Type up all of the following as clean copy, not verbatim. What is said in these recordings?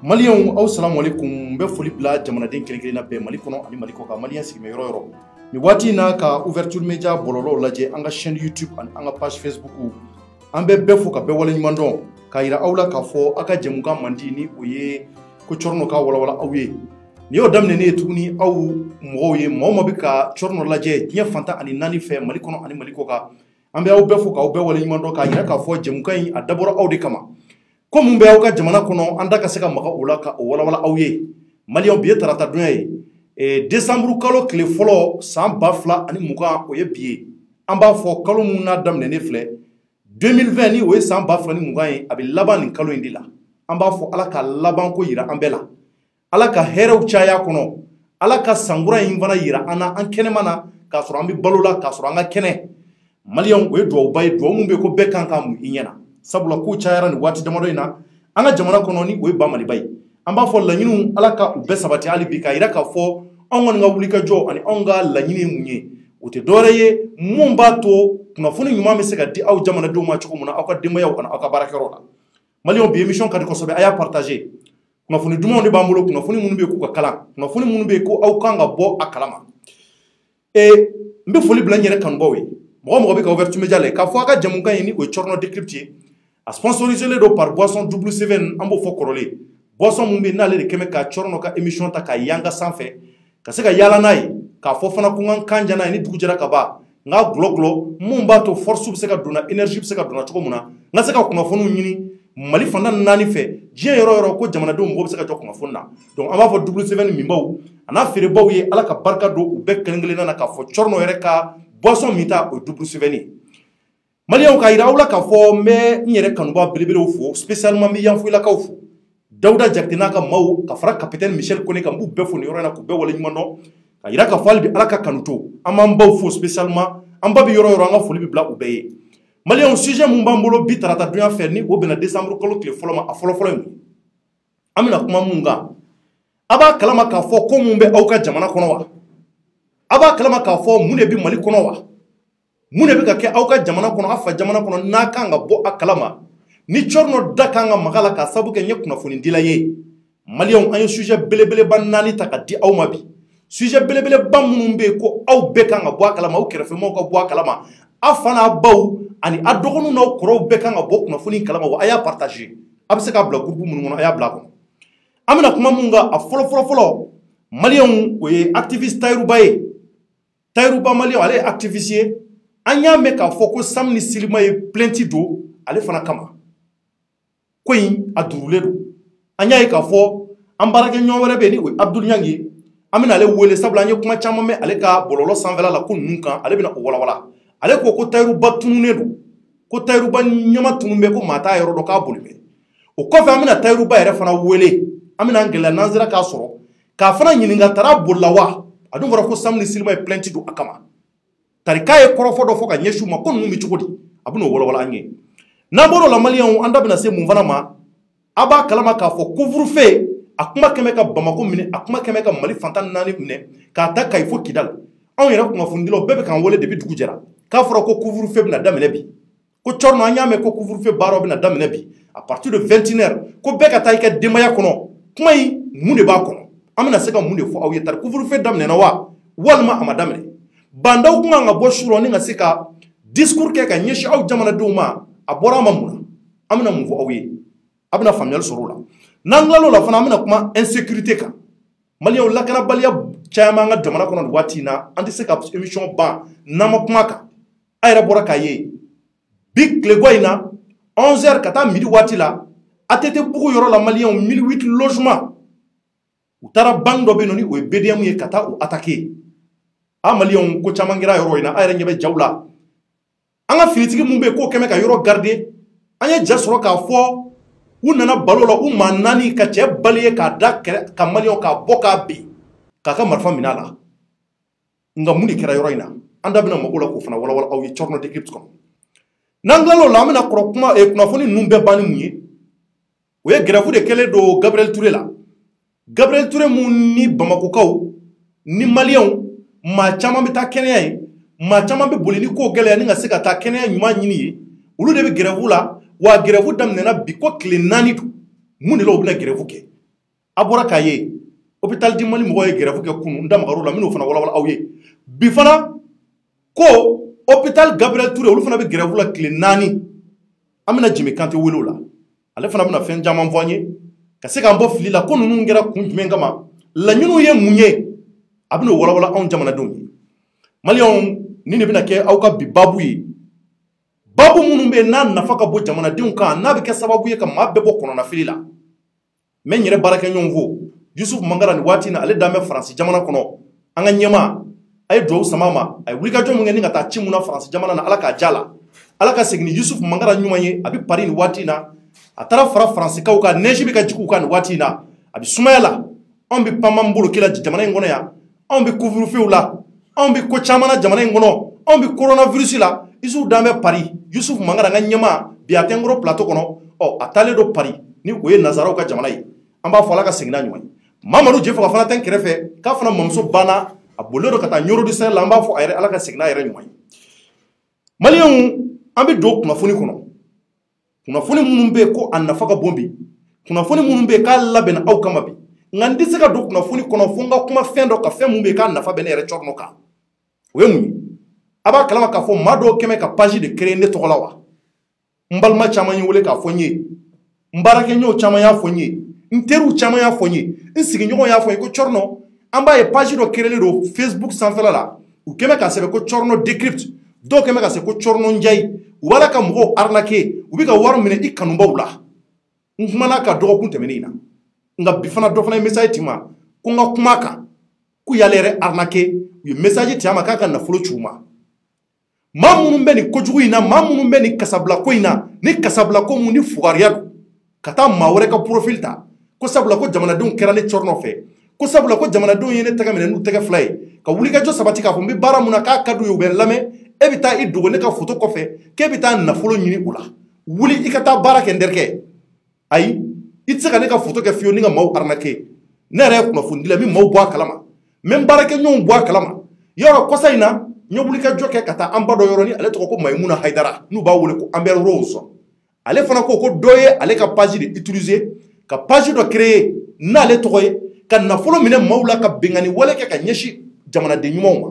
Malien aw salamu alaikum be foli bila jamanaden kelen-kelenna bɛɛ Mali kɔnɔ ani Mali kɔ kan malien sigimɛ yɔrɔ yɔrɔ ni waati na ka ouverture media bɔlɔlɔw lajɛ an ka chaîne YouTube ani an ka page Facebook an bɛɛ fo ka bɛɛ wale ɲuman dɔn ka yira aw la ka fɔ aw ka jɛmukan mandi ni o ye ko Cɔrɔnɔ ka walawala aw ye ni y'o daminɛ ne tuguni aw mɔgɔw ye maa bɛ ka Cɔrɔnɔ lajɛ diɲɛ fantan ani naani fɛ Mali kɔnɔ ani Mali kɔ kan an bɛ aw bɛɛ fo ka aw bɛɛ wale ɲuman dɔn ka yira ka fɔ jɛmukan in a dabɔra aw de kama ko mun bɛ aw ka jamana kɔnɔ an da ka se ka maga o la ka o walawala aw ye Malien bi ye tarata donya ye décembre kalo tile fɔlɔ san 2020 o ye bi ye an b'a fɔ kalo mun na daminɛ filɛ 2020 ni o ye san 2020 ye a bɛ laban nin kalo in de la an b'a fɔ Ala ka laban ko yira an bɛɛ la Ala ka hɛrɛw caya kɔnɔ Ala ka sankura in fana yira an na an kɛnɛma na k'a sɔrɔ an bɛ balo la k'a sɔrɔ an ka kɛnɛ Malien o ye duwawuba ye duwawu mun bɛ ko bɛɛ kan ka mun i ɲɛna sabula ko cayara ni waati damadɔ in na an ka jamana kɔnɔ ni o ye ba Maliba ye an b'a fɔ laɲiniw Ala ka u bɛɛ sabati hali bi ka yira k'a fɔ anw kɔni ka wulikajɔ ani anw ka laɲini ye mun ye o tɛ dɔwɛrɛ ye mun b'a to kunnafoni ɲuman bɛ se ka di aw jamanadenw ma cogo min na aw ka denbayaw ani aw ka baarakɛyɔrɔ la Malien bi émission ka di kosɛbɛ a y'a partager kunnafoni dumanw de b'an bolo kunnafoni minnu bɛ yen k'u ka kalan kunnafoni minnu bɛ yen ko aw kan ka bɔ a kalama n bɛ foli bila n yɛrɛ kanubaw ye mɔgɔ bɛ ka ouverture media la k'a fɔ aw ka jɛmukan in ni o ye Cɔrɔnɔ Décrypte ye a sponsorisé don par boisson WC7 an b'o fɔ kɔrɔlen boisson mun bɛ n'ale de kɛmɛ ka Cɔrɔnɔ ka émission ta ka yanga sanfɛ ka se ka yala n'a ye k'a fɔ fana ko n ka kan jana ye ni dugu jɛra ka ban n ka gulɔ mun b'a to force bɛ se ka donna énergie bɛ se ka donna cogo min na n ka se ka kunnafoniw ɲini Mali fantan naani fɛ diɲɛ yɔrɔ yɔrɔ ko jamanadenw mɔgɔ bɛ se ka jɔ kunnafoni na donc an b'a fɔ WC7 minbaw a n'a feerebaw ye Ala ka barika don u bɛɛ kelen-kelenna na k'a fɔ Cɔrɔnɔ yɛrɛ ka boisson min ta o WC7 ye Malien ka yira aw la k'a fɔ n bɛ n yɛrɛ kanuba belebelew fo spécialement n bɛ Yanfoyilakaw fo Dawuda Jakite n'a ka maaw ka fara capitaine Michel Kone kan n b'u bɛɛ fo nin yɔrɔ in na k'u bɛɛ wale ɲuman dɔn ka yira k'a fɔ hali bi Ala ka kanu to an b'an baw fo spécialement an ba bɛ yɔrɔ yɔrɔ an ka foli bɛ bila u bɛɛ ye Malien sujet mun b'an bolo bi tarata donya fɛ ni o bɛnna décembre kalo tile fɔlɔ ma a fɔlɔfɔlɔ ye mun an bɛna kuma mun kan a b'a kalama k'a fɔ ko mun bɛ aw ka jamana kɔnɔ wa a b'a kalama k'a fɔ mun de bɛ Mali kɔnɔ wa mun de bɛ ka kɛ aw ka jamana kɔnɔ aw fa jamana kɔnɔ n'a kan ka bɔ a kalama ni Cɔrɔnɔ da kan ka maga la k'a sabu kɛ n ye kunnafoni dila ye Malien an ye sujet belebeleba 4 ta ka di aw ma bi sujet belebeleba minnu bɛ yen ko aw bɛɛ kan ka bɔ a kalama aw kɛrɛfɛmɔgɔw ka bɔ a kalama aw fa n'a baw ani a dɔgɔninw n'aw kɔrɔw bɛɛ kan ka bɔ kunnafoni kalama wa a y'a partager a bɛ se k'a bila groupe minnu kɔnɔ a y'a bila a kɔnɔ an bɛna kuma mun kan a fɔlɔ Malien o ye activiste Tayiruba ye Tayiruba Malien ale ye activiste ye an y'a mɛn k'a fɔ ko Sam ni Silima ye plainte don ale fana kama ko in a durulen don an y'a ye k'a fɔ an baarakɛ ɲɔgɔn wɛrɛ bɛ yen ni o ye Abdul Yang ye an bɛna ale wele sabula an ye kuma caman mɛn ale ka bɔlɔlɔ sanfɛla la ko ninnu kan ale bɛna o walawala ale ko Tayiruba tununnen don ko Tayiruba ɲama tunun bɛ ko maa t'a yɔrɔ dɔn k'a boli bɛ o kɔfɛ an bɛna Tayiruba yɛrɛ fana wele an bɛna an gɛlɛya n'an sera k'a sɔrɔ k'a fana ɲininka taara bolila wa a dun fɔra ko Sam ni Silima ye plainte don a kama tari k'a ye kɔrɔfɔ dɔ fɔ ka ɲɛsin u ma ko ninnu bɛ cogo di a bɛna o walawala an ye n'an bɔra o la Malien an da bɛna se mun fana ma a b'a kalama k'a fɔ couvre-feu a kuma kɛmɛ ka Bamako minɛ a kuma kɛmɛ ka Mali fantan naani minɛ k'a ta Kayi fo Kidal anw yɛrɛ kunnafonidilaw bɛɛ bɛ k'an wele depuis dugu jɛra k'a fɔra ko couvre-feu bɛna daminɛ bi ko Cɔrɔnɔ an y'a mɛn ko couvre-feu baaraw bɛna daminɛ bi à partir de 21h ko bɛɛ ka taa i ka denbaya kɔnɔ kuma in mun de b'a kɔnɔ an bɛna se ka mun de fɔ aw ye tari couvre-feu daminɛna wa walima a ma daminɛ bandaw kun kan ka bɔ su la ni ka se ka discours kɛ ka ɲɛsin aw jamanadenw ma a bɔra an ma mun na an bɛna mun fɔ aw ye a bɛna faamuyali sɔrɔ o la n'an tilal'o la fana an bɛna kuma insécurité kan Malien lakanabaliya caman an ka jamana kɔnɔ nin waati in na an tɛ se ka émission ban n'an ma kuma kan a yɛrɛ bɔra k'a ye bi tilegɔ in na 11h ka taa midi waati la ATT bugu yɔrɔ la Malien 1008 logement u taara banque dɔ bɛ yen nɔ ni o ye BDM ye ka taa o attaquer a Malien ko caman kɛra yɔrɔ in na a yɛrɛ ɲɛ bɛ jaw la an ka finitigi mun bɛ yen k'o kɛmɛ ka yɔrɔ garder an ye ja sɔrɔ k'a fɔ u nana balo la u maa naani ka cɛ bali ye k'a da ka Malien k'a bɔ k'a bin k'a ka marifa minɛ a la nka mun de kɛra yɔrɔ in na an da bɛna mago la k'o fana walawala aw ye Cɔrɔnɔ Décrypte kɔnɔ n'an tilal'o la an bɛna kunnafoni ninnu bɛɛ ban ni mun ye o ye grève de kɛlen don Gabriel Touré la Gabriel Touré mun ni Bamakokaw ni Malien maa caman bɛ taa kɛnɛya ye maa caman bɛ boli ni ko gɛlɛya ni ka se ka taa kɛnɛya ɲuman ɲini ye olu de bɛ grève la wa grève daminɛna bi ko tile 4 don mun de la u bɛna grève kɛ abora kaye hôpital di Mali mo ye grève ke kunu ndamagaru la minu fana wala awye bi fana ko hôpital Gabriel Touré olu fana be grève la kile nani amina Jimi Kante welo la ale fana bena fen jama voye ka se ka mbo fili la ko nunu ngera kun jumen kama la nyunu ye munye abina wala on jamana don Malion ni ne bena ke awka bi babu yi babu munu be na nafaka bo jamana den kan na be ke sababu ye ka mabbe bo kono na fili la men yere baraka nyonvo Yusuf Mangara ni wati na ale dame France jamana kono anga nyema ay do samama ay wulika jomu ngeni ngata chimuna France jamana na alaka jala alaka segni Yusuf Mangara nyumanye abi Paris ni wati na atara fara France ka uka neji bi ka jiku kan wati na abi sumayala on bi pamambulu kila jamana ngono ya on bi couvre-feu la on bi ko chamana jamana ngono on bi coronavirus la isu dame Paris Yusuf Mangara nga nyema bi atengro plateau kono o atale do Paris ni oye Nazaro ka jamana yi amba fala ka segna nyumanye Mamadou Jefo ka fana tan kerefe ka fana mamso bana a bolero kata nyoro du sel lamba fo ayre ala ka segna ayre nyumay Malion ambi do kuna funi munun be ko annafaka bombi kuna funi munun be ka labena aw kama bi ngandi se ka do kuna funi kono funga kuma fendo ka fe mumbe ka nafa bene ere chorno ka we mu aba kalama ka fo mado keme ka page de créer ne tokolawa mbalma chama wole ka fonye mbarake nyo chama ya fonye nteru chama ya fonye nsigi nyogo ya fonye ko chorno amba e page do créer do Facebook sanfela la u keme ka sebe ko chorno decrypt do keme ka se ko chorno njay wala ka mgo arnake u bi ka waru mine ikanu bawla ngmana ka do ko temenina nga bifana do fana message tima ko nga kumaka ku yalere arnake u message tima ka na folo chuma mamunu mbeni kojugu ina mamunu mbeni kasabla ko ina ni kasabla ko mu ni fugariya kata mawre ka profil ta ko sabla ko jamana dun kerane chorno fe ko sabla ko jamana dun yene taga minen tega fly ka wuli ka jo sabati ka fumbi bara muna ka kadu yu ben lame ebita i dogo ne ka photo ko fe ke bita na folo nyini ula wuli ikata bara ke nderke ay itse ne ka photo ke fiyo ni nga maw arnake nere ko fundila mi maw bwa kalama men bara ke nyon bwa kalama yoro ko sayna nyobuli ka joke kata ambado yoroni ale to ko Maymuna Haidara nu ba wuli ko Amber Rose ale fana ko doye ale ka page de utiliser ka page do créer na le toye ka na folo mine mawla ka bengani wala ka nyeshi jamana de nyuma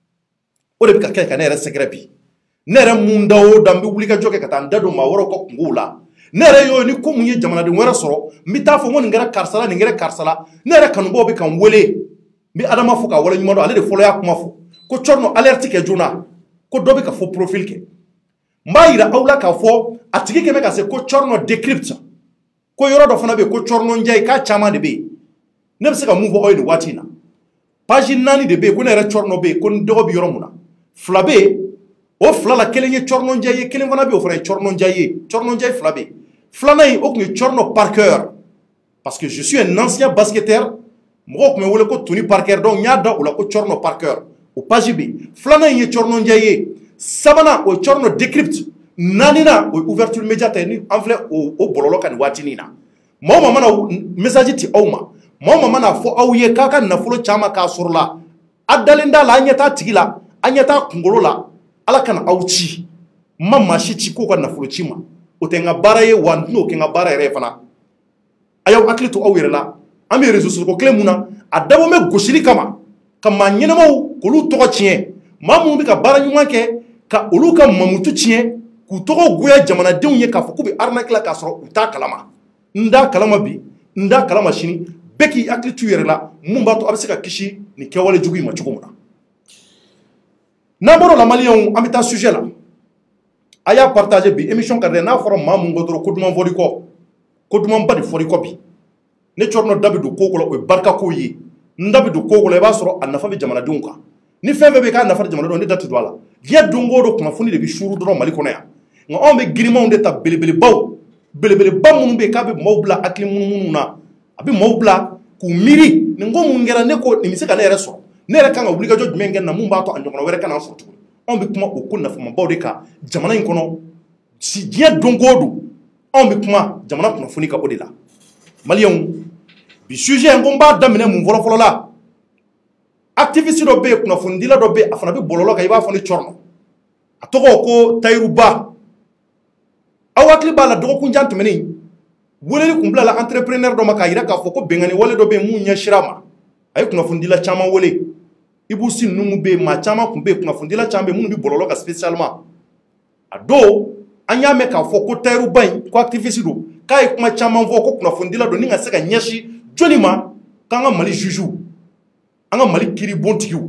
o de ka ka nere secret bi nere munda o dambi wuli ka joke kata ndado ma woro ko ngula nere yo ni ko munye jamana de wara soro mi ta fo won ngara karsala ni ngara karsala nere kanu bo bi kan wele mi adama fo ka wala nyuma do ale de folo ya kuma fo ko chorno alerte ke jona ko dobi ka fo profil ke mbayira awla ka fo atigi ke me ka se ko chorno decrypt ko yoro do fana be ko chorno njay ka chama de be ne be se ka move oil watina page nani de be ko ne re chorno be ko ndo bi yoro muna flabe o flala kelenye chorno njay kelen fana be o fana chorno njay flabe flana yi o ko chorno par cœur parce que je suis un ancien basketteur mo ko me wole ko tuni par cœur donc nyada o la ko chorno par cœur o page bi flana yi chorno njay sabana o chorno decrypt nanina o ouverture médiate ni enfle o bololo kan watini na mama mana message ti awma mama mana fo awye kaka na folo chama ka surla adalenda la anyata tigila anyata kungolola ala kan awchi mama shi ci ko kan na folo chima o te nga baraye wanno ke nga bara refana ayaw aklitu awirela ami réseaux sociaux ko klemuna adabo me goshiri kama nyina maw ko lu to tien mamu bi ka bara nyuma ke ka olu ka mamutu tien ku togo goya jamana denw ye ka fo ku bi arnaque la ka soro uta kalama nda kalama bi nda kalama shini beki akli tu yere la mun ba to abse ka kishi ni kewale jugu ma chugumuna namboro la malien amita sujet la aya partager bi émission ka na foro mamu ngodoro ko dum vodi ko dum badi fori ko bi ne chorno dabidu ko ko o barka ko yi ndabidu ko ko le ba soro annafa bi jamana denw ka ni febe be ka nafa jamana do ni datu wala dia dongo do kuma funi de bi shuru do mali kono ya nga on be grima de ta belebele baw munu be ka be mawbla akli munu na abi mawbla ku miri ni ngomu ngera ne ko ni misika na reso ne re kan obli ga jo jmenga na mumba to anjono were kan foto on be kuma o kunna fuma baw de ka jamana in kono si dia dongo do on be kuma jamana kuna funi ka odila malion bi sujet ngomba damine mun folo la activiste do be kuna fundila do be afana be bololo ka iba foni chorno atoko ko Tayruba awakli bala do ko njantu meni weleli kun bila la entrepreneur dɔ ma k'a yira k'a fɔ ko bɛnkanni wale dɔ bɛ yen mun ɲɛsira a ma a ye kunnafonidila caman wele Ibou Sy ninnu bɛ yen maa caman kun bɛ yen kunnafonidila caman bɛ yen minnu bɛ bɔlɔlɔ kan spécialement a don an y'a mɛn k'a fɔ ko Tahirou Ba in ko activiste don k'a ye kuma caman fɔ ko kunnafonidila don ni ka se ka ɲɛsin jɔnni ma k'an ka Mali juges an ka Mali kiiribontigiw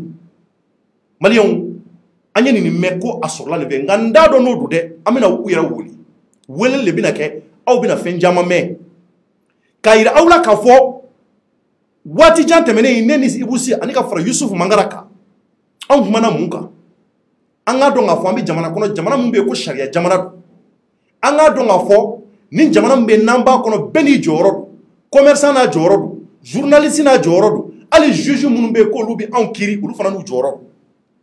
maliyɛnw an ye nin mɛn ko a sɔrɔla nin fɛ nka n t'a dɔn n'o don dɛ an bɛna u yɛrɛ wele weleli de bɛna kɛ aw bɛna fɛn caman mɛn k'a yira aw la k'a fɔ waati jan tɛmɛnen ne ni Ibou Sy ani ka fara Yusuf Mangara kan anw kumana mun kan an k'a dɔn k'a fɔ an bɛ jamana kɔnɔ jamana min bɛ yen ko sariya jamana don an k'a dɔn k'a fɔ ni jamana min bɛ yen n'an b'a kɔnɔ bɛɛ n'i jɔyɔrɔ don commerçant n'a jɔyɔrɔ don journaliste n'a jɔyɔrɔ don hali juge minnu bɛ yen k'olu bɛ anw kiiri olu fana n'u jɔyɔrɔ don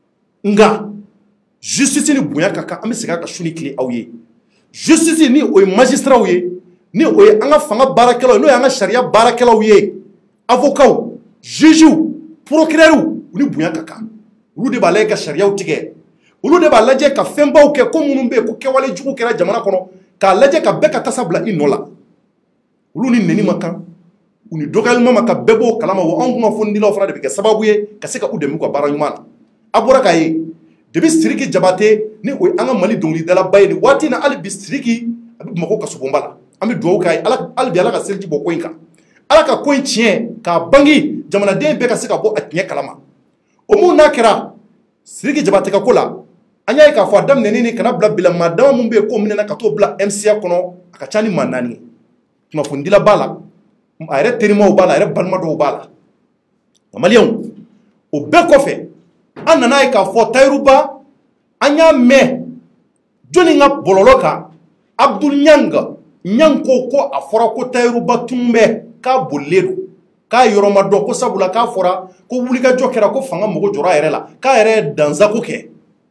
nka justice ni bonya ka kan an bɛ segin a kan su ni tile aw ye justice ni o ye magistraw ye ni o ye an ka fanga baarakɛlaw n'o ye an ka sariya baarakɛlaw ye avocats juges procureurs u ni bonya ka kan olu de b'a lajɛ ka sariyaw tigɛ olu de b'a lajɛ ka fɛnbaw kɛ ko minnu bɛ yen ko kɛwale jugu kɛra jamana kɔnɔ k'a lajɛ ka bɛɛ ka tasa bila i nɔ la olu ni nɛni ma kan u ni dɔgɔyalima ma ka bɛɛ b'o kalama wa anw kunnafonidilaw fana de bɛ kɛ sababu ye ka se ka u dɛmɛ u ka baara ɲuman na a bɔra k'a ye depuis Sidiki Jabate ni o ye an ka Mali dɔnkilidalaba ye nin waati in na hali bi Sidiki a bɛ Bamakɔ kasobonba la an bɛ dugawu k'a ye hali bi Ala ka seliji bɔ ko in kan Ala ka ko in tiɲɛ k'a bange jamanaden bɛɛ ka se ka bɔ a tiɲɛ kalama o mun n'a kɛra Sidiki Jabate ka ko la an y'a ye k'a fɔ a daminɛnen ni kana bila bila maa dama mun bɛ yen ko minɛna ka t'o bila MCA kɔnɔ a ka ca ni maa 4 ye kunnafonidila b'a la a yɛrɛ terimaw b'a la a yɛrɛ balima dɔw b'a la nka maliyɛnw o bɛɛ kɔfɛ an nana ye k'a fɔ Tahirou Ba an y'a mɛn jɔnni ka bɔlɔlɔ kan Abdul Niang ko a fɔra ko Tahirou Ba tun bɛ k'a bolilen don k'a yɔrɔ ma dɔn ko sabula k'a fɔra ko wulikajɔ kɛra ko fanga mago jɔra a yɛrɛ la k'a yɛrɛ ye dansago kɛ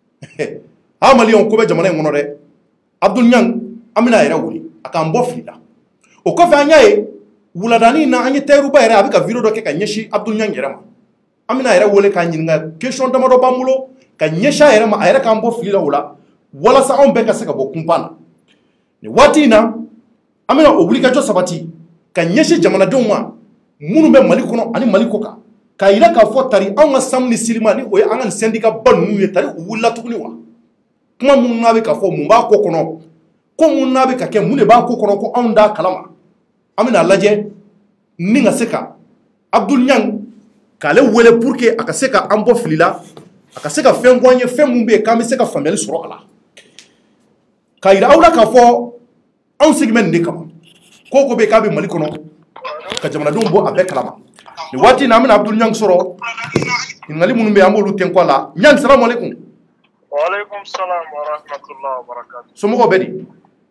ha maliyɛnw ko bɛ jamana in kɔnɔ dɛ Abdul Niang an bɛna a yɛrɛ wele a k'an bɔ fili la o kɔfɛ an y'a ye wuladani in na an ye Tahirou Ba yɛrɛ a bɛ ka video dɔ kɛ ka ɲɛsin Abdul Niang yɛrɛ ma an bɛna a yɛrɛ wele k'a ɲininka question damadɔ b'an bolo ka ɲɛsin a yɛrɛ ma a yɛrɛ k'an bɔ fili la o la walasa anw bɛɛ ka se ka bɔ kunpan na nin waati in na an bɛna o wulikajɔ sabati ka ɲɛsin jamanadenw ma minnu bɛ Mali kɔnɔ ani Mali kɔ kan k'a yira k'a fɔ tari anw ka SAMU ni SYLIMA ni o ye an ka nin syndicat ba ninnu ye tari u wulila tuguni wa kuma minnu n'a bɛ ka fɔ mun b'a ko kɔnɔ ko minnu n'a bɛ ka kɛ mun de b'a ko kɔnɔ ko anw t'a kalama an bɛna lajɛ ni ka se ka Abdul Niang k'ale wele pour que a ka se ka an bɔ fili la a ka se ka fɛn fɔ an ye fɛn mun bɛ yen k'an bɛ se ka faamuyali sɔrɔ a la k'a yira aw la k'a fɔ anw sigi bɛ nin de kama ko ko bɛ yen k'a bɛ Mali kɔnɔ ka jamanadenw bɔ a bɛɛ kalama nin waati in na an bɛna Abdul Niang sɔrɔ ɲininkali minnu bɛ yen an b'olu tɛnku a la Niang salamu aleykum. Waaleykum salam wa rahmatulah wa barakatuh. somɔgɔw bɛ di.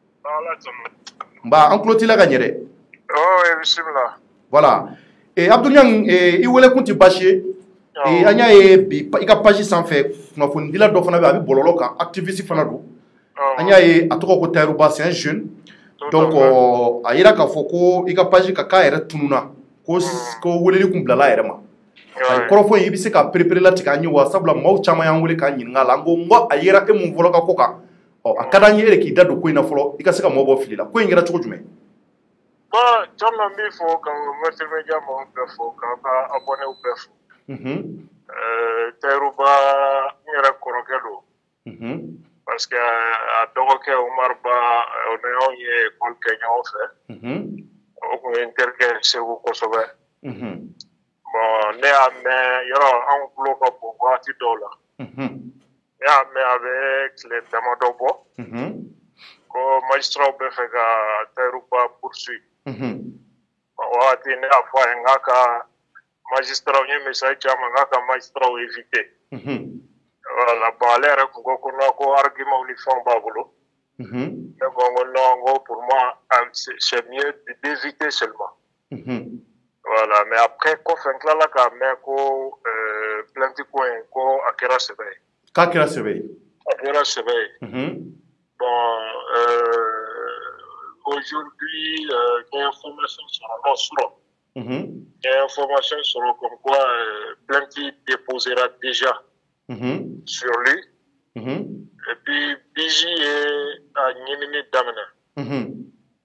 nba an tulo t'i la ka ɲɛ dɛ. bisimila. voilà Abdul Niang i wele kun tɛ baasi ye an y'a ye bi i ka page sanfɛ kunnafonidila dɔ fana bɛ yen a bɛ bɔlɔlɔ kan activiste fana don an y'a ye a tɔgɔ ko Tahirou Ba c'est un jeune donc a yira k'a fɔ ko i ka page ka k'a yɛrɛ tununa ko weleli kun bilala a yɛrɛ ma a kɔrɔfɔ in i bɛ se ka perepere latigɛ an ye wa sabula maaw caman y'an wele k'an ɲininka a la n ko a yera e mun fɔlɔ ka ko kan a ka d'an ye e de k'i da don ko in na fɔlɔ i ka se ka maaw bɔ fili la ko in kɛra cogo jumɛn. Caman b'i fɔ ka Mettre Media mɔgɔw bɛɛ fɔ k'an ka abonnés bɛɛ fɔ. Tahirou Ba n yɛrɛ kɔrɔkɛ don parce que a dɔgɔkɛ Umar Ba o ni anw ye école kɛ ɲɔgɔn fɛ o tun ye n terikɛ Segu kosɛbɛ bon ne y'a mɛn yɔrɔ anw tulo ka bon waati dɔw la ne y'a mɛn a bɛ tile damadɔ bɔ ko magistrats bɛ fɛ ka Tahirou Ba poursuivre waati ne y'a fɔ a ye n k'a ka magistrats n ye message caman n k'a ka magistrats éviter voilà bon ale yɛrɛ tun ko non ko argument ni fɛnw b'a bolo ne ko non n ko pour moi c'est mieux d'éviter seulement voilà mais après kɔfɛ n tilala k'a mɛn ko plainte ko in ko a kɛra sɛbɛ ye. K'a kɛra sɛbɛ ye. A kɛra sɛbɛ ye. Bon aujourd'hui j'ai information sɔrɔ comme quoi plainte déposera déjà sur lui et puis BJ ye a ɲinini daminɛ bon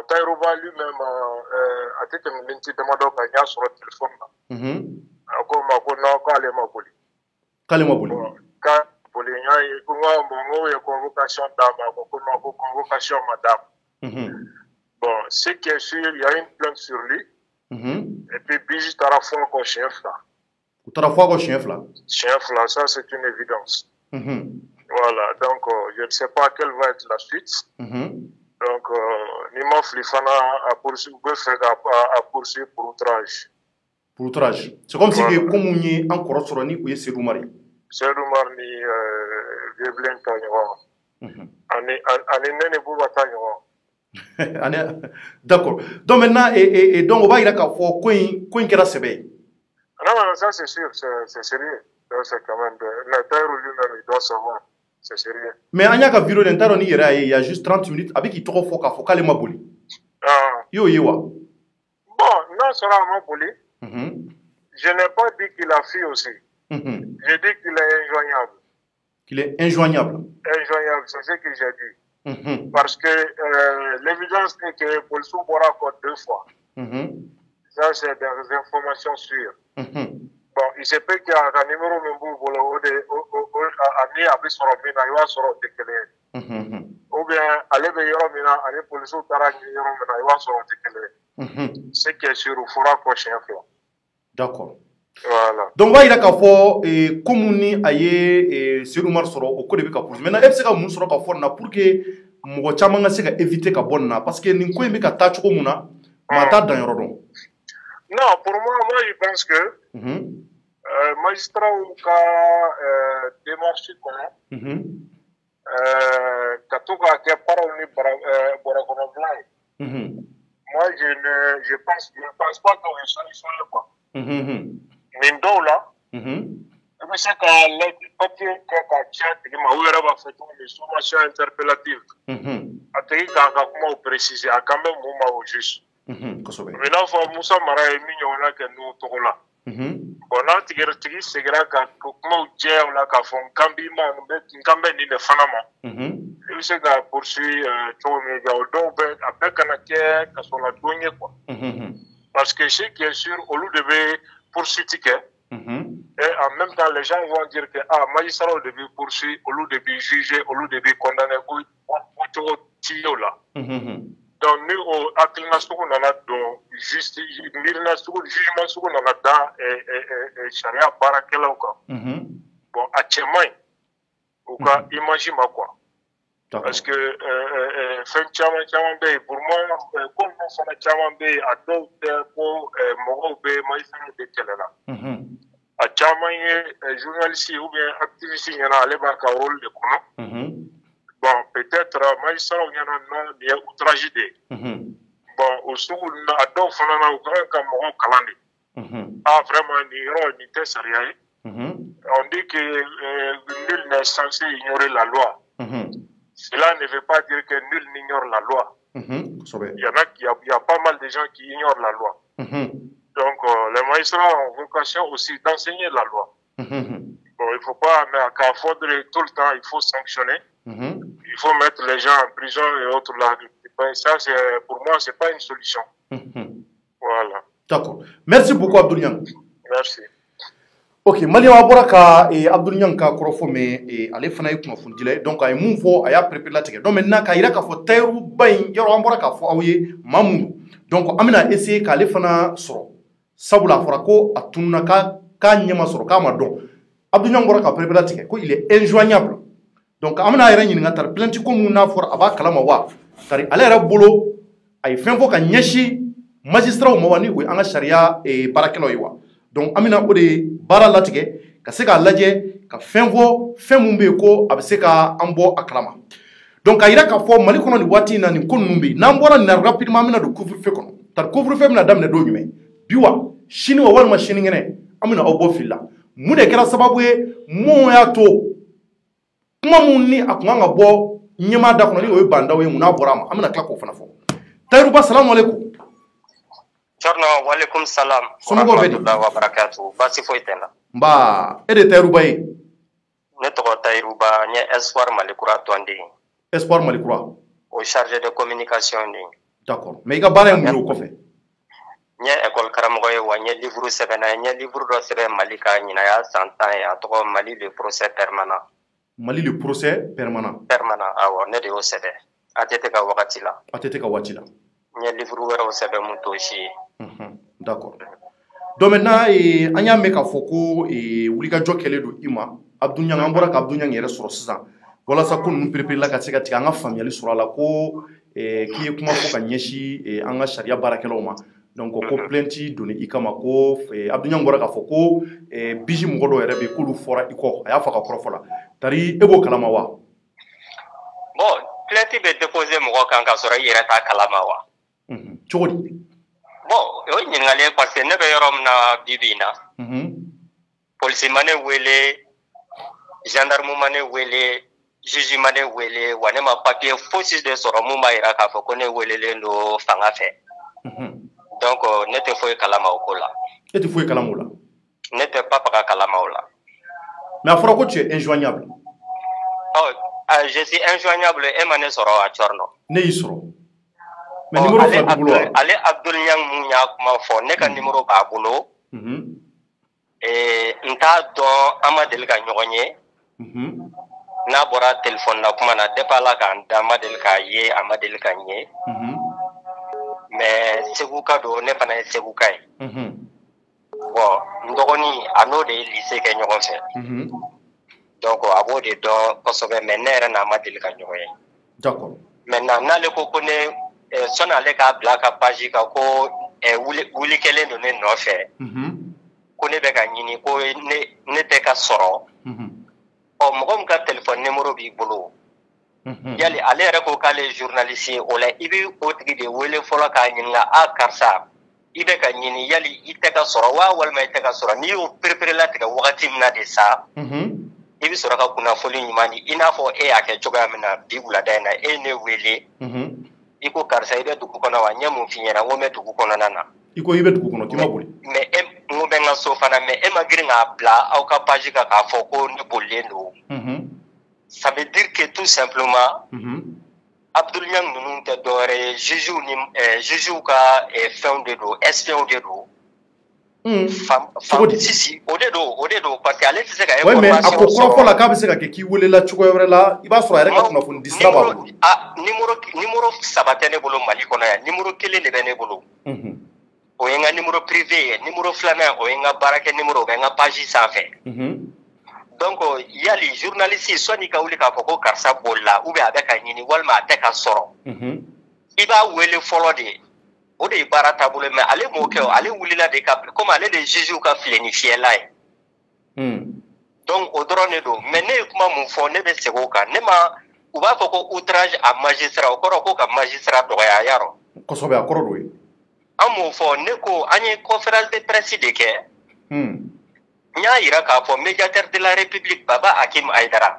Taïrouba lui-même a été un minti demandant qu'il y a sur le téléphone. Encore allez m'aboli. Qu'allez m'aboli. Quand il y a une convocation d'âme, convocation madame. Bon, ce qui est sûr, il y a une plainte sur lui. Et puis, Biji Tarafou encore chien là. Tarafou encore chien là. Chien là, ça c'est une évidence. Voilà, donc je ne sais pas quelle va être la suite. Donc, Nima Flifana a poursuivi pour outrage. Pour outrage. C'est comme si comme on y est encore sur ni ou est Serou Mari. Serou Mari Vieblin Tanyawa. Ani nene Bouba Tanyawa. D'accord. Donc maintenant, et donc on va y aller qu'à fois quoi qui la sebe. Non, ça c'est sûr, c'est sérieux. C'est quand même le terre lui-même il doit savoir. C'est sérieux. Mais il y a un vidéo d'intérieur il y a juste 30 minutes avec qui trop fort qu'à faut maboli. Yo yewa. Bon, non seulement maboli. Je n'ai pas dit qu'il a fui aussi. J'ai dit qu'il est injoignable. Qu'il est injoignable. Injoignable, c'est ce que j'ai dit. Parce que l'évidence est que Bolsou boira encore 2 fois. Ça, c'est des informations sûres. Bon, il se peut qu'il y a un numéro même pour amener à Bissoromina, il va sortir de Kélé. Ou bien, aller vers Yoromina, aller pour le Soutara, Yoromina, il va sortir de Kélé. Ce qui est sûr, il faudra prochain fois. D'accord. Voilà. Donc, il y a un comme on aye sur Umar Soro au côté de Kapouj. Maintenant, est-ce que vous sera pour que mon chamanga se éviter Kabona parce que nous pouvons mettre tâche comme on mata dans Yorodon. Non, pour moi, je pense que magistrat ou démarche comment katuka ke parole ni borakono blanc. Moi, je pense pas qu'il y ait une solution quoi. Mais là, je sais que le papier que chat qui m'a ouvert va faire une sommation interpellative. Attends, comment préciser à quand même moment au juste. Maintenant, faut Moussa Mara et Mignon là que nous tournons là. Bon, là, tu c'est grave comment dire là qu'à fond Kambima, Kambe ni le Fanama. Et c'est qu'à poursuivre tout le monde. Donc, après Kanake, qu'à son la douane quoi. Parce que ce qui est sûr, au lieu de poursuivre ticket, et en même temps, les gens vont dire que magistrat au début poursuit, au lieu de juger, au lieu de condamner, au là. Donc, nous, au Atlinasouk, on a donc juste, jugement souk, on a dans Charia Barakela ou quoi. Bon, à Tchemaï, ou quoi, imagine quoi. Parce que, fin Tchaman pour moi, comme on fait Tchaman à d'autres, pour Moro Bay, magistrat de Kelela. À Tchaman, journaliste ou bien activiste, il y en a allé par un rôle de comment. Bon, peut-être, magistrat, il y en a non, il y a outragé. Bon, au sous, à d'autres, on a un grand cameron calendé. Vraiment, ni était sérieux. On dit que nul n'est censé ignorer la loi. Cela ne veut pas dire que nul n'ignore la loi. Il y a pas mal de gens qui ignorent la loi. Donc, les magistrats ont vocation aussi d'enseigner la loi. Bon, il ne faut pas, mais qu'à faudrait tout le temps, il faut sanctionner. Il faut mettre les gens en prison et autres là. Ça, pour moi, ce n'est pas une solution. Voilà. D'accord. Merci beaucoup, Abdoul. Merci. Ok, Mali Abora ka Abdoul Nyanka Korofo me ale fana yi kuma fundile donc ay mun fo aya prepare la tige donc maintenant ka ira ka fo Tayrou Baye yoro Abora ka fo awye mamu donc amina essayer ka ale fana soro sabula fora ko atunna ka nyama soro ka ma don Abdoul Nyanka ka prepare la tige ko il est injoignable donc amina ira nyini ngatar plainte ko mun na fora aba kalama wa tari ale ra bolo ay fen fo ka nyashi magistrat o mawani we anga sharia barakelo yiwa donc amina o de bara latige ka se ka lajɛ ka fɛn fɔ fɛn mun be ko a bɛ se ka an bɔ a kalama donc a yira ka fɔ Mali kɔnɔ ni waati na nin ko ninnu be n'an bɔra nin na rapidement an bɛna don couvre-feu kɔnɔ tari couvre-feu bɛna daminɛ don jumɛn bi wa sini wa walima sinikɛnɛ an bɛna aw bɔ fili la mun de kɛra sababu ye mun y'a to kuma mun ni a kun kan ka bɔ ɲɛmaa da kɔnɔ ni o ye bandaw ye mun n'a bɔra a ma an bɛna tila k'o fana fɔ Tayrou Ba salamu aleykum. Charno, walaikum salam. Somɔgɔw bɛ di? Wa barakatuh. Basi foyi tɛ n na. Nba, e de Tayrou Ba ye? Ne tɔgɔ Tayrou Ba, n ye Espoir Malikura tɔnden. Espoir Malikura. O chargé de communication de. D'accord. Mais il y a pas de quoi faire. Nye école karamɔgɔ ye wa nye livre sɛbɛnna nye livre dɔ sɛbɛn Mali ka ɲinaya san 10 ye a tɔgɔ Mali le procès permanent. Mali le procès permanent. Permanent awɔ ne de y'o sɛbɛn a tɛ ka wagati la. A tɛ ka wagati la. Nye livre wɛrɛw sɛbɛn mun t'o si ye. D'accord. Donc maintenant an y'a mɛn k'a fɔ ko wulikajɔ kɛlen don i ma Abdou Niang an bɔra ka Abdou Niang yɛrɛ sɔrɔ sisan walasa ko ninnu perepere ka se ka tigɛ an ka faamuyali sɔrɔ a la ko k'i ye kuma fɔ ka ɲɛsin an ka sariya baarakɛlaw ma donc ko plainte donni i kama ko Abdou Niang bɔra k'a fɔ ko biji mɔgɔ dɔw yɛrɛ bɛ yen k'olu fɔra i kɔ a y'a fɔ ka kɔrɔfɔ la tari e b'o kalama wa? Bon plainte bɛ déposer mɔgɔ kan ka sɔrɔ i yɛrɛ t'a kalama wa? Cogo di? Bon o ye ɲininkali ye parce que ne bɛ yɔrɔ min na bi bi in na polisi ma ne wele gendarme ma ne wele juge ma ne wele wa ne ma papier fosi de sɔrɔ mun b'a yira k'a fɔ ko ne welelen don fanga fɛ donc ne tɛ foyi kalama o ko la. E tɛ foyi kalama o la? Ne tɛ pas faga kalama o la. Mais a fɔra ko tu es injoignable. Oh je suis injoignable e ma ne sɔrɔ a Tchorno. Ne y'i sɔrɔ. Mais numéro fila b'i bolo wa? Ale Abdou Niang mun y'a kuma fɔ ne ka numéro b'a bolo. N t'a dɔn an ma deli ka ɲɔgɔn ye. N'a bɔra téléphone na kuma na depuis Ala k'an da n ma deli k'a ye a ma deli ka n ye. Mais seguka don ne fana ye seguka ye. Bon n dɔgɔnin a n'o de ye lycée kɛ ɲɔgɔn fɛ. Donc a b'o de dɔn kosɛbɛ mais ne yɛrɛ n'a ma deli ka ɲɔgɔn ye. D'accord. Maintenant n'ale ko ko ne sɔnni ale k'a bila a ka page kan ko wuli kɛlen don ne nɔfɛ. Ko ne bɛ ka ɲini ko ne tɛ ka sɔrɔ. Mɔgɔ min ka téléphone numéro b'i bolo. Yali ale yɛrɛ ko k'ale ye journaliste ye o la i bɛ o tigi de wele fɔlɔ k'a ɲininka karisa i bɛ ka ɲini yali i tɛ ka sɔrɔ wa walima i tɛ ka sɔrɔ n'i y'o perepere latigɛ wagati min na de sa i bɛ sɔrɔ ka kunnafoni ɲuman di i n'a fɔ e y'a kɛ cogoya min na bi wulada in na e ne wele i ko karisa i bɛ dugu kɔnɔ wa n ye mun f'i ɲɛna n ko n bɛ dugu kɔnɔna na. I ko i bɛ dugu kɔnɔ k'i ma boli. Mais n ko bɛ n ka so fana mais e ma girin k'a bila aw ka page kan k'a fɔ ko ne bolilen don. Ça veut dire que tout simplement Abdou Niang ninnu tɛ dɔwɛrɛ ye jugew ka fɛnw de don espions de don. Sisi o de don parce que ale tɛ se ka information sɔrɔ. Mais a ko kɔrɔfɔ la k'a bɛ se ka kɛ k'i welela cogoya wɛrɛ la i b'a sɔrɔ a yɛrɛ ka kunnafoni di sira b'a bolo. Numéro 3 tɛ ne bolo Mali kɔnɔ yan numéro 1 de bɛ ne bolo. O ye n ka numéro privé ye numéro 2 o ye n ka baarakɛ numéro o bɛ n ka page sanfɛ. Donc yali journaliste sɔnni ka wuli k'a fɔ ko karisa bolila ou bien a bɛ ka ɲini walima a tɛ ka sɔrɔ. I b'a wele fɔlɔ de o de ye baara taabolo mais ale m'o kɛ ale wulila de ka comme ale de jugew ka fileni fiyɛla ye. Donc o dɔrɔn de don mais ne ye kuma mun fɔ ne bɛ segin o kan ne ma u b'a fɔ ko outrage à magistrat o kɔrɔ ko ka magistrat dɔgɔya yarɔ. Kosɛbɛ a kɔrɔ don ye. An m'o fɔ ne ko an ye conférence de presse de kɛ. N y'a yira k'a fɔ médiateur de la République Baba Hakim Aïdara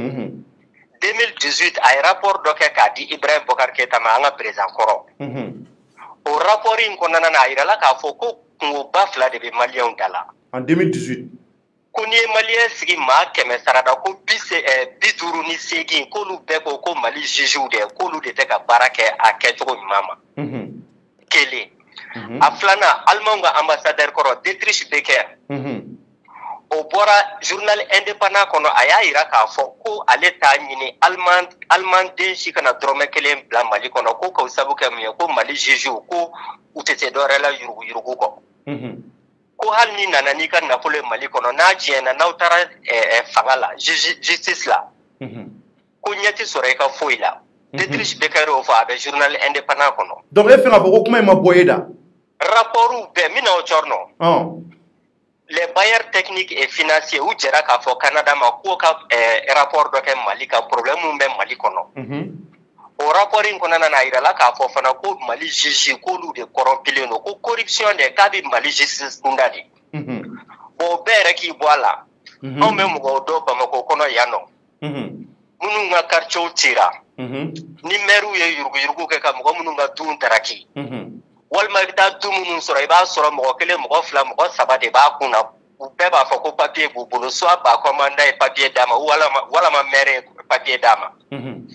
2018 a ye rapport dɔ kɛ k'a di Ibrahim Bokar Keita ma an ka président kɔrɔ. O rapport in kɔnɔna na a yirala k'a fɔ ko kungoba 2 de bɛ maliyɛnw da la. En 2018. Ko n'i ye maliyɛn sigi maa 100 sarada ko 58 k'olu bɛɛ ko ko Mali jugew de k'olu de tɛ ka baara kɛ a kɛcogo ɲuman ma. Kelen. A 2nan Allemand ka ambassadeur kɔrɔ Dietrich Becker. O bɔra journal indépendant kɔnɔ a y'a yira k'a fɔ ko ale t'a ɲini Allemand si kana dɔrɔmɛ 1 bila Mali kɔnɔ ko k'o sabu kɛ mun ye ko Mali jugew ko u tɛ se dɔwɛrɛ la yurugu kɔ. Ko hali ni nana n'i ka nafolo ye Mali kɔnɔ n'a tiɲɛna n'aw taara fanga la justice la ko ɲɛ tɛ sɔrɔ i ka foyi la. Dietrich Becker y'o fɔ a bɛ journal indépendant kɔnɔ. Donc e fɛ k'a fɔ ko kuma in ma bɔ e da. Rapports bɛɛ min na o Tchorno. Les bailleurs techniques et financiers u jɛra k'a fɔ Canada ma k'o ka rapport dɔ kɛ Mali ka problème min bɛ Mali kɔnɔ. O rapport in kɔnɔna na a yirala k'a fɔ fana ko Mali juge k'olu de corrompilen don ko corruption de k'a bɛ Mali justice kunda de. Bon o bɛɛ yɛrɛ k'i bɔ a la. Anw bɛ mɔgɔw dɔn Bamakɔ kɔnɔ yan nɔ. Minnu ka quartiers cira. Ni maires ye yuruguyurugu kɛ ka mɔgɔ minnu ka du daraki. Walima i bɛ taa du minnu sɔrɔ i b'a sɔrɔ mɔgɔ 1 mɔgɔ 2 mɔgɔ 3 de b'a kun na u bɛɛ b'a fɔ ko papier b'u bolo soit ba commandant ye papier d'a ma walama maire ye papier d'a ma.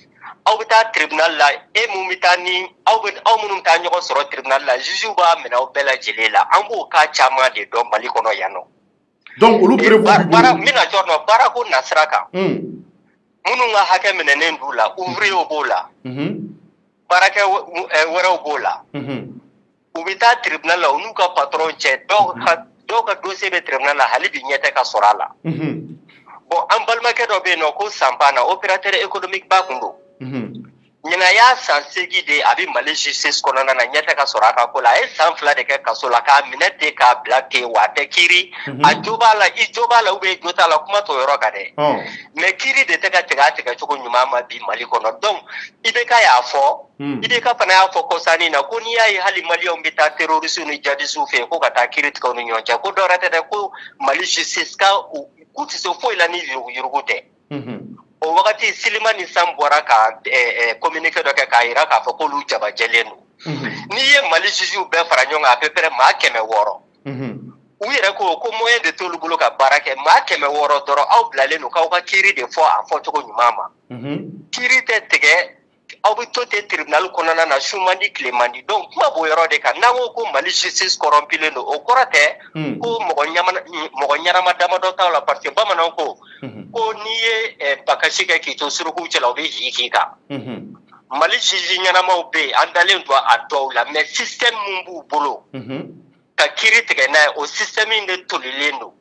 aw bɛ taa tribunal la e mun bɛ taa ni aw minnu bɛ taa ɲɔgɔn sɔrɔ tribunal la juge b'a minɛ aw bɛɛ lajɛlen la an b'o cas caman de dɔn Mali kɔnɔ yan nɔ. Donc olu prévu baara n bɛna jɔ nɔ baara ko nasira kan. minnu ka hakɛ minɛnen d'u la ouvrier b'o la. baarakɛ wɛrɛw b'o la. u bɛ taa tribunal la u n'u ka patron cɛ dɔw ka dossier bɛ tribunal la hali bi ɲɛ tɛ ka sɔrɔ a la. Bon an balimakɛ dɔ bɛ yen nɔ ko Sanpana opérateur économique ba kun don. ɲinan y'a san 8 de a bɛ Mali justice kɔnɔna na ɲɛ tɛ ka sɔrɔ a ka ko la a ye san 2 de kɛ kaso la k'a minɛ ten k'a bila ten wa a tɛ kiiri a jo b'a la i jo b'a la ou bien i jo t'a la kuma t'o yɔrɔ kan dɛ mais kiiri de tɛ ka tigɛ a tigɛcogo ɲuman ma bi Mali kɔnɔ donc IBK y'a fɔ IBK fana y'a fɔ kɔsani na ko n'i y'a ye hali maliyɛnw bɛ taa terroristes ni djihadistes fɛ yen ko ka taa kiiri tigɛ u ni ɲɔgɔn cɛ ko dɔ wɛrɛ tɛ dɛ ko Mali justice k'u tɛ se foyi la ni yuruguyurugu tɛ. O wagati Silima ni Sam bɔra ka communiqué dɔ kɛ k'a jira k'a fɔ k'olu jabajɛlen don. N'i ye Mali juges bɛɛ fara ɲɔgɔn kan à peu près maa 600. U yɛrɛ ko moyen de t'olu bolo ka baara kɛ maa 600 dɔrɔn aw bilalen don k'aw ka kiiri de fɔ a fɔcogo ɲuman ma. Kiiri tɛ tigɛ aw bɛ to ten tribunal kɔnɔna na su man di tile man di donc kuma b'o yɔrɔ de kan n'an ko ko Mali justice corrompilen don o kɔrɔ tɛ ko mɔgɔ ɲɛnama damadɔ t'aw la parce que bamananw ko n'i ye bakasi kɛ k'i to surukuw cɛla u bɛ hi k'i kan. Mali juge ɲɛnamaw bɛ yen an dalen don a dɔw la mais système mun b'u bolo ka kiiri tigɛ n'a ye o système in de tolilen don.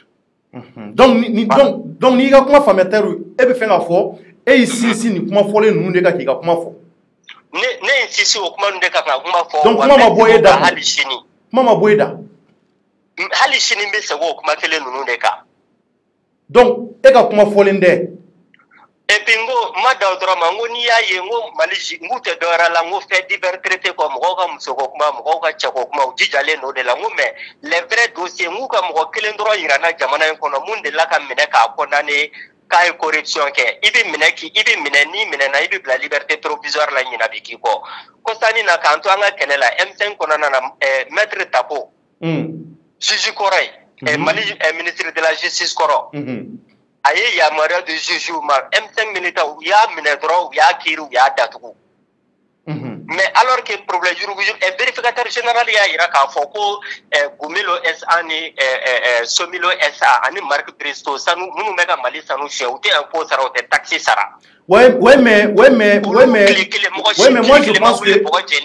Donc n'i ka kuma faamuya Tayiru e bɛ fɛ k'a fɔ e y'i sinsin nin kuma fɔlen ninnu de kan k'i ka kuma fɔ. Ne y'i sinsin o kuma ninnu de kan ka kuma fɔ. Donc kuma ma bɔ e da hali sini. Kuma ma bɔ e da. Hali sini n bɛ segin o kuma kelen ninnu de kan. Donc e ka kuma fɔlen dɛ. Et puis n ko n ma da o dɔrɔn ma n ko n'i y'a ye n ko Mali n k'u tɛ dɔwɛrɛ la n ko fait divers traité kɔ mɔgɔw ka musoko kuma mɔgɔw ka cɛko kuma u jijalen n'o de la n ko mais les vrais dossiers n k'u ka mɔgɔ kelen dɔrɔn yira n na jamana in kɔnɔ mun delila ka minɛ k'a condamné k'a ye corruption kɛ i bɛ minɛ n'i minɛna i bɛ bila liberté provisoire la ɲina bɛ k'i kɔ kɔsani na k'an to an ka kɛlɛ la M5 kɔnɔna na maître Tapo juge kɔrɔ ye Mali ministre de la justice kɔrɔ a ye yamaruya de juge ma M5 militaire u y'a minɛ dɔrɔn u y'a kiiri u y'a datugu mais alors que problème vérificateur général y'a jira k'a fɔ ko Gumilo SA ni Somilo SA ani Marc Bristow sanu minnu bɛ ka Mali sanu suɲɛ u tɛ impôt sara u tɛ taxe sara. Ouais, mais moi je pense que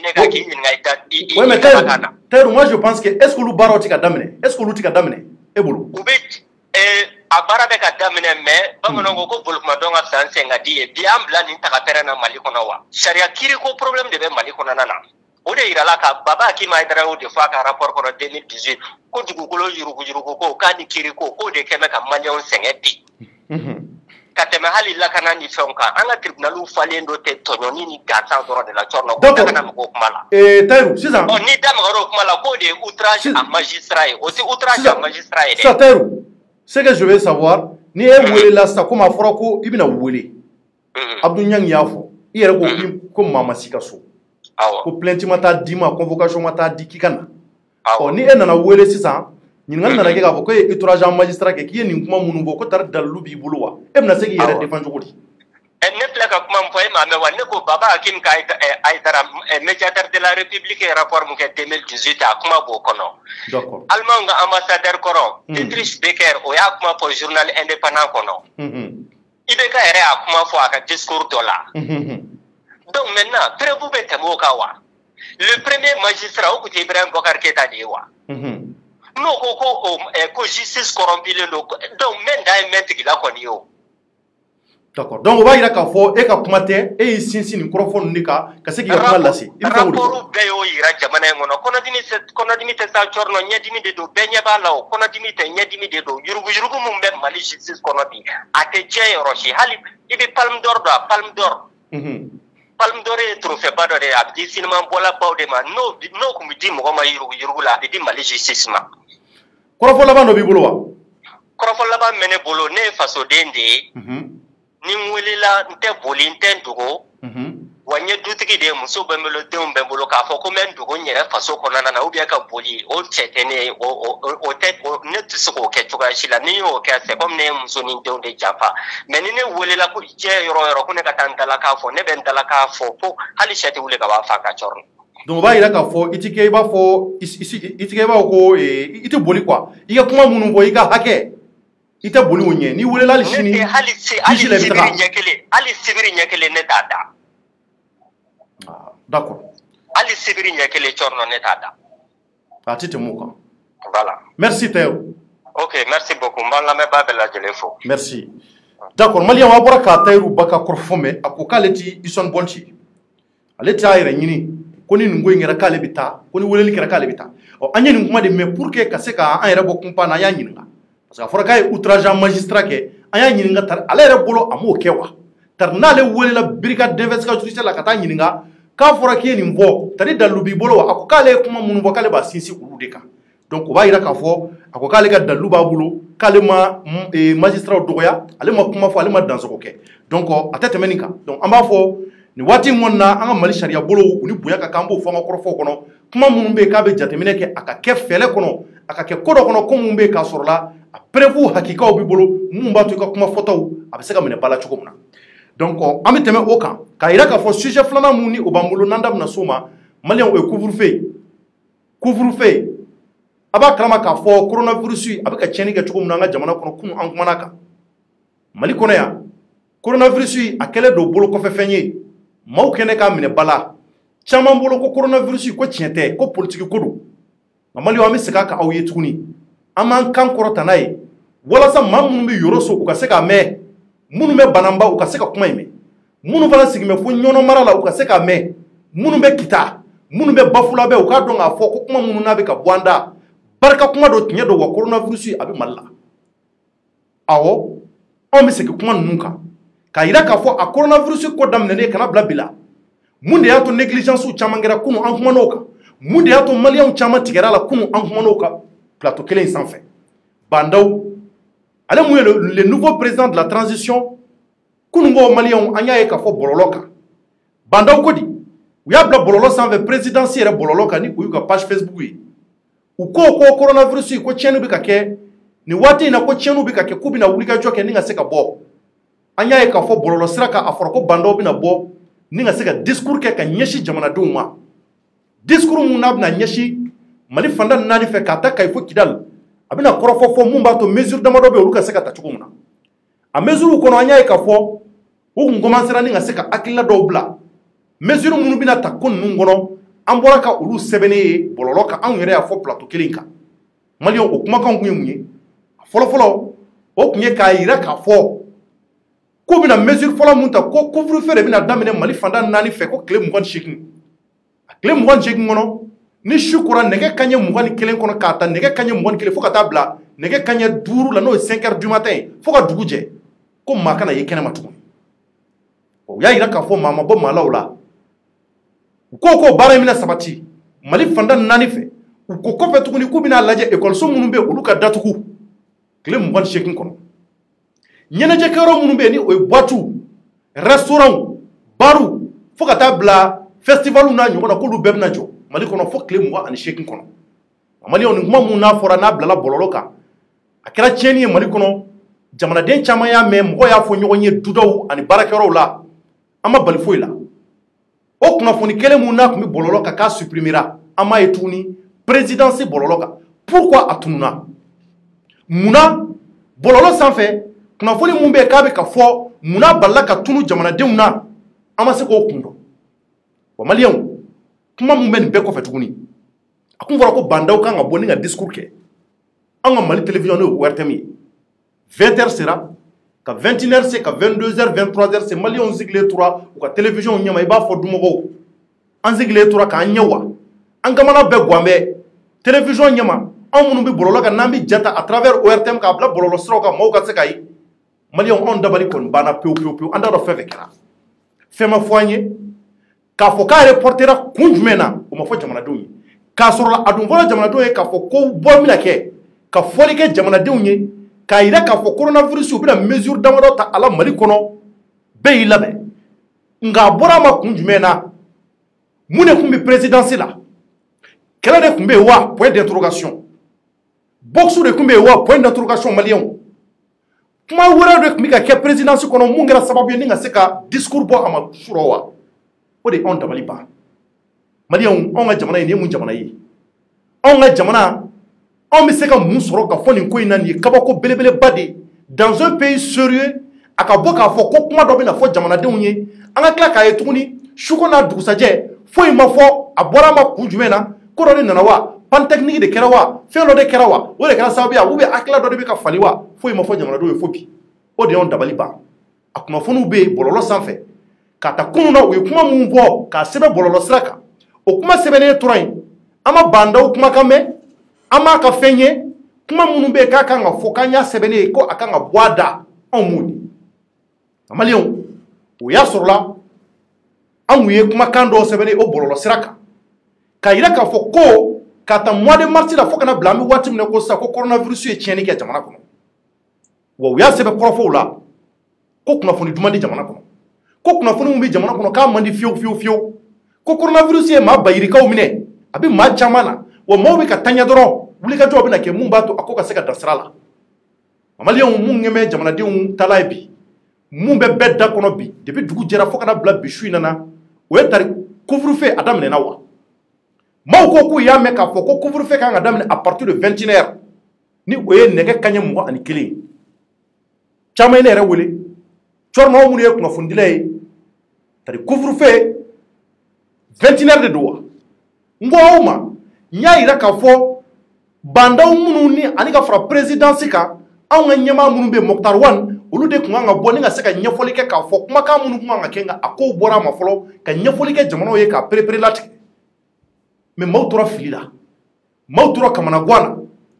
ouais, mais Tayiru, moi je pense que est-ce que olu baaraw tɛ ka daminɛ est-ce que olu tɛ ka daminɛ e bolo. U bɛ a baara bɛ ka daminɛ mais bamananw ko bolokumadɔn ka fisa sen ka di ye bi an bila nin tagapɛrɛn na Mali kɔnɔ wa sariya kiiri ko problème de bɛ Mali kɔnɔna na o de yirala ka Baba Hakim Aïdara y'o de fɔ a ka rapport kɔnɔ 2018 ko dugukolo yuruguyurugu ko k'a ni kiiri ko k'o de kɛ bɛ ka maliyɛnw sɛgɛn bi ka tɛmɛ hali lakana ni fɛnw kan an ka tribunaliw falen dɔ tɛ tɔɲɔni ni gansan dɔrɔn de la cɔrɔ ko da kana mɔgɔw kuma la. Tayiru sisan. Ni da magara o kuma la k'o de ye outrage à magistrat ye o tɛ outrage à magistrat ye dɛ. Sisan Tayiru ce que je veux savoir ni e welela sisan komi a fɔra ko i bɛna wele Abdou Niang y'a fɔ i yɛrɛ ko maa ma s'i ka so ko plainte ma taa d'i ma convocation ma taa di k'i ka na ni e nana wele sisan ɲininkali nana kɛ k'a fɔ ko e ye outrage à magistrat kɛ k'i ye nin kuma minnu fɔ ko tari dalilu b'i bolo wa e bɛna se k'i yɛrɛ défend cogo di. Ne filɛ ka kuma min fɔ e m'a mɛn wa ne ko Baba Hakim Aïdara médiateur de la République ye rapport min kɛ 2018 a kuma b'o kɔnɔ. Allemand ka ambassadeur kɔrɔ Dietrich Becker o y'a kuma fɔ journal indépendant kɔnɔ. IBK yɛrɛ y'a kuma fɔ a ka discours dɔ la. Donc maintenant preuve bɛ tɛmɛ o kan wa le premier magistrat o tun tɛ Ibrahim Boubacar Keïta de ye wa. N'o ko justice corrompilen don donc mɛn da ye mɛn tigila kɔni ye o. D'accord. Donc, on va dire qu'à fond, et qu'à commenter, et ici, si nous croyons que c'est qui va passer. Rapport Béo ira jamana ngono. Konadimi te sa chorno nyadimi de do benya balao. Konadimi te nyadimi de do yurugu mumbe Mali justice konadi. Ate jay roshi hali ibi palme d'or do palme d'or. Palme d'or e trophée bado de abdi cinéma bola bawde ma no kumidi mo ma yurugu la abdi Mali justice ma. Korofo laba no bi bolo wa. Korofo laba mene bolo ne faso dende. Ni welela nte boli nte ndugo wa nye dutigi de muso bɛ bolo denw bɛ bolo k'a fɔ ko n bɛ n dogo n yɛrɛ faso kɔnɔna na ou bien ka boli o cɛ tɛ ne o tɛ ne tɛ se k'o kɛ cogoya si la ni y'o kɛ c'est comme ne ye muso ni denw de janfa mais ni ne welela ko diɲɛ yɔrɔ o yɔrɔ ko ne ka taa n dala k'a fɔ ne bɛ n dala k'a fɔ ko hali sɛ tɛ wuli ka b'a fa ka cɔrɔ. Donc b'a yira k'a fɔ i ti kɛ i b'a fɔ i ti kɛ i b'a fɔ ko i tɛ boli quoi i ka kuma minnu fɔ i ka hakɛ i tɛ boli o ɲɛ n'i welela hali sini hali sibiri ɲɛ kelen ne t'a da. D'accord. Ali sibiri ɲɛ kelen cɔrɔ ne t'a da. A ti tɛmɛ o kan. Voilà. Merci Tayo. Ok, merci beaucoup. N b'an lamɛnbaa bɛɛ lajɛlen fo. Merci. D'accord, malien a bɔra k'a Tayiru ba ka kɔrɔfɔ mɛn a ko k'ale ti Ison Bɔn ci. Ale t'a yɛrɛ ɲini ko ni nin ko in kɛra k'ale bɛ taa ko ni weleli kɛra k'ale bɛ taa. Ɔ an ye nin kuma de mɛn pour que ka se k'an yɛrɛ bɔ kunpa na an y'a ɲininka. Parce que a fɔra k'a ye outrage en magistrat kɛ an y'a ɲininka tari ale yɛrɛ bolo a m'o kɛ wa. Tari n'ale welela brigade d'investigation judiciaire la ka taa ɲininka k'a fɔra k'i ye nin fɔ tari dalu b'i bolo wa a ko k'ale ye kuma minnu fɔ k'ale b'a sinsin olu de kan. Donc o b'a yira k'a fɔ a ko k'ale ka dalu b'a bolo k'ale ma magistrat dɔgɔya ale ma kuma fɔ ale ma dansago kɛ. Donc a tɛ tɛmɛ nin kan. Donc an b'a fɔ nin waati in kɔnɔna an ka Mali sariya bolo u ni bonya ka kan an b'o fɔ an ka kɔrɔfɔw kɔnɔ kuma minnu bɛ yen k'a bɛ jateminɛ kɛ a ka kɛ fɛlɛ kɔnɔ a ka kɛ ko dɔ kɔnɔ ko minnu bɛ yen k'a sɔrɔ la a preuve hakikaw b'i bolo mun b'a to i ka kuma fɔtaw a bɛ se ka minɛ ba la cogo min na. Donc an bɛ tɛmɛ o kan k'a yira k'a fɔ sujet filanan mun ni o b'an bolo n'an da bɛna s'o ma maliyɛnw o ye couvre-feu a b'a kalama k'a fɔ coronavirus a bɛ ka tiɲɛni kɛ cogo min na an ka jamana kɔnɔ kunun an kumana kan Mali kɔnɔ yan coronavirus a kɛlen don bolo kɔfɛ fɛn ye maaw kɛnɛ k'a minɛ bala caman bolo ko coronavirus ko tiɲɛ tɛ ko politique ko don nka maliyɛnw an bɛ segin a kan aw ye tuguni an b'an kan kɔrɔta n'a ye walasa maa minnu bɛ yɔrɔ so u ka se k'a mɛn minnu bɛ bananba u ka se ka kuma in mɛn minnu fana sigin bɛ fo ɲɔnɔ mara la u ka se k'a mɛn minnu bɛ kita minnu bɛ bafula bɛ u k'a dɔn k'a fɔ ko kuma minnu n'a bɛ ka bɔ an da barika kuma dɔ tiɲɛ don wa coronavirus a bɛ Mali la awɔ anw bɛ segin kuma ninnu kan k'a yira k'a fɔ a coronavirus ko daminɛnen kana bila bi la mun de y'a to négligence caman kɛra kunun an kuman'o kan mun de y'a to maliyɛnw caman tigɛra a la kunun an kuman'o kan plateau kelen in sanfɛ Bandaw ale mun ye le nouveau président de la transition kunun ko maliyɛnw an y'a ye k'a fɔ bɔlɔlɔ kan Bandaw ko di u y'a bila bɔlɔlɔ sanfɛ présidence yɛrɛ bɔlɔlɔ kan ni o y'u ka page Facebook ye u ko coronavirus ko tiɲɛni bɛ ka kɛ nin waati in na ko tiɲɛniw bɛ ka kɛ k'u bɛna wulikajɔ kɛ ni ka se ka bɔ an y'a ye k'a fɔ bɔlɔlɔ sira kan a fɔra ko Bandaw bɛna bɔ ni ka se ka discours kɛ ka ɲɛsin jamanadenw ma discours mun n'a bɛna ɲɛsin Mali fanda 4 fɛ k'a ta Kayi fo Kidali a bɛna kɔrɔfɔ fɔ mun b'a to mesure damadɔ bɛ olu ka se ka ta cogo min na a mesure kɔnɔ an y'a ye k'a fɔ u kun commencera ni ka se ka hakilila dɔw bila mesure minnu bɛna ta ko ninnu kɔnɔ an bɔra ka olu sɛbɛnnen ye bɔlɔlɔ kan anw yɛrɛ y'a fɔ plateau kelen kan maliyɛnw o kumakan kun ye mun ye fɔlɔfɔlɔ o kun ye k'a yira k'a fɔ ko bɛna mesure fɔlɔ mun ta ko couvre-feu de bɛna daminɛ Mali fanda 4 fɛ ko tile 28 a tile 28 kɔnɔ ni su kora nɛgɛ kaɲɛ 21 kɔnɔ k'a ta nɛgɛ kaɲɛ 21 fo ka taa bila nɛgɛ kaɲɛ 5 la n'o ye 5 heures du matin fo ka dugu jɛ ko maa kana ye kɛnɛma tuguni o y'a yira k'a fɔ maa ma bɔ maa la o la u ko baara in bɛna sabati Mali fanda 4 fɛ u ko kɔfɛ tuguni k'u bɛna lajɛ ekɔliso minnu bɛ olu ka datugu tile 28 kɔnɔ ɲɛnajɛkɛyɔrɔ minnu bɛ yen ni o ye boîtes restaurants baruw fo ka taa bila festival n'a ɲɔgɔn na k'olu bɛɛ bɛna jɔ Mali kɔnɔ fo tile 28 kɔnɔ maliyɛnw nin kuma mun n'a fɔra n'a bilala bɔlɔlɔ kan a kɛra tiɲɛni ye Mali kɔnɔ jamanaden caman y'a mɛn mɔgɔ y'a fɔ ɲɔgɔn ye dudaw ani baarakɛyɔrɔw la an ma bali foyi la o kunnafoni kelen mun n'a tun bɛ bɔlɔlɔ kan k'a supprimera an m'a ye tuguni présidence bɔlɔlɔ kan pourquoi a tununa munna bɔlɔlɔ sanfɛ kunnafoni mun bɛ yen k'a bɛ ka fɔ munna balila ka tunu jamanadenw na an ma se k'o kun dɔn wa maliyɛnw kuma mun bɛ nin bɛɛ kɔfɛ tuguni a kun fɔra ko Bandaw kan ka bɔ ni ka discours kɛ an ka Mali télévision n'o ye ORTM ye 20 heures sera ka 21 heures se ka 22 heures 23 heures se maliyɛnw sigilen tora u ka télévision ɲɛma i b'a fɔ dumɔgɔw an sigilen tora k'an ɲɛ wa an kamana bɛɛ gan bɛ télévision ɲɛma anw minnu bɛ bɔlɔlɔ kan n'an bɛ jata à travers ORTM k'a bila bɔlɔlɔ siraw kan maaw ka se ka ye maliyɛnw anw dabali kɔni banna pewu an t'a dɔn fɛn fɛn kɛra fɛn ma fɔ an ye k'a fɔ k'a reportera kun jumɛn na o ma fɔ jamanadenw ye k'a sɔrɔ a dun fɔra jamanadenw ye k'a fɔ ko bɔ bɛna kɛ ka fɔli kɛ jamanadenw ye k'a yira k'a fɔ coronavirus u bɛna mesure damadɔ ta a la Mali kɔnɔ bɛɛ y'i labɛn nga bora ma kun jumɛn na mun de kun bɛ présidence la kɛlɛ de kun bɛ wa point d'interrogation boxe de kun bɛ wa point d'interrogation maliyɛnw kuma wɛrɛ de kun bɛ ka kɛ présidence kɔnɔ mun kɛra sababu ye ni ka se ka discours bɔ a ma sɔrɔ wa o de anw dabali ban maliyɛnw anw ka jamana in nin ye mun jamana ye anw ka jamana anw bɛ se ka mun sɔrɔ ka fɔ nin ko in na nin ye kabako belebeleba de dans un pays sérieux a ka bɔ k'a fɔ ko kuma dɔ bɛ na fɔ jamanadenw ye an ka tila k'a ye tuguni suko n'a dugusajɛ foyi ma fɔ a bɔra ma kun jumɛn na ko dɔ de nana wa pantechnique de kɛra wa fɛn dɔ de kɛra wa o de kɛra sababu ye ou bien hakilila dɔ de bɛ ka fali wa foyi ma fɔ jamanadenw ye fo bi o de y'anw dabali ban a kunnafoniw bɛ yen bɔlɔlɔ sanfɛ k'a ta kunun na u ye kuma mun fɔ k'a sɛbɛn bɔlɔlɔ sira kan o kuma sɛbɛnnen tora yen an ma bandaw kumakan mɛn an m'a ka fɛn ye kuma minnu bɛ yen k'a kan ka fɔ k'an y'a sɛbɛnnen ye ko a kan ka bɔ a da anw m'o ye maliyɛnw o y'a sɔrɔla anw ye kumakan dɔw sɛbɛnnen o bɔlɔlɔ sira kan k'a yira k'a fɔ ko k'a ta mois de mars la fo kana bila an bɛ waati min na ko sisan ko coronavirus ye tiɲɛni kɛ jamana kɔnɔ wa u y'a sɛbɛn kɔrɔfɔw la ko kunnafoni duman di jamana kɔnɔ ko kunnafoni min bɛ jamana kɔnɔ k'a man di fiyewu fiyewu fiyewu ko coronavirus ye maa bayirikaw minɛ a bɛ maa caman na wa maaw bɛ ka taɲa dɔrɔn wulikajɔw bɛ na kɛ mun b'a to a ko ka se ka dan sira la maliyɛnw mun ŋɛmɛ jamanadenw taala ye bi mun bɛ bɛɛ da kɔnɔ bi depuis dugu jɛra fo kana bila bi su in na o ye tari couvre-feu a daminɛna wa maaw ko k'u y'a mɛn k'a fɔ ko couvre-feu kan ka daminɛ à partir de 21h ni o ye nɛgɛ kaɲɛ 21 ye caman ye ne yɛrɛ wele cɔrimaw minnu ye kunnafonidila ye tari couvre-feu 21h de don wa n ko aw ma n y'a yira k'a fɔ bandaw minnu ni ani ka fara présidence kan anw ka ɲɛmaa minnu bɛ Mokhtar Wane olu de tun kan ka bɔ ni ka se ka ɲɛfɔli kɛ k'a fɔ kumakan minnu tun kan ka kɛ nka a kow bɔra a ma fɔlɔ ka ɲɛfɔli kɛ jamanaw ye k'a perepere latigɛ mais maaw tora fili la maaw tora kamana gan na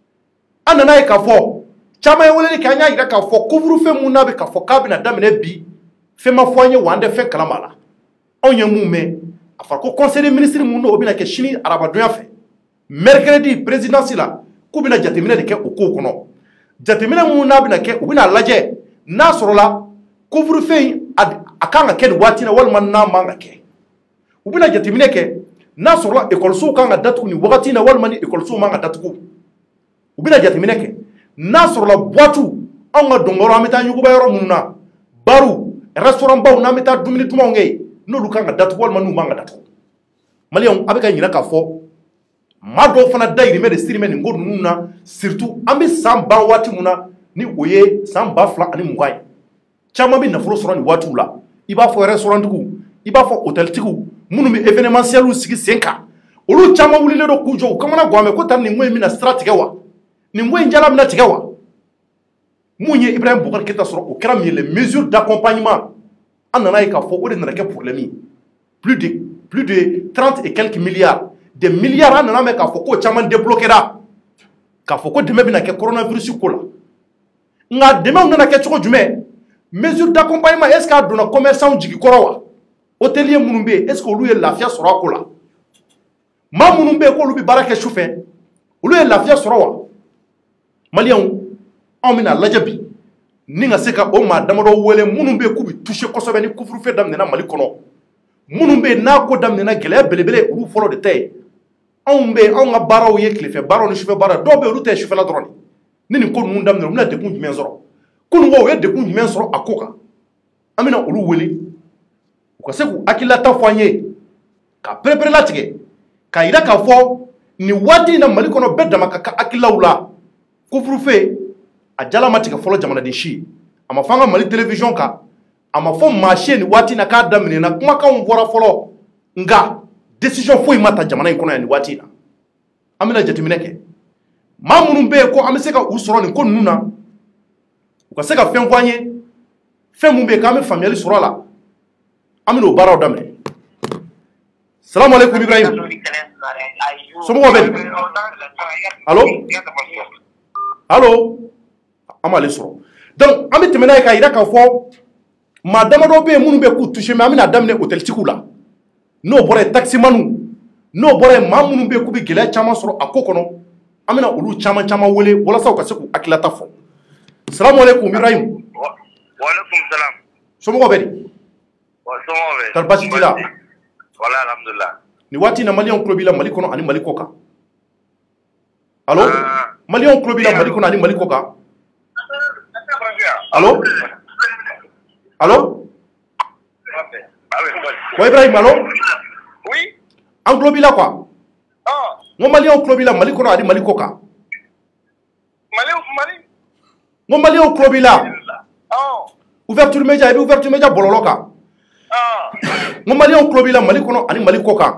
an nana ye k'a fɔ caman ye weleli kɛ an y'a yira k'a fɔ couvre-feu mun n'a bɛ k'a fɔ k'a bɛna daminɛ bi fɛn ma fɔ an ye wa an tɛ fɛn kalama la anw ye mun mɛn a fɔra ko conseil des ministres mun n'o bɛna kɛ sini arabadonya fɛ mercredi présidence la k'u bɛna jateminɛ de kɛ o kow kɔnɔ jateminɛ minnu n'a bɛna kɛ u bɛna lajɛ n'a sɔrɔla couvre-feu in a kan ka kɛ nin waati la walima n'a man ka kɛ u bɛna jateminɛ kɛ n'a sɔrɔla ekɔlisow kan ka datugu nin wagati in na walima ni ekɔlisow man ka datugu u bɛna jateminɛ kɛ n'a sɔrɔla boîtes anw ka dɔnkɔrɔ an bɛ taa ɲuguba yɔrɔ minnu na baruw restaurant baw n'an bɛ taa dumuni dumanw kɛ n'olu kan ka datugu walima n'u man ka datugu maliyɛnw a bɛ ka ɲinɛ k'a fɔ maa dɔw fana dayirimɛ de sirimɛ nin ko ninnu na surtout an bɛ san ban waati min na ni o ye san 2020 ye caman bɛ nafolo sɔrɔ nin waatiw la i b'a fɔ restauranttigiw i b'a fɔ hôteltigiw minnu bɛ événementiel sigi sen kan olu caman wulilen don k'u jɔ u kamana gan mɛn ko tari nin ko in bɛna sira tigɛ wa nin ko in jala bɛna tigɛ wa mun ye Ibrahim Boubacar Keïta sɔrɔ o kɛra min ye les mesures d'accompagnement an nana ye k'a fɔ o de nana kɛ problème ye plus de 30 et quelques milliards des milliards an nana mɛn k'a fɔ k'o caman débloquera k'a fɔ ko dɛmɛ bɛna kɛ coronavirus ko la nka dɛmɛw nana kɛ cogo jumɛn mesure d'accompagnement est ce qu'a donna commerçants jigi kɔrɔ wa hôtelier minnu bɛ yen est ce que olu ye lafiya sɔrɔ a ko la maa minnu bɛ yen k'olu bɛ baara kɛ sufɛ olu ye lafiya sɔrɔ wa maliyɛnw anw bɛna lajɛ bi ni ka se ka o maa damadɔ wele minnu bɛ yen k'u bɛ touché kosɛbɛ ni couvre-feu daminɛna Mali kɔnɔ minnu bɛ yen n'a ko daminɛna gɛlɛya belebele olu fɔlɔ de tɛ yen anw bɛ yen anw ka baaraw ye tilefɛ baaraw ni sufɛ baara dɔw bɛ yen olu tɛ sufɛla dɔrɔn ni nin ko ninnu daminɛ u bɛna degun jumɛn sɔrɔ kununko u ye degun jumɛn sɔrɔ a ko kan an bɛna olu wele u ka se k'u hakililata fɔ an ye ka perepere latigɛ k'a yira k'a fɔ nin waati in na Mali kɔnɔ bɛɛ dama ka kan hakililaw la couvre-feu a jala ma tigɛ fɔlɔ jamanaden si a ma fɔ an ka Mali télévision kan a ma fɔ maa si ye nin waati in na k'a daminɛna kumakanw bɔra fɔlɔ nka décision foyi ma ta jamana in kɔnɔ yan nin waati in na an bɛna jateminɛ kɛ maa minnu bɛ yen ko an bɛ se ka u sɔrɔ nin ko ninnu na u ka se ka fɛn fɔ an ye fɛn mun bɛ yen k'an bɛ faamuyali sɔrɔ a la an bɛna o baaraw daminɛ salamu aleykum Ibrahim somɔgɔw bɛ di allo an b'ale sɔrɔ donc an bɛ tɛmɛ n'a ye k'a yira k'a fɔ maa damadɔ bɛ yen minnu bɛ k'u touché mais an bɛna daminɛ hôteltigiw la n'o bɔra yen taximaniw n'o bɔra yen maa minnu bɛ yen k'u bɛ gɛlɛya caman sɔrɔ a ko kɔnɔ an bɛna olu caman caman wele walasa u ka se k'u hakililata fɔ salamu aleykum Ibrahim Walaikum salam. somɔgɔw bɛ di Tarbasi tila. Wala alhamdulillah. Ni wati na Malian club la Mali kono ani Mali koka. Allo? Malian club la Mali kono ani Mali koka. Allo? Allo? Wa Ibrahim allo? Oui. En club la quoi? Ah. Mo Malian club la Mali kono ani Mali koka. Mo Malian club la. Oh. Ouverture média et ouverture média bololoka. Ah. Mo Malian club la Mali kono ani Mali koka.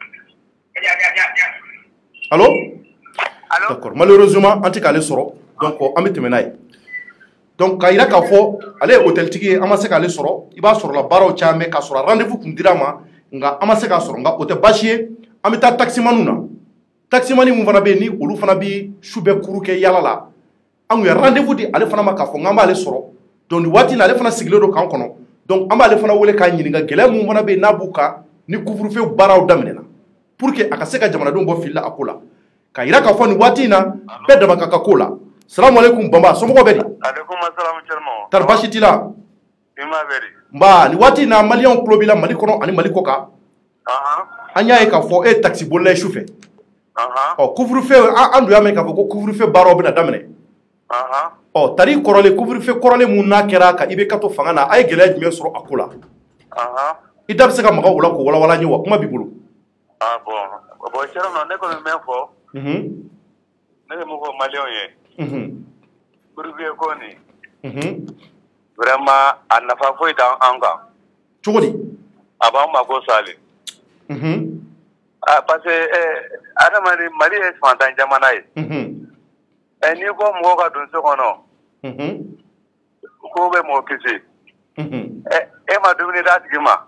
Allô? Allô? D'accord. Malheureusement, anti kale soro. Donc on met temenaye. Donc kayira ka fo ale hôtel tigi amase kale soro, iba soro la baro chame ka soro rendez-vous kundirama nga amase ka soro nga hôtel bashie amita taxi manuna. Taxi mani mu fana be ni olu fana bi shube kuruke yala la. Angu ya rendez-vous di ale fana maka fo ngamba ale soro. Donc wati na ale fana sigile do kan kono. Donc amba ale fana wole ka nyininga gele mu fana be nabuka ni couvre-feu baraw daminena. Pour que akaseka jamana don bo filla akola. Kayira ka fo ni wati na be dama ka kola. Salam alaikum Bamba, somo ko bedi. Alaikum assalam Chermo. Tarbashi tila. Ima bedi. Mba ni wati na Malian club la Mali kono ani Mali koka. Anya e ka fo e taxi bolle chauffeur. Oh couvre-feu andu ya me ka fo ko couvre-feu baro be na damene. Oh tari korole couvre-feu korole mun na kera ka ibe kato fanga na ay gele jime soro akola. Idab se ka maga wala ko wala wala nyi wa kuma bibulu. Bon. Bon Chermo ne ko me fo. Ne mo ko Malian ye. Couvre-feu ko ni. Vraiment an nafa fo ita anga. Chogodi. Aba ma ko sale. Parce que adamani Mali est fantan jamana ye. Ni ko mo ka dun so kono. Ko be mo kisi. Ma dumuni da tigima.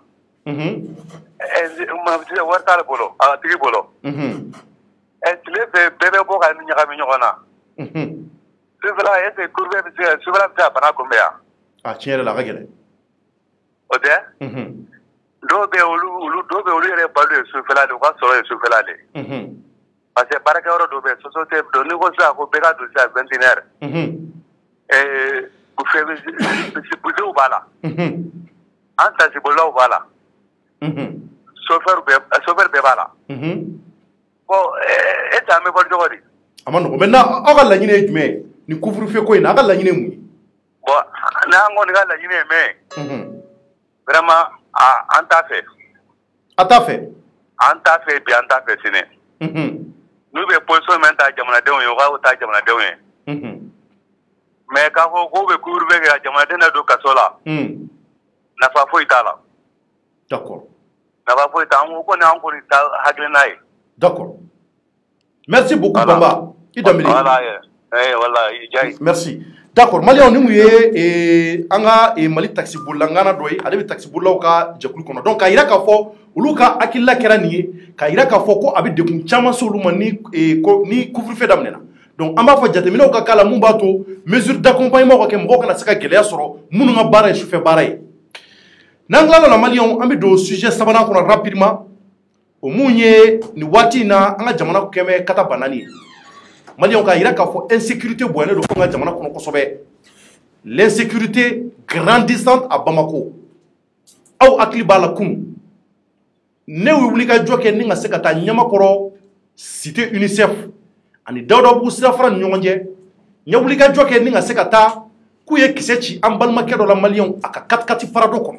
Ma bi warta bolo, a tigi bolo. Tile be bebe ko ka ni nyaka mi nyona. Sufla ese kurbe bi sufla ta bana ko me ya. Tiere la gele. Ode? Do be olu yere balu sufla do ka soro sufla le. Parce que baraka oro do be société do ni ko sa ko be ka do sa 21h. Ku fe bi budu bala. Anta si bolo bala. Chauffeur be bala. Bon eta me bol jogori. Amano maintenant aga la nyine jume ni couvre-feu ko ina aga la nyine mu. Bon na ngoni ga la nyine me. Vraiment anta fait. Ata fait. Anta fait bi anta fait sine. Nous be position menta jamana de yo ga uta jamana de yo. Mais ka ko be couvre-feu ga jamana de na do kasola. Na fa fo itala. D'accord. Na fa fo ita ko na ko ni ta haglinaye. D'accord. Merci beaucoup Bamba. Voilà. Voilà, merci. D'accord. Malian ni muye anga Mali taxi bolla ngana doy ale be taxi bolla ka jekulu kono. Donc kayira ka fo uluka akilla kera ni kayira ka fo ko abi de kun chama solu mani ni couvre-feu damnena. Donc amba fo jatemina ka kala mun bato mesure d'accompagnement ko ke mbo kana saka geleya soro munu nga bara e chauffeur bara e. Nangla la Malian ambi do sujet sabana kono rapidement. O munye ni wati na anga jamana ko keme kata banani. Malian ka ira ka fo insécurité boyane do ko nga jamana kono kosobe. L'insécurité grandissante à Bamako. Aw akli bala kum. Ne wuli ka joke ni nga sekata nyama koro cité UNICEF. Ani dawda bu sirafra nyonje. Nya wuli ka joke ni nga sekata ku ye kisechi ambalma kedo la Malian aka katkati parado kono.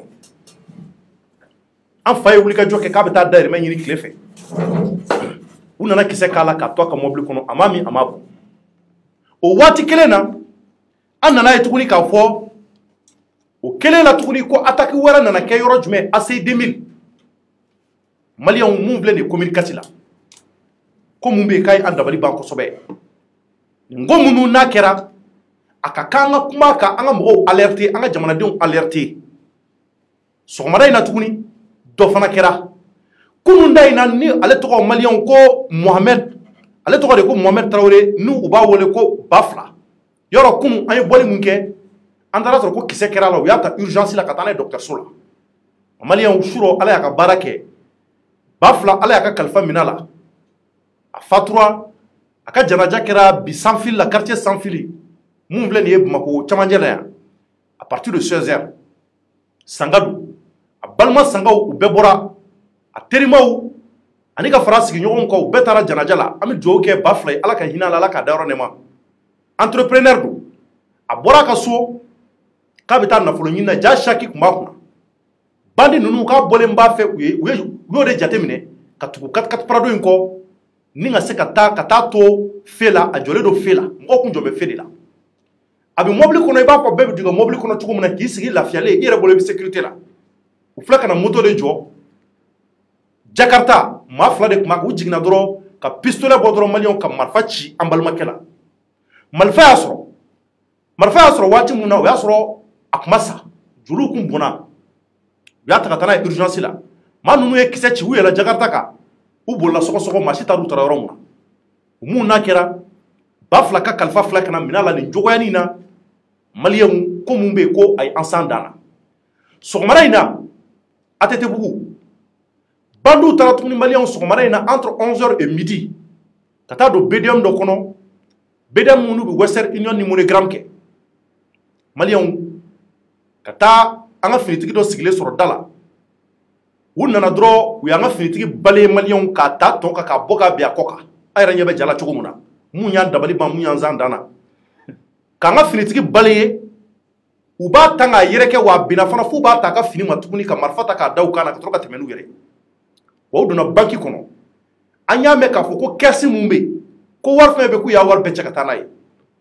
An faye wuli ka joke ka beta daire men yini klefe. Unana kise kala ka to ka mobile kono amami amabu. O wati kelena anana etukuni ka fo o kelela tukuni ko attaque wara nana ke yoro jume AC 2000. Malian mun vle ni communication la. Ko mun be kay andabali banko sobe. Ngomunu nakera aka kanga kuma ka anga mo alerter anga jamana de alerter. Sogomara ina tukuni do fana kera kununda ina ni ale to Malian ko Mohamed ale to ko Mohamed Traoré nu uba wole ko Bafla yoro kunu ay boli munke andara to ko kise kera la yata urgence la katana docteur Sola Malian shuro ala ya barake Bafla ala ya kalfa minala a fatura aka janaja kera bi sans fil la quartier sans fil mun vle ni Bamako chamanjela à partir de 16h Sangadou a balma sangaw u bɛɛ bɔra a terimaw ani ka fara sigi ɲɔgɔn kan u bɛɛ taara janaja la an bɛ dugawu kɛ ba fila ye ala ka hinɛ a la ala ka dayɔrɔ nɛma entrepreneur don a bɔra a ka so k'a bɛ taa nafolo ɲini na ja saki tun b'a kunna bandi ninnu k'a bɔlen b'a fɛ u y'o de jateminɛ ka tugu kati parado in kɔ ni ka se ka taa to fe la a jɔlen don fe la mɔgɔw kun jɔ bɛ fe de la a bɛ mobili kɔnɔ i b'a fɔ bɛɛ bɛ don mobili kɔnɔ cogo min na k'i sigi lafiyalen i yɛrɛ bolo i bɛ sécurité la u filɛ ka na moto de jɔ Jakarta maa fila de tun b'a kan u jiginna dɔrɔn ka pistolet bɔ dɔrɔn maliyɛnw ka marifa ci an balimakɛ la marifa y'a sɔrɔ waati min na o y'a sɔrɔ a tun ma sa joliw kun bɔnna u y'a ta ka taa n'a ye urgence la maa ninnu ye kisɛ ci u yɛlɛ Jakarta kan u bolila sɔgɔsɔgɔ maa si taara u taara yɔrɔ min na u mun n'a kɛra ba fila ka kalifa fila kana minɛ a la nin cogoyanin na maliyɛnw ko mun bɛ yen ko a ye an san dan na sɔgɔmada in na ATT-Bugu bandiw taara tuguni maliyɛnw sɔgɔmada in na entre 11h et midi ka taa don BDM dɔ kɔnɔ BDM minnu bɛ Western Union ni MoneyGram kɛ maliyɛnw ka taa an ka finitigi dɔ sigilen sɔrɔ da la u nana dɔrɔn u y'an ka finitigi bale maliyɛnw k'a ta tɔn kan k'a bɔ k'a bin a kɔ kan a yɛrɛ ɲɛ bɛ jala cogo min na mun y'an dabali ban mun y'an zan dan na k'an ka finitigi bale ye u b'a ta k'a yɛrɛkɛ wa a binna fana f'u b'a ta a ka fini ma tuguni ka marifa ta k'a da u kan na ka sɔrɔ ka tɛmɛ n'u yɛrɛ wa u donna banki kɔnɔ an y'a mɛn k'a fɔ ko kɛsi mun bɛ yen ko wari fɛn bɛ k'u y'a wari bɛɛ cɛ ka taa n'a ye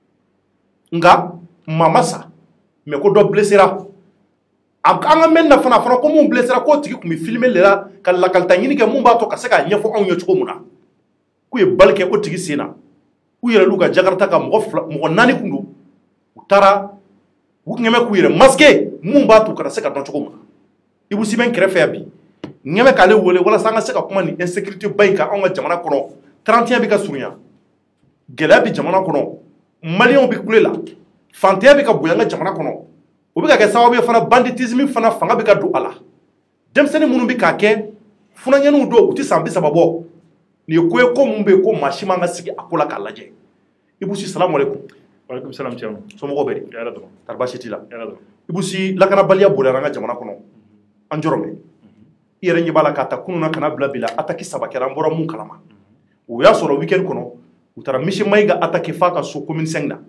nka maa ma sa mɛ ko dɔ blessera an ka mɛn na fana ko mun blessera k'o tigi tun bɛ filmer de la ka lakalita ɲini kɛ mun b'a to ka se k'a ɲɛfɔ anw ye cogo min na k'u ye bali kɛ o tigi sen na u yɛrɛ l'u ka Jakarta ka mɔgɔ 4 kun don u taara u ɲɛmɛ k'u yɛrɛ masquer mun b'a to kana se ka dɔn cogo min na Ibou Sibɛn kɛrɛfɛ yan bi ɲɛmɛ k'ale wele walasa an ka se ka kuma ni insécurité ba in kan anw ka jamana kɔnɔ 31 bɛ ka surunya gɛlɛya bɛ jamana kɔnɔ maliyɛnw bɛ kule la fantanya bɛ ka bonya an ka jamana kɔnɔ o bɛ ka kɛ sababu ye fana banditisme fana fanga bɛ ka don a la denmisɛnnin minnu bɛ k'a kɛ funaɲɛniw don u tɛ san 30 bɔ nin ye ko ye ko mun bɛ yen ko maa si man ka sigi a ko la k'a lajɛ Ibou Si salamu aleykum. Waaleykum salam Thierno. Somɔgɔw bɛ di. Yàlla dɔrɔn. Kari baasi t'i la. Yàlla dɔrɔn. Ibou Si lakanabaliya boliyara an ka jamana kɔnɔ an jɔrɔ mɛ i yɛrɛ ɲɛ b'a la k'a ta kunun na kana bila bi la attaque 3 kɛra an bɔra mun kalama o y'a sɔrɔ weekend kɔnɔ u taara Misi Mayiga attaque f'a ka so commune 5 na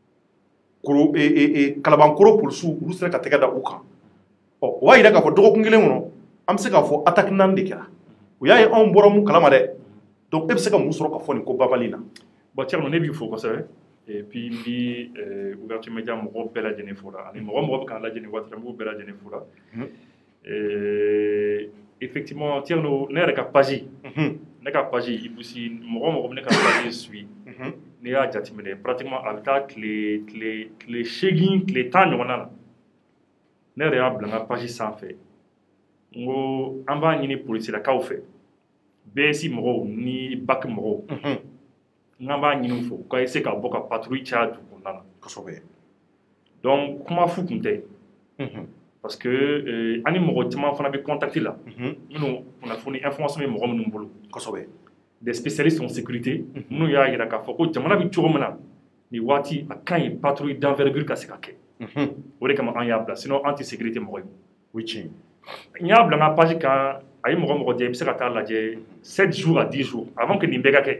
Kalabankoro polisiw olu sera ka tɛgɛ da u kan o b'a yira k'a fɔ dɔgɔkun kelen kɔnɔ an bɛ se k'a fɔ attaque 4 de kɛra o y'a ye anw bɔra mun kalama dɛ donc e bɛ se ka mun sɔrɔ ka fɔ nin ko babali na. Bon Thierno ne b'i fo kosɛbɛ et puis n bɛ Ouverture Media mɔgɔw bɛɛ lajɛlen fo la ani mɔgɔ mɔgɔ bɛ k'an lajɛ nin waati la n b'u bɛɛ lajɛlen fo la. Effectivement Thierno ne yɛrɛ ka page Ibou Si mɔgɔ mɔgɔ bɛ ne ka page suit ne y'a jateminɛ pratiquement a bɛ taa tile 8 tile 10 ɲɔgɔnna la ne yɛrɛ y'a bila n ka page sanfɛ n ko an b'a ɲini polisilakaw fɛ BSI mɔgɔw ni BAC mɔgɔw n'an b'a ɲini u fɛ u ka essayer ka bɔ ka patrouille caya dugu kɔnɔna na kosɛbɛ donc kuma fu tun tɛ parce que ani mɔgɔ caman fana bɛ contacter la minnu kunnafoni information bɛ mɔgɔ minnu bolo kosɛbɛ des spécialistes en sécurité minnu y'a jira k'a fɔ ko jamana bɛ cogo min na nin waati a ka ɲi patrouille d'envergure ka se ka kɛ o de kama an y'a bila sinon an tɛ sécurité mɔgɔ ye o ye tiɲɛ n y'a bila n ka page kan a ye mɔgɔ mɔgɔ diya i bɛ se ka taa lajɛ 7 jours à 10 jours avant que nin bɛɛ ka kɛ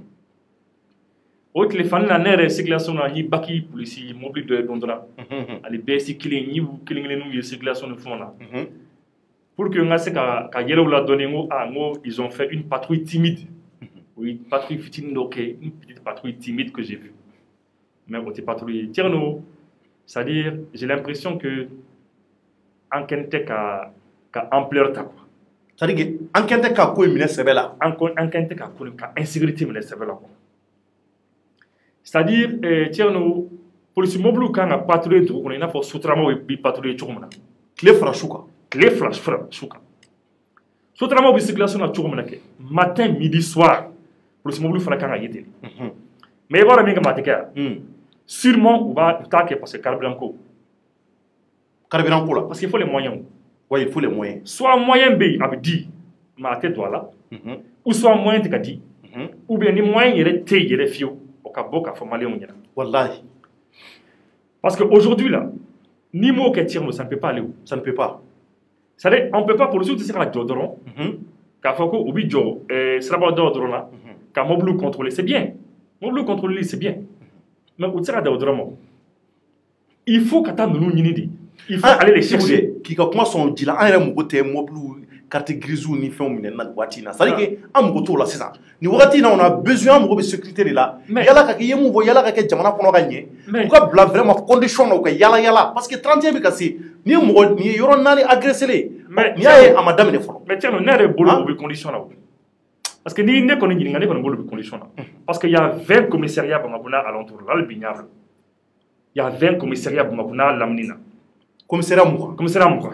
o tilefani na ne yɛrɛ circulation na n ye baki polisi mobili dɔ ye don dɔ la ani BSI kelen n ye kelen kelenninw ye circulation ni fɛnw na pour que n ka se ka yɛlɛw la dɔɔni n ko ils ont fait une patrouille timide o ye patrouille fitinin dɔ kɛ une petite patrouille timide que j'ai vu mais o tɛ patrouille Thierno c'est-à-dire j'ai l'impression que an kɛn tɛ ka ampleur ta quoi c'est-à-dire que an kɛn tɛ ka ko in minɛ sɛbɛ la an kɛn tɛ ka insécurité minɛ sɛbɛ la quoi c'est-à-dire Thierno polisi mobiliw kan ka patrouiller dugu kɔnɔ i n'a fɔ sotaramaw bɛ patrouiller cogo min na tile fara su kan tile fara su kan sotaramaw bɛ circulation na cogo min na kɛ matin midi soir polisi mobiliw fana kan ka ye ten mais i b'a dɔn min kama a tɛ kɛ yan sûrement u t'a kɛ parce que carburant ko la parce qu'il faut les moyens oui il faut les moyens soit moyen bɛ yen a bɛ di mais a tɛ don a la ou soit moyen tɛ ka di ou bien ni moyen yɛrɛ tɛ yen yɛrɛ fiyewu o ka bɔ ka fɔ maliyɛnw ɲɛna wallahi parce que aujourd'hui là ni m'o kɛ Thierno ça ne peut pas aller où ça ne peut pas C'est-à-dire, on ne peut pas pour le suite, c'est qu'à Jodron, qu'à Foko, ou Bidjo, Sraba Dodrona, qu'à Moblou contrôler, c'est bien. Moblou contrôler, c'est bien. Mais où sera Dodron? Il faut qu'à nous nidi. Il faut aller les chercher. Qui commence son dit là, un mogoté, Moblou, carte grisou, ni fait un watina. C'est-à-dire qu'un mogoto là, c'est ça. Ni watina, on a besoin de sécurité là. Yala kaki yemu vo yala kaki jamana kono gagné. Pourquoi bla vraiment condition au yala yala? Parce que 31 bi kasi ni mogo ni yoron nani agressé les. Mais ni ay amadame ne folo. Mais tiens, on a des boulot de conditions là. Parce que ni ne connaît ni ngane kono boulot de conditions là. Parce qu'il y a 20 commissariats Bamabuna alentour là le bignable. Il y a 20 commissariats Bamabuna Lamnina. Commissariat Moura. Commissariat Moura.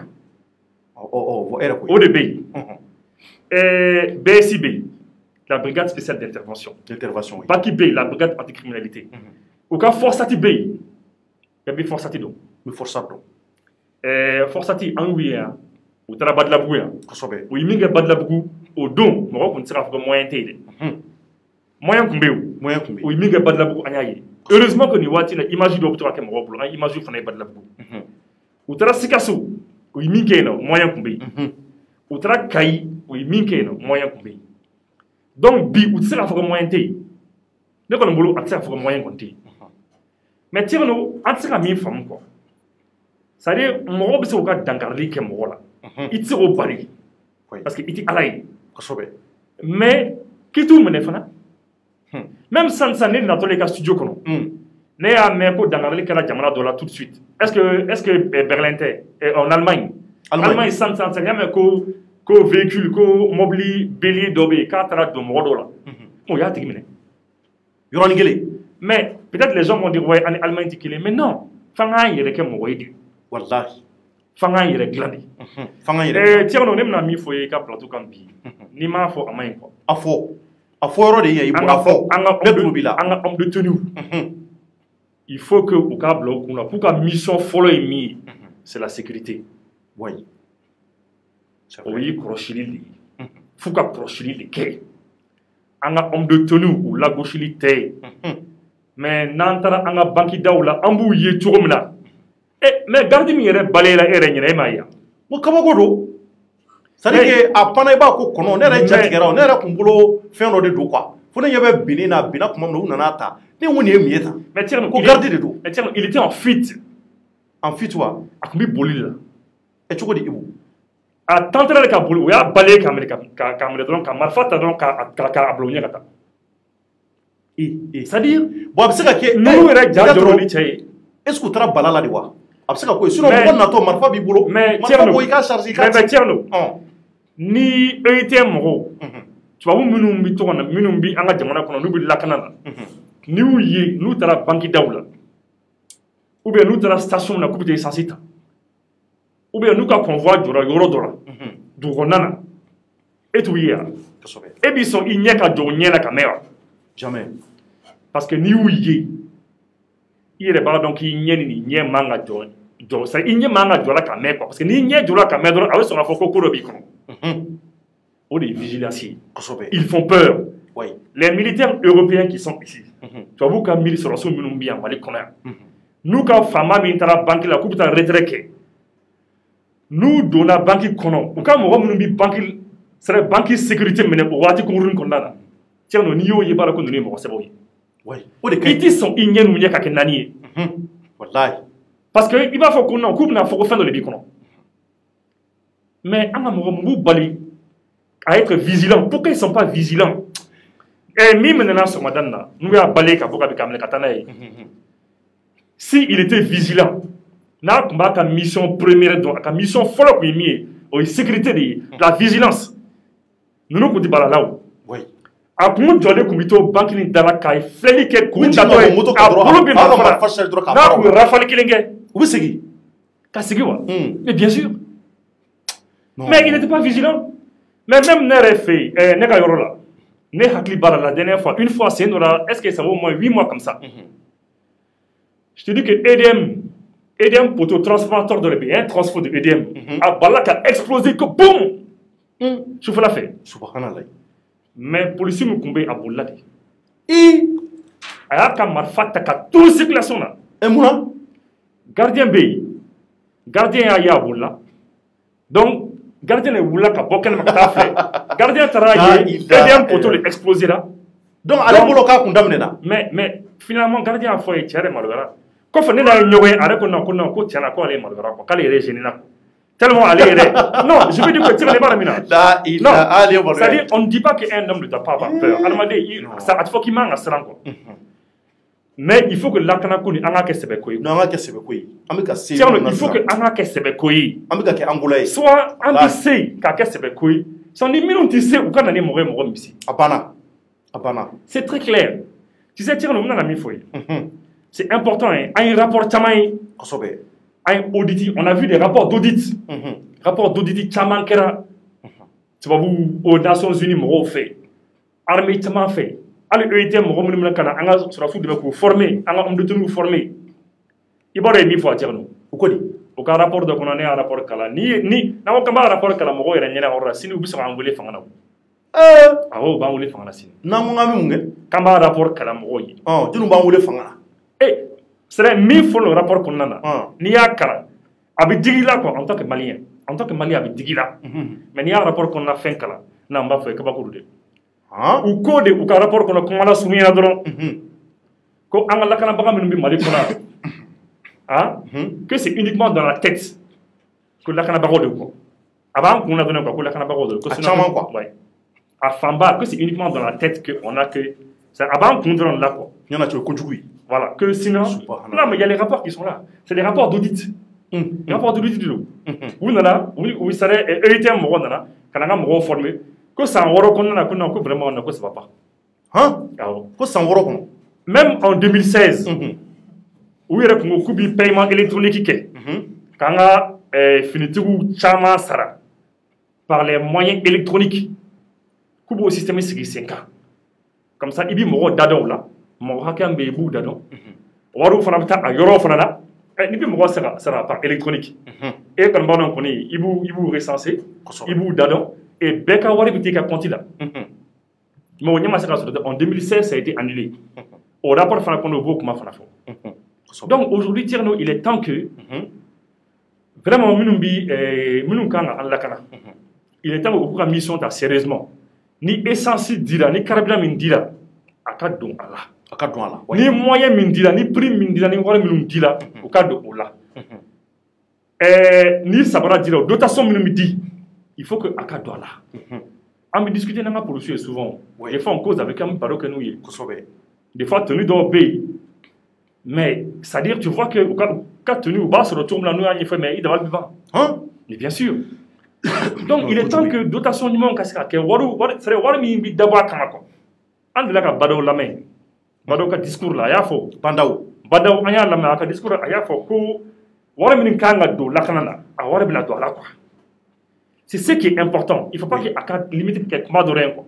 Au début. BSIB, la brigade spéciale d'intervention. Oui. Baki B, la brigade anticriminalité. Au cas Forsati B, il y a Forsati donc. Mais Forsati. Forsati Angouya, ou Tarabadlabouya. Oui, il y a Badlabou, au don, on ne sera pas moyen télé. Moyen Kumbéou. Oui, il y a Badlabou Anyaye. Heureusement que nous avons une image d'obtenir un mobile, une image de Badlabou. Ou Tarasikasu, oui, il y a moyen Kumbéou. Ou Tarakaï, oui, il y a moyen Kumbéou. Donc, bi ou sera faire moyen té. Ne connais boulot à faire moyen compté. Mais tiens nous, à sera mi femme quoi. Ça dit, mon robe c'est au cas d'engarder que mon là. Il tire au bari. Parce que il est alaï. Mais qui tout me fana? Même sans ça n'est dans tous les cas studio kono. Ne a même pas d'engarder que la jamana dola tout de suite. Est-ce que Berlin est en Allemagne? Allemagne sans ça n'y a même que véhicule, que mobile, bélier d'obé, 4 de Modola. On y a terminé. Mais peut-être les gens vont dire, ouais, en Allemagne, mais non. Fanga y est que mon way. Wallahi. Fanga y est gladi. Fanga y est. Tiens, on aime mi foyer ka plateau kan bi. Ni ma fo amay quoi. Afo ro de yi pour afo. Anga homme de tenue. Il faut que au cas bloc on a pour ka mission follow mi, c'est la sécurité. Oui. Oui, crochili. Fouka crochili de kay. Anga homme de tenue ou la gauchili té. Mais nantara anga banki daoula ambu ye chogomna. Mais garde mi yere balela ere nyere maya. Mo kamagodo. C'est-à-dire que a pana ba ko kono ne re jatigera ne re kumbulo fen do de do quoi. Faut ne yebe bina kuma no na ta. Ne woni e mieta. Mais tiens ko garde de do. Mais tiens il était en fuite. En fuite wa. Akumbi bolila. E chogodi ibu. A tantara ka bolu ya balé kamere don ka marfata don ka ablonya kata. C'est-à-dire bon abseka ke nous era jadoro ni chay. Est-ce que tu as balala de wa? Abseka ko sinon on na to marfa bi bolo. Mais tiens ko ka charger ka. Mais tiens ni ETM mo. Tu vois minnu bi to na minnu bi anga jamana kono nu bi lakana na. Ni uyi nu tara banki dawla. Ou bien nu tara station na kubite essence. Ou bien nous, quand on voit du Yorodora, du Ronana, et tout hier. Et bien, il n'y a qu'à donner la caméra. Jamais. Parce que ni où il est pas donc il n'y a manga de ça. Il n'y a manga de la caméra. Parce que ni n'y a de la caméra, avec son affaire au bicon. On est vigilanciers. Ils font peur. Oui. Les militaires européens qui sont ici. Tu vois, vous, quand militaires sur la zone, on va les connaître. Nous, quand Fama, Mintara, Banque, la coupe, t'as retraité. Nous donnons la banque kono ou quand on nous banque c'est banque sécurité mais au wati ko run konna tiens no niyo yebara ko ndone mo sebo oui o de kay sont ingen mu nyaka kenani wallahi parce que il va faut qu'on coupe na faut faire le bikono mais anga mo mu bali à être vigilant pourquoi ils sont pas vigilants et même maintenant sur madame là nous a balé ka boka bikamle katana si il était vigilant n'a pas mission première donc la mission folle qui est mise au sécurité de la vigilance nous nous dit bala là oui a pour nous joler comité banque ni dans la caille fleli que kundi to moto ka droit na fashel droit ka na rafale kilenge oui c'est qui wa mais bien sûr mais il n'était pas vigilant mais même n'aurait fait ne ka yoro là ne hakli bala la dernière fois une fois c'est est-ce que ça vaut au moins 8 mois comme ça je te dis que EDM pour transformateur de l'EB, un transport de EDM, a balak a explosé que boum! Je fais la fait. Subhanallah. Mais policier me combat à boulade. Et a ya ka marfa ta ka tout circulation là. Et moi gardien B. Gardien a ya boula. Donc gardien le wula ka bɔ kɛnɛma ka taa filɛ gardien taara ye deuxième poteau le explosé la donc ale bolo k'a kun daminɛna mais finalement gardien y'a fɔ ye cɛ de maloyara kɔfɛ ne n'a ye ɲɔgɔn ye ale ko non ko tiɲɛna ko ale ye maloyara quoi k'ale yɛrɛ gêné na quoi tellement ale yɛrɛ non je veux dire que tigɛ ne b'a mina non c'est-à-dire on ne dit pas qu'un homme ne doit pas avoir peur adamaden a tɛ fɔ k'i man ka siran quoi mais il faut que lakana ko ni an ka kɛ sɛbɛko ye non an ka kɛ sɛbɛko ye an bɛ ka se il faut que an ka kɛ sɛbɛko ye an bɛ ka kɛ angola ye soit an bɛ se k'a kɛ sɛbɛko ye sans ni minnu tɛ se u ka na ni mɔgɔ ye mɔgɔ min si a banna c'est très clair tu sais Thierno n bɛna min fɔ ye c'est important hein an ye rapport caman ye kosɛbɛ an ye audit on a vu des rapports d'audit rapport d'audit caman kɛra tubabu aux Nations Unies mɔgɔw fɛ armée caman fɛ hali EIT mɔgɔ minnu bɛna ka na an ka sɔrɔdasiw dɛmɛ k'u former an ka homme de tenue former i b'a dɔn ye min fɔ a Thierno o ko di o ka rapport dɔ kɔnɔ ne y'a rapport kalan ni n'an ko k'an b'a rapport kalan mɔgɔw yɛrɛ ɲɛna yɔrɔ la sini u bɛ sɔn k'an wele fanga na awɔ u b'an wele fanga na sini n'an ko k'an bɛ mun kɛ k'an b'a rapport kalan mɔgɔw ye jɔnniw b'an wele fanga na c'est min fɔlɔ rapport kɔnɔna na n'i y'a kalan a bɛ digi la quoi en tant que malien a bɛ digi la mais n'i y'a rapport kɔnɔna fɛn kalan n'an b'a fɔ ye kabako de u ko de u ka rapport kɔnɔ kuma la surunya dɔrɔn ko an ka lakanabaga minnu bɛ Mali kɔnɔ que c'est uniquement dans la tête ko lakanabagaw de kɔ a b'an kun na dɔrɔn quoi ko lakanabagaw de ko a caman quoi a fanba que c'est uniquement dans la tête que on a que a b'an kun dɔrɔn la quoi ɲana cɛ kojugu ye voilà que sinon non mais il y a les rapports qui sont là c'est des rapports d'audit les rapports d'audit de l'eau u nana u sara EIT mɔgɔ nana ka na an ka mɔgɔw former ko san 6 kɔnɔna na ko non ko vraiment on a ko ça va pas awɔ ko san 6 kɔnɔ même en 2016 u yɛrɛ kun ko k'u bi paiement électronique kɛ k'an ka finitigiw caman sara par les moyens électroniques k'u b'o système sigi sen kan comme ça i bi mɔgɔw da dɔn o la mɔgɔ hakɛ min bɛ yen i b'u da dɔn wariw fana bɛ taa a yɔrɔw fana la ni bi mɔgɔ sara par électronique e kɔni b'a dɔn kɔni i b'u recenser i b'u da dɔn et bɛɛ ka wari bɛ t'i ka compte la mais o ɲɛ ma se ka sɔrɔ en 2016 ça a été annulé au rapport fana kɔnɔ o b'o kuma fana fɔ donc aujourd'hui Thierno il est temps que vraiment minnu kan ka an lakana il est temps que u k'u ka mission ta sérieusement ni essence dira ni carburant min dira a ka don a la ni moyen min dira ni prix min dira ni wari minnu dira u ka don o la ni sabara dira o dotation minnu bɛ di il faut que a ka don a la an bɛ discuter n'an ka policiers ye souvent des fois on cause avec an bɛ baro kɛ n'u ye des fois tenue dɔw bɛ yen mais c'est à dire tu vois que u ka tenue u b'a sɔrɔ cogo min na n'u y'a ɲɛfɔ mais i dabali bɛ ban mais bien sûr donc il est temps que dotation ɲumanw ka se ka kɛ wari min bɛ dabɔ a kama quoi an delila ka Badaw lamɛn Badaw ka discours la a y'a fɔ Badaw an y'a lamɛn a ka discours a y'a fɔ ko wari min kan ka don lakana na a wari bɛna don a la quoi c'est ce qui est important il faut pas que a ka limite kɛ kuma dɔrɔn quoi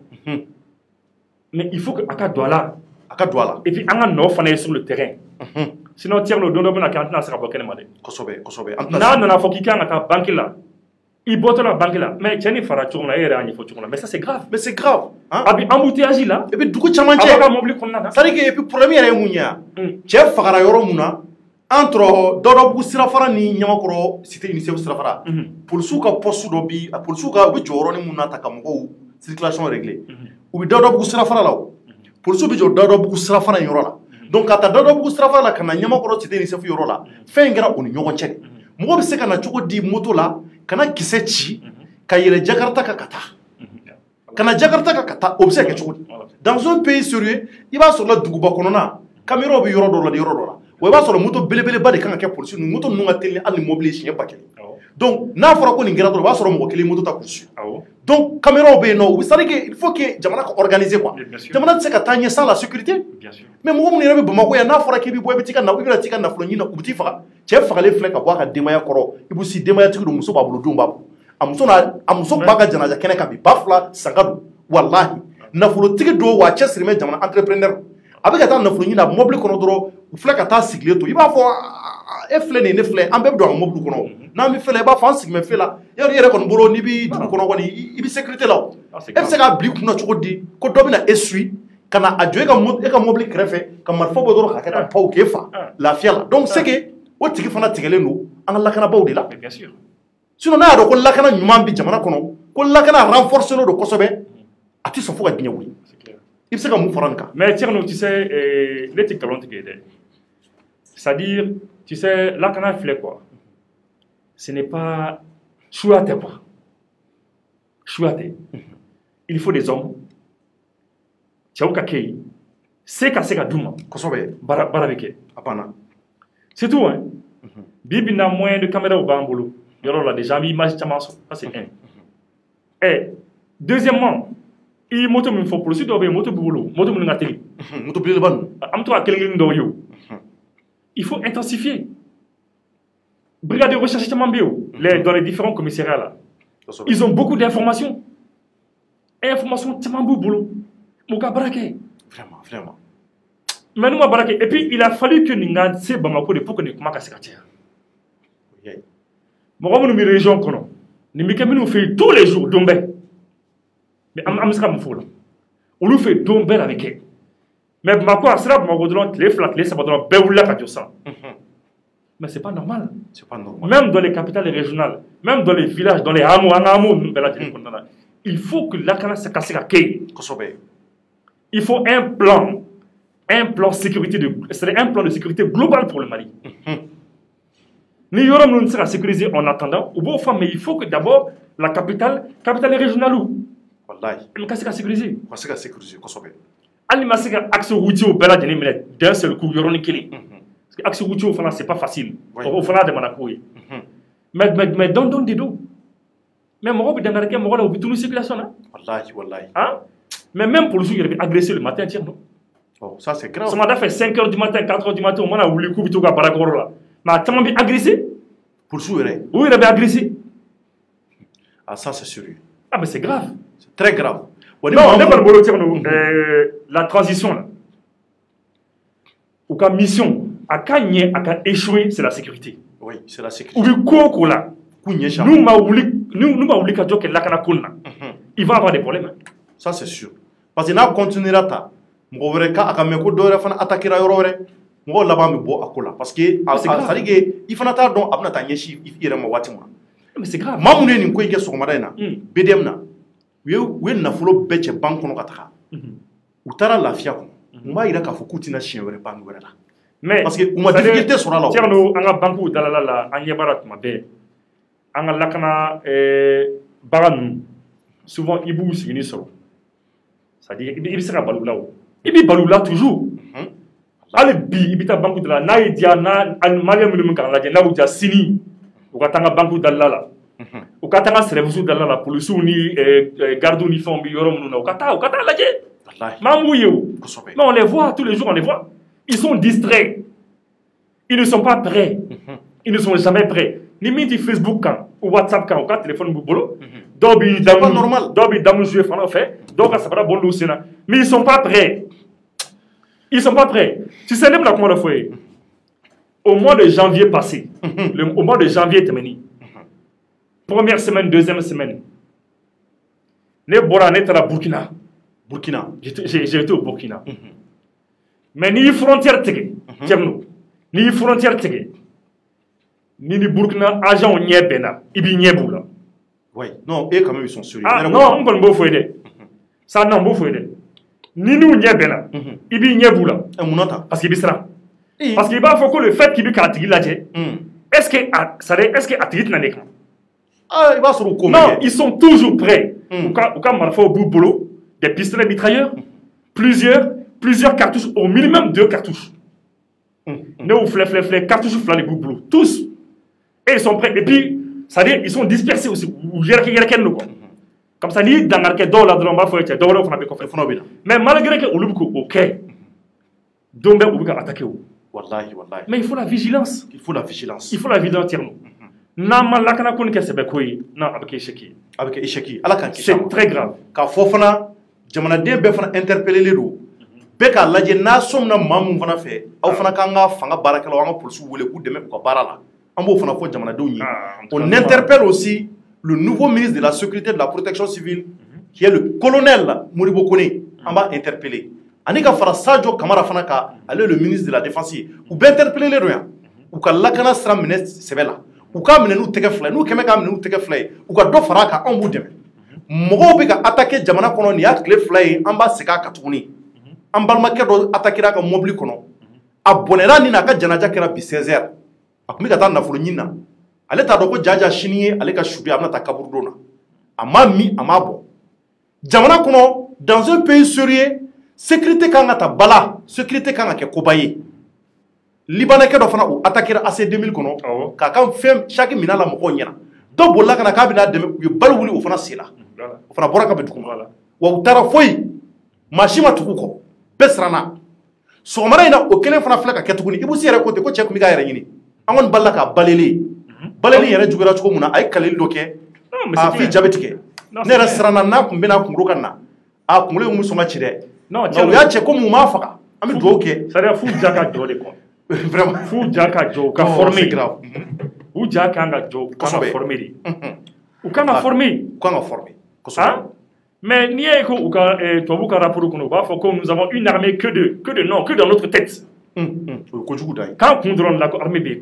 mais il faut que a ka don a la et puis an ka nɔ fana ye sur le terrain sinon Thierno don dɔ bɛna kɛ an tɛna se ka bɔ kɛnɛma dɛ n'a nana fɔ k'i kan ka taa banque la i bɔtɔ la banque la mais cɛ ni fara cogo min na e yɛrɛ y'a ɲɛfɔ cogo min na mais ça c'est grave a bɛ embouteillage la et puis dugu caman cɛ a b'a ka mobili kɔnɔna na c'est à dire que et puis problème yɛrɛ ye mun ye cɛ fagara yɔrɔ mun na entre Dɔdɔbugu sirafara ni Ɲamakɔrɔ cité UNICEF sirafara policiers ka poste dɔ bi policiers ka u bɛ jɔyɔrɔ ni mun na ta ka mɔgɔw circulation régler u bɛ Dɔdɔbugu sirafara la o policiers bɛ jɔ Dɔdɔbugu sirafara in yɔrɔ la donc ka taa Dɔdɔbugu sirafara la ka na Ɲamakɔrɔ cité UNICEF yɔrɔ la fɛn in kɛra o ni ɲɔgɔn cɛ de mɔgɔ bɛ se ka na cogo di moto la kana kisɛ ci ka yɛlɛ Jakarta kan ka taa kana Jakarta kan ka taa o bɛ se ka kɛ cogo di dans un pays sérieux i b'a sɔrɔ la duguba kɔnɔna caméra bɛ yɔrɔ dɔ la de yɔrɔ dɔ la wa i b'a sɔrɔ moto belebeleba de kan ka kɛ policier ninnu moto ninnu ka teli hali ni mobili siɲɛ 1000 donc n'a fɔra ko nin kɛra dɔrɔn o b'a sɔrɔ mɔgɔ kelen moto ta k'u suit donc caméraw bɛ yen nɔ u bɛ c'est à dire que il faut que jamana ka organiser quoi jamana tɛ se ka taa ɲɛ sans la sécurité mais mɔgɔ minnu yɛrɛ bɛ Bamakɔ yan n'a fɔra k'i bɛ bɔ i bɛ t'i ka nafolo ɲini na u bɛ t'i faga cɛ fagalen filɛ ka bɔ a ka denbaya kɔrɔ i bɛ si denbayatigi don muso b'a bolo denw b'a bolo a muso b'a ka janaja kɛnɛ kan bi ba 2 sanga don walahi nafolotigi don wa cɛ sirimɛ jamana entrepreneur a bɛ ka taa nafolo ɲini a mobili kɔnɔ dɔrɔn u filɛ ka taa sigilen to i b'a fɔ e filɛ nin ne filɛ an bɛɛ bɛ don an ka mobili kɔnɔ n'an bɛ fɛla i b'a fɔ an sigimɛ fɛ la yɔrɔ i yɛrɛ kɔni bolo n'i bɛ dugu kɔnɔ kɔni i bɛ sécurité la o e bɛ se k'a bila i kunna cogo di ko dɔ bɛna e suit ka na a jɔ e ka mobili kɛrɛfɛ ka marifa bɔ dɔrɔn ka kɛ taa paw k'e fa lafiya la donc c'est que o tigi fana tigɛlen don an ka lakanabaw de la sinon n'a y'a ko lakana ɲuman bi jamana kɔnɔ ko lakana renforcer lo do kosɛbɛ a tɛ sɔn fo ka diɲɛ wuli i bɛ se ka mun fara nin kan. mais Thierno tu sais ne tɛ nkalon tigɛ dɛ c'est-à-dire tu sais lakana filɛ quoi ce n'est pas suya tɛ quoi suya tɛ il faut des hommes cɛw ka kɛ yen se ka d'u ma kosɛbɛ baara bɛ kɛ a banna c'est tout hein bi bi na moyen de caméra b'an bolo yɔrɔ la déjà an bɛ image caman sɔrɔ ça c'est un et deuxièmement i ye moto min fɔ polisi dɔw bɛ yen moto b'u bolo moto minnu ka teli moto belebeleba ninnu an bɛ to ka kelen-kelen dɔw ye o il faut intensifier brigade de recherche caman bɛ yen dans les différents commissariats là ils ont beaucoup d'informations information caman b'u bolo mu ka baara kɛ vraiment mais n'u ma baara kɛ et puis il a fallu que nin ka se Bamako de pour que nin kuma ka se ka caya mɔgɔ minnu bɛ région kɔnɔ nin bɛ kɛ minnu fɛ yen tous les jours don bɛɛ mais an bɛ se ka mun fɔ o la olu fɛ yen don bɛɛ la bɛ kɛ mais Bamako a sera Bamako dɔrɔn tile 2 tile 3 dɔrɔn bɛɛ wulila ka jɔ san mais c'est pas normal même dans les capitales régionales même dans les villages dans les hameaux an ka hameaux ninnu bɛɛ lajɛlen kɔnɔna na il faut que lakana se ka se ka kɛ yen kosɛbɛ il faut un plan sécurité c'est-à-dire un plan de sécurité global pour le Mali. Ni yɔrɔ minnu tɛ se ka sécuriser en attendant u b'o fɔ mais il faut que d'abord la capitale régionale wallahi ka se ka sécuriser ka se ka sécuriser kosɛbɛ hali ma se ka axe routier bɛɛ lajɛlen minɛ d'un seul coup yɔrɔnin kelen parce que axe routier fana c'est pas facile o fana demanda ko ye mais dɔn de don mais mɔgɔ bɛ dankari kɛ mɔgɔ la u bɛ tunu circulation na wallahi hein mais même policiers yɛrɛ bɛ agresser le matin tiens non ça c'est grave ça m'a fait 5h du matin 4h du matin on m'a wuli k'u bɛ to ka baarakɛyɔrɔ la mais a caman bɛ agresser policiers yɛrɛ u yɛrɛ bɛ agresser ah ça c'est sérieux ah mais c'est grave c'est très grave non ne kɔni bolo Thierno la transition là u ka mission a ka ɲɛ a ka échouer c'est la sécurité oui c'est la sécurité u bɛ ko o ko la k'u ɲɛsin n'u ma wuli ka jɔ kɛ lakana ko nin na il va avoir des problèmes ça c'est sûr parce que n'a continuera ta mɔgɔ wɛrɛ ka a ka mɛn ko dɔ wɛrɛ fana attaquera yɔrɔ wɛrɛ mɔgɔw laban bɛ bɔ a ko la parce que c'est-à-dire que i fana t'a dɔn a bɛna taa ɲɛsin i yɛrɛ ma waati min na mais c'est grave maa minnu ye nin ko in kɛ sɔgɔmada in na BDM na u ye nafolo bɛɛ cɛ banque kɔnɔ ka taga u taara lafiya kɔnɔ n b'a yira k'a fɔ k'u tɛna siɲɛ wɛrɛ banque wɛrɛ la mais parce que u ma difficulté sɔrɔ a la Thierno an ka banques dalala la an ɲɛ b'a la tuma bɛɛ an ka lakana baga ninnu souvent i b'u sigini sɔrɔ c'est-à-dire i bɛ se ka balo u la o i b'i balo u la toujours hali bi i bɛ taa banque da la n'a y'i diya maliyɛn minnu bɛ k'an lajɛ n'a y'u diya sini u ka taa an ka banque dalala la u ka taa an ka service dalala la policiers ni gardes ni fɛnw bɛ yɔrɔ minnu na u ka taa lajɛ mais an b'u ye o mais on les voit tous les jours on les voit ils sont distraits ils ne sont pas prêts ils ne sont jamais prêts ni min tɛ Facebook kan ou WhatsApp kan u ka téléphone b'u bolo dɔw b'i damu jouer fana fɛ dɔw ka sabara bɔ n'u sen na mais ils sont pas prêts tu sais ne bɛna kuma dɔ fɔ ye au mois de janvier passé au mois de janvier tɛmɛni première semaine deuxième semaine ne bɔra ne taara Burkina j'ai été au Burkina mais n'i ye frontière tigɛ Thierno n'i ye frontière tigɛ ni Burkina agent ɲɛ bɛnna i b'i ɲɛ b'u la oui non et quand même ils sont sérieux non n kɔni b'o fɔ ye dɛ ça non n b'o fɔ ye dɛ ni n'u ɲɛ bɛnna i b'i ɲɛ b'u la munna ta parce que i bɛ siran parce que i b'a fɔ ko le fait k'i bɛ k'a tigi lajɛ est-ce que a tigi tɛna ne kan i b'a sɔrɔ u ko non ils sont toujours prêts u ka marifaw b'u bolo des pistolets mitrailleurs plusieurs cartouches au minimum 2 cartouches ne y'u filɛ cartouches 2 de b'u bolo tous et ils sont prêts et puis c'est-à-dire ils sont dispersés aussi u yɛrɛkɛ don quoi comme ça n'i dangarikɛ dɔw la dɔrɔn n b'a fɔ cɛ dɔw wɛrɛw fana bɛ kɔfɛ mais malgré que olu bɛ k'o kɛ don bɛɛ u bɛ ka attaquer o wallahi mais il faut la vigilance Thierno n'an ma lakana ko nin kɛ sɛbɛko ye non a bɛ kɛ échec ye ala k'an kisi c'est très grave k'a fɔ fana jamanaden bɛɛ fana interpellé don bɛɛ k'a lajɛ n'a sɔmina maa min fana fɛ aw fana k'an ka fanga baarakɛlaw an ka polisiw wele k'u dɛmɛ u ka baara la an b'o fana fɔ jamanadenw ye on interpelle aussi le nouveau ministre de la sécurité et de la protection civile qui est le colonel Modibo Kone an b'a interpellé ani ka fara Sadio Kamara fana kan ale le ministre de la défense u bɛɛ interpellé don yan u ka lakana sira minɛ sɛbɛ la u ka minɛ n'u tɛgɛ fila ye n'u kɛmɛ ka minɛ n'u tɛgɛ fila ye u ka dɔ fara a kan anw b'u dɛmɛ mɔgɔw bɛ ka attaquer jamana kɔnɔ nin y'a tile fila ye an b'a segin a kan tuguni an balimakɛ dɔ attaquera a ka mobili kɔnɔ a bɔnɛra nin na a ka janaja kɛra bi 16 heures a tun bɛ ka taa nafolo ɲini na ale t'a dɔn ko jaja sini ye ale ka su ye a bɛna taa kaburudon na a m'a min a m'a bɔ jamana kɔnɔ dans un pays sérieux sécurité kan ka ta bala sécurité kan ka kɛ koba ye libanɛkɛ dɔ fana o attaquera AC 2000 kɔnɔ k'a ka fɛn chaque minɛ la mɔgɔw ɲɛna dɔ bolila ka na k'a bɛna dɛmɛ u ye bali wuli o fana sen la o fana bɔra ka bɛn dugu ma wa u taara foyi maa si ma tugu kɔ bɛɛ siranna sɔgɔmada in na o kelen fana filɛ ka kɛ tuguni Ibou Sy yɛrɛ ko ten ko cɛ tun bɛ k'a yɛrɛ ɲini an kɔni balila k'a balele baleli yɛrɛ juguyara cogo min na a ye kaleli dɔ kɛ a f'i jaabi tigɛ ne yɛrɛ siranna n'a kun bɛna kunkolo ka na a kunkolo ye mun sɔn ka ci dɛ u y'a cɛ ko mun m'a faga an bɛ dugawu kɛ c'est-à-dire f'u ja ka jɔ de quoi vraiment f'u ja ka jɔ u ka former u ja kan ka jɔ u kan ka former de u kan ka former kosɛbɛ mais n'i y'a ye ko u ka tubabu ka rapport kɔnɔ u b'a fɔ ko nous avons une armée que de nom que dans notre tête kojugu da ye k'an kun dɔrɔn la ko armée bɛ yen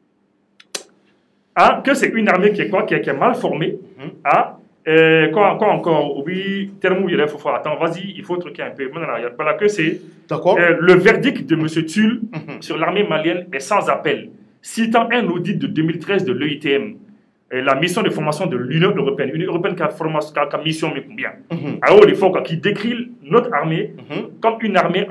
ah que c'est une armée qui est quoi qui est mal formée ah quoi encore oui terme il faut attends vas-y il faut truquer un peu voilà que c'est le verdict de monsieur Tulle sur l'armée malienne est sans appel citant un audit de 2013 de l'EITM la mission de formation de l'Union européenne qui a mission mais combien alors il faut qui décrit notre armée comme une armée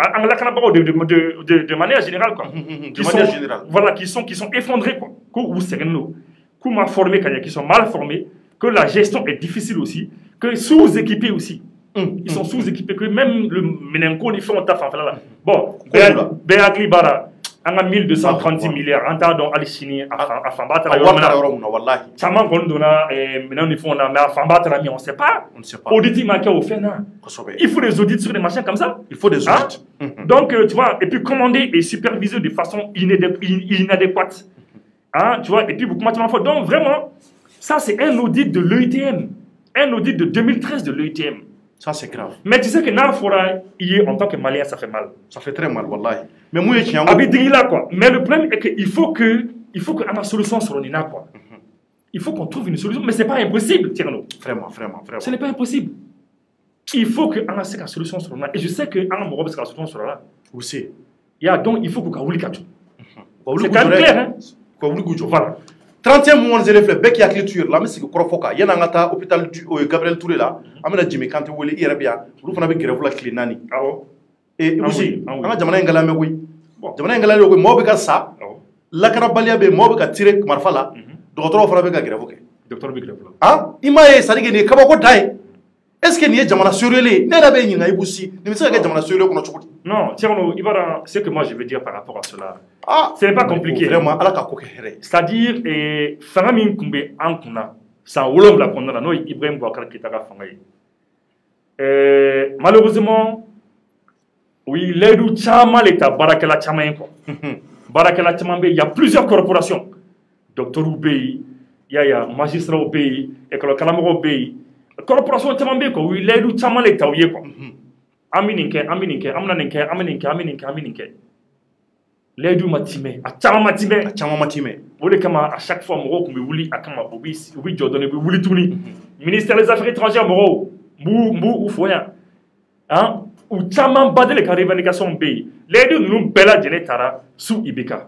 de manière générale quoi voilà qui sont effondrés quoi comment formés qui sont mal formés que la gestion est difficile aussi, que sous-équipés aussi. Ils sont sous-équipés, que même le Menenko, ils font un taf. Bon, Béagli Bara, on a 1236 milliards, on a donc Alchini, à Fambata, Chaman Gondona, maintenant ils font à Fambata, mais on ne sait pas. Audit Maka au FENA. Il faut des audits sur des machins comme ça. Il faut des audits. Donc, tu vois, et puis commander et superviser de façon inadéquate. Tu vois, et puis beaucoup de donc vraiment. Ça, c'est un audit de l'EITM. Un audit de 2013 de l'EITM. Ça, c'est grave. Mais tu sais que Nafora, en tant que Malien, ça fait mal. Ça fait très mal, wallahi. Mais moi, je là, quoi. Mais le problème est qu'il faut que la solution soit là, quoi. Il faut qu'on trouve une solution. Mais ce n'est pas impossible, Tierno. Vraiment. Ce n'est pas impossible. Il faut que la solution soit là. Et je sais que la solution soit là. Où c'est? Donc, il faut que vous c'est quand même clair, hein? Voilà. 31 mois de reflet bec yakli tuer la misiki korofoka yana ngata hôpital du Gabriel Touré là amena Jimmy Kanté woli irabia lu fana be grève la clé nani et aussi anga jamana ngala me wi jamana ngala ko mo be ka sa la kana balia be mo be ka tire marfa la docteur fana be ka grève ke docteur be grève ah imaye sadige ni kaba ko dai est-ce que ni jamana surélé ne da be nyina Ibou Sy ne misika ke jamana surélé ko no chukudi non Tierno Ibara c'est que moi je veux dire par rapport à cela ce n'est pas compliqué vraiment ala ka ko ke c'est-à-dire fanga min kumbe an kunna san wolonwula kɔnɔna la n'o ye Ibrahim Boubacar Keïta ka fanga ye malheureusement oui l'aide caman le ta baarakɛla caman ye quoi baarakɛla caman bɛ yen il y a plusieurs corporations docteurs bɛ yen yaya magistrats bɛ yen école karamɔgɔw bɛ yen corporation caman bɛ yen quoi oui l'aide caman le ta u ye quoi an bɛ nin kɛ an bɛ nin kɛ an bɛna nin kɛ an bɛ nin kɛ an bɛ nin kɛ an bɛ nin kɛ l'aide ma timɛ a caman ma timɛ o de kama à chaque fois mɔgɔw tun bɛ wuli a kama u bɛ jɔ dɔɔnin u bɛ wuli tuguni ministère des affaires étrangères mɔgɔw n b'u fo yan u caman ba de le ka revendication bɛ yen l'aide ninnu bɛɛ lajɛlen taara sous IBK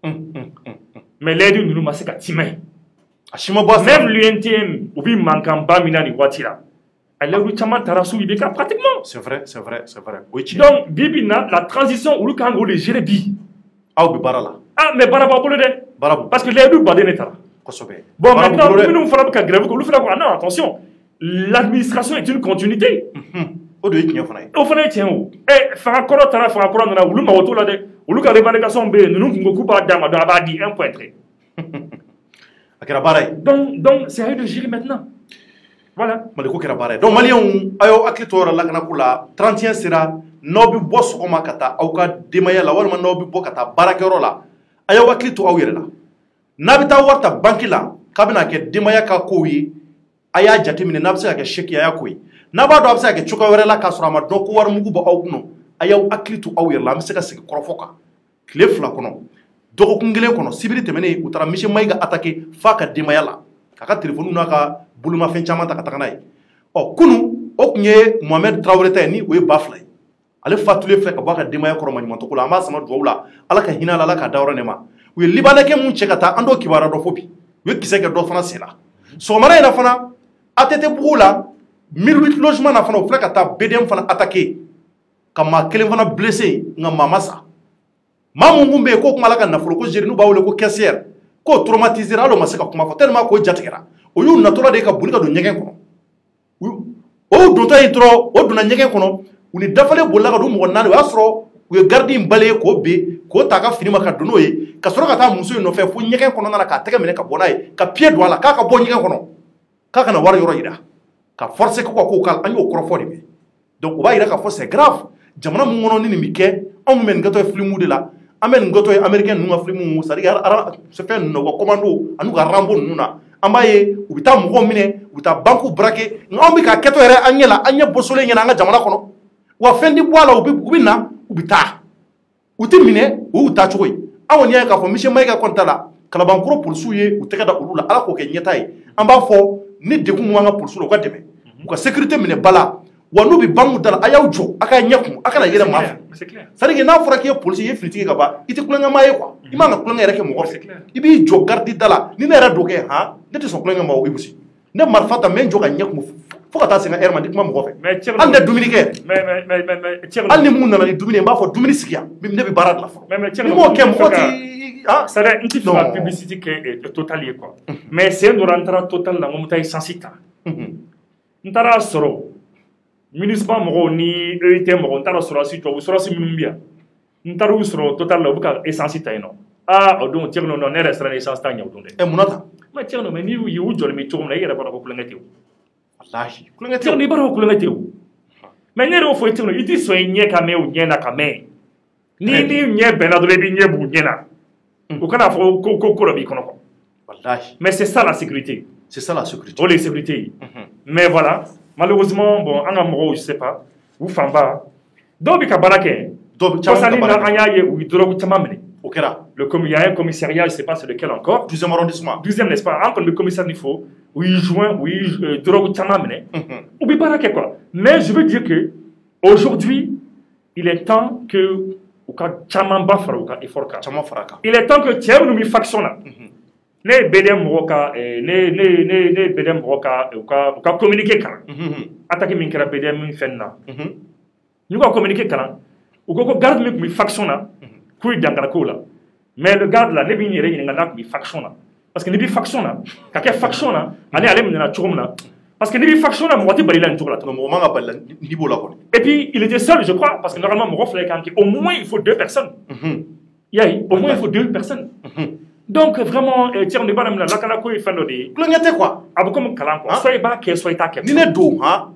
mais l'aide ninnu ma se ka timɛ même l'UNTM u bɛ mankanba min na nin waati la a l'aide caman taara sous IBK pratiquement c'est vrai donc bi bi in na la transition olu kan k'o de gérer bi aw bɛ baara la mais baara b'a bolo dɛ parce que l'aide baden ne taara bon maintenant minnu fana bɛ ka grève kɛ olu fana ko ah non attention l'administration est une continuité o de ye tiɲɛ fana ye o fana ye tiɲɛ o fanga kɔrɔ taara fanga kɔrɔ nana olu mago t'o la dɛ olu ka revendication bɛ yen ninnu kun ko k'u b'a d'a ma donc a b'a di un point trait a kɛra baara ye donc c'est à eux de gérer maintenant voilà mali ko kɛra baara ye donc maliyɛnw a y'aw hakili to yɔrɔ lakanako la 31 sera n'aw bɛ bɔ sɔgɔma ka taa aw ka denbaya la walima n'aw bɛ bɔ ka taa baarakɛyɔrɔ la a y'aw hakili to aw yɛrɛ la n'a bɛ taa wari ta banki la k'a bɛna kɛ denbaya ka kow ye a y'a jateminɛ n'a bɛ se ka kɛ chèque a y'a ko ye n'a b'a dɔn a bɛ se ka kɛ cogoya wɛrɛ la k'a sɔrɔ a ma dɔn ko wari mugu bɔ aw kunna a y'aw hakili to aw yɛrɛ la an bɛ se ka segin kɔrɔfɔ kan tile 2 kɔnɔ dɔgɔkun kelen kɔnɔ sibiri tɛmɛnen u taara Michel Maïga attaqué f'a ka denbaya la k'a ka téléphone n'a ka bolomafɛn caman ta ka taga n'a ye kunu o tun ye Mohamed Traoré ta ye ni o ye ba fila ye ale fatulen filɛ ka bɔ a ka denbaya kɔrɔ maɲumantogo la an b'a sama dugawu la Ala ka hinɛ a la Ala ka dayɔrɔ nɛɛma u ye libanɛkɛ mun cɛ ka taa an t'o kibaruya dɔ fɔ bi u ye kisɛ kɛ dɔ fana sen na sɔgɔmada in na fana ATT bugu la 1008 logement na fana u filɛ ka taa BDM fana attaqué ka maa kelen fana blessé nka maa ma sa maa mun kun bɛ yen k'o kuma la ka nafolo ko jeri n'u b'a wele ko caissière k'o traumatisé hali o ma se ka kuma fɔ tellement k'o jatigɛra o y'u natɔla de ka boli ka don ɲɛgɛn kɔnɔ o dontɔ yen dɔrɔn o donna ɲɛgɛn kɔnɔ u ni dafalen bolila ka don mɔgɔ 4 o y'a sɔrɔ u ye garde in balaye k'o ben k'o ta ka fini ma ka don n'o ye ka sɔrɔ ka taa muso in nɔfɛ fo ɲɛgɛn kɔnɔna na k'a tɛgɛ minɛ ka bɔ n'a ye ka pied don a la k'a ka bɔ ɲɛgɛn kɔnɔ k'a kana wari yɔrɔ yira ka forcer ko ka kow k'a la an y'o kɔrɔfɔ de mɛn donc o b'a yira k'a fɔ c'est grave jamana mun kɔnɔ ni nin bɛ kɛ anw kun bɛ nin kɛtɔ ye filimuw de la an bɛ nin kɛtɔ ye américain ninnu ka filimuw c'est à dire fɛn ninnu na u ka commando an'u ka Rambo ninnu na an b'a ye u bɛ taa mɔgɔw minɛ u bɛ taa banques braquer nka anw bɛ k'a kɛtɔ yɛrɛ an ɲɛ la an ɲɛ bɔsɔlen ɲɛna an ka jamana kɔnɔ wa fɛn di bɔ a la u bɛ na u bɛ taa u tɛ minɛ o y'u taa cogo ye an kɔni y'a ye k'a fɔ Michel Maïga kɔni ta la Kalabankɔrɔ polisiw ye u tɛgɛ da olu la Ala k'o kɛ ɲɛta ye an b'a fɔ ni degun mun b'an ka polisiw la u ka dɛmɛ u ka sécurité minɛ ba la wa n'u bɛ banque da la a y'aw jɔ a ka ɲɛ kun a kana yɛlɛ maa fɛ c'est à dire n'a fɔra k'i ye polisi ye finitigi ka ban i tɛ kulonkɛ maa ye quoi i man ka kulonkɛ yɛrɛ kɛ mɔgɔ fɛ i b'i jɔ garde da la ni ne yɛrɛ d'o kɛ ne tɛ sɔn kulonkɛ ma o Ibusi ne marifa ta n bɛ n jɔ ka ɲɛ kun fo ka taa se n ka heure ma n tɛ kuma mɔgɔ fɛ hali ne dumuni kɛ hali ni mun nana ni dumuni n b'a fɔ dumuni sigi yan ne bɛ baara de la fɔlɔ ni m'o kɛ mɔgɔ tɛ c'est à dire n tɛ fɛ ka publicité kɛ Total ye quoi mais sen dɔ la n taara Total la n ko n bɛ taa essence ta n taara sɔrɔ municipal mɔgɔw ni EIT mɔgɔw n taara sɔrɔsi tubabu sɔrɔsi minnu bɛ yan n taara u sɔrɔ Total la u bɛ ka essence ta yen nɔ o don cɛ ninnu ne yɛrɛ siran essence ta ɲɛ o don dɛ munna tan mais cɛ ninnu mais n'i y'u jɔlen bɛ cogo min na i yɛrɛ b'a dɔn ko kulonkɛ tɛ o walahi kulonkɛ tɛ o i b'a dɔn ko kulonkɛ tɛ o mais ne yɛrɛ y'o fɔ i tɛ i tɛ sɔn i ɲɛ ka mɛn u ɲɛ na ka mɛn ni ɲɛ bɛnna dɔrɔn i b'i ɲɛ b'u ɲɛ na u kana fɔ ko dɔ b'i kɔnɔ quoi walahi mais c'est ça la sécurité o de ye sécurité ye mais voilà malheureusement bon an ka mɔgɔw je sais pas u fanba dɔw bɛ ka baara kɛ kɔsani na an y'a ye u ye drogue caman minɛ o kɛra il y a un commissariat je sais pas c'est lequel encore 12e arrondissement 12e n'est-ce pas an kɔni bɛ commissaire ni fo u y'i joint u y'i drogue caman minɛ u bɛ baara kɛ quoi mais je veux dire que aujourd'hui il est temps que u ka camanba fara u ka effort kan caman fara kan il est temps que cɛ minnu bɛ faction na ne ye BDM mɔgɔ ka ne BDM mɔgɔ ka u ka communiqué kalan attaque min kɛra BDM fɛn na n'u ka communiqué kalan u ko garde min tun bɛ faction na k'u ye dankara k'o la mais le garde la ne bɛ n yɛrɛ ɲininka n'a tun bɛ faction na parce que n'i bɛ faction na ka kɛ faction na ani ale minɛna cogo min na parce que n'i bɛ faction na mɔgɔ tɛ bali la nin cogo la mɔgɔ man ka bali la niveau la kɔni et puis il était seul je crois parce que normalement mɔgɔ fila kan kɛ au moins il faut 2 personnes y'a ye au moins il faut 2 personnes donc vraiment cɛ de b'a daminɛ lakana ko ye fɛn dɔ de ye kulonkɛ tɛ quoi a bɛ komi kalan quoi soit i b'a kɛ soit i t'a kɛ ni ne don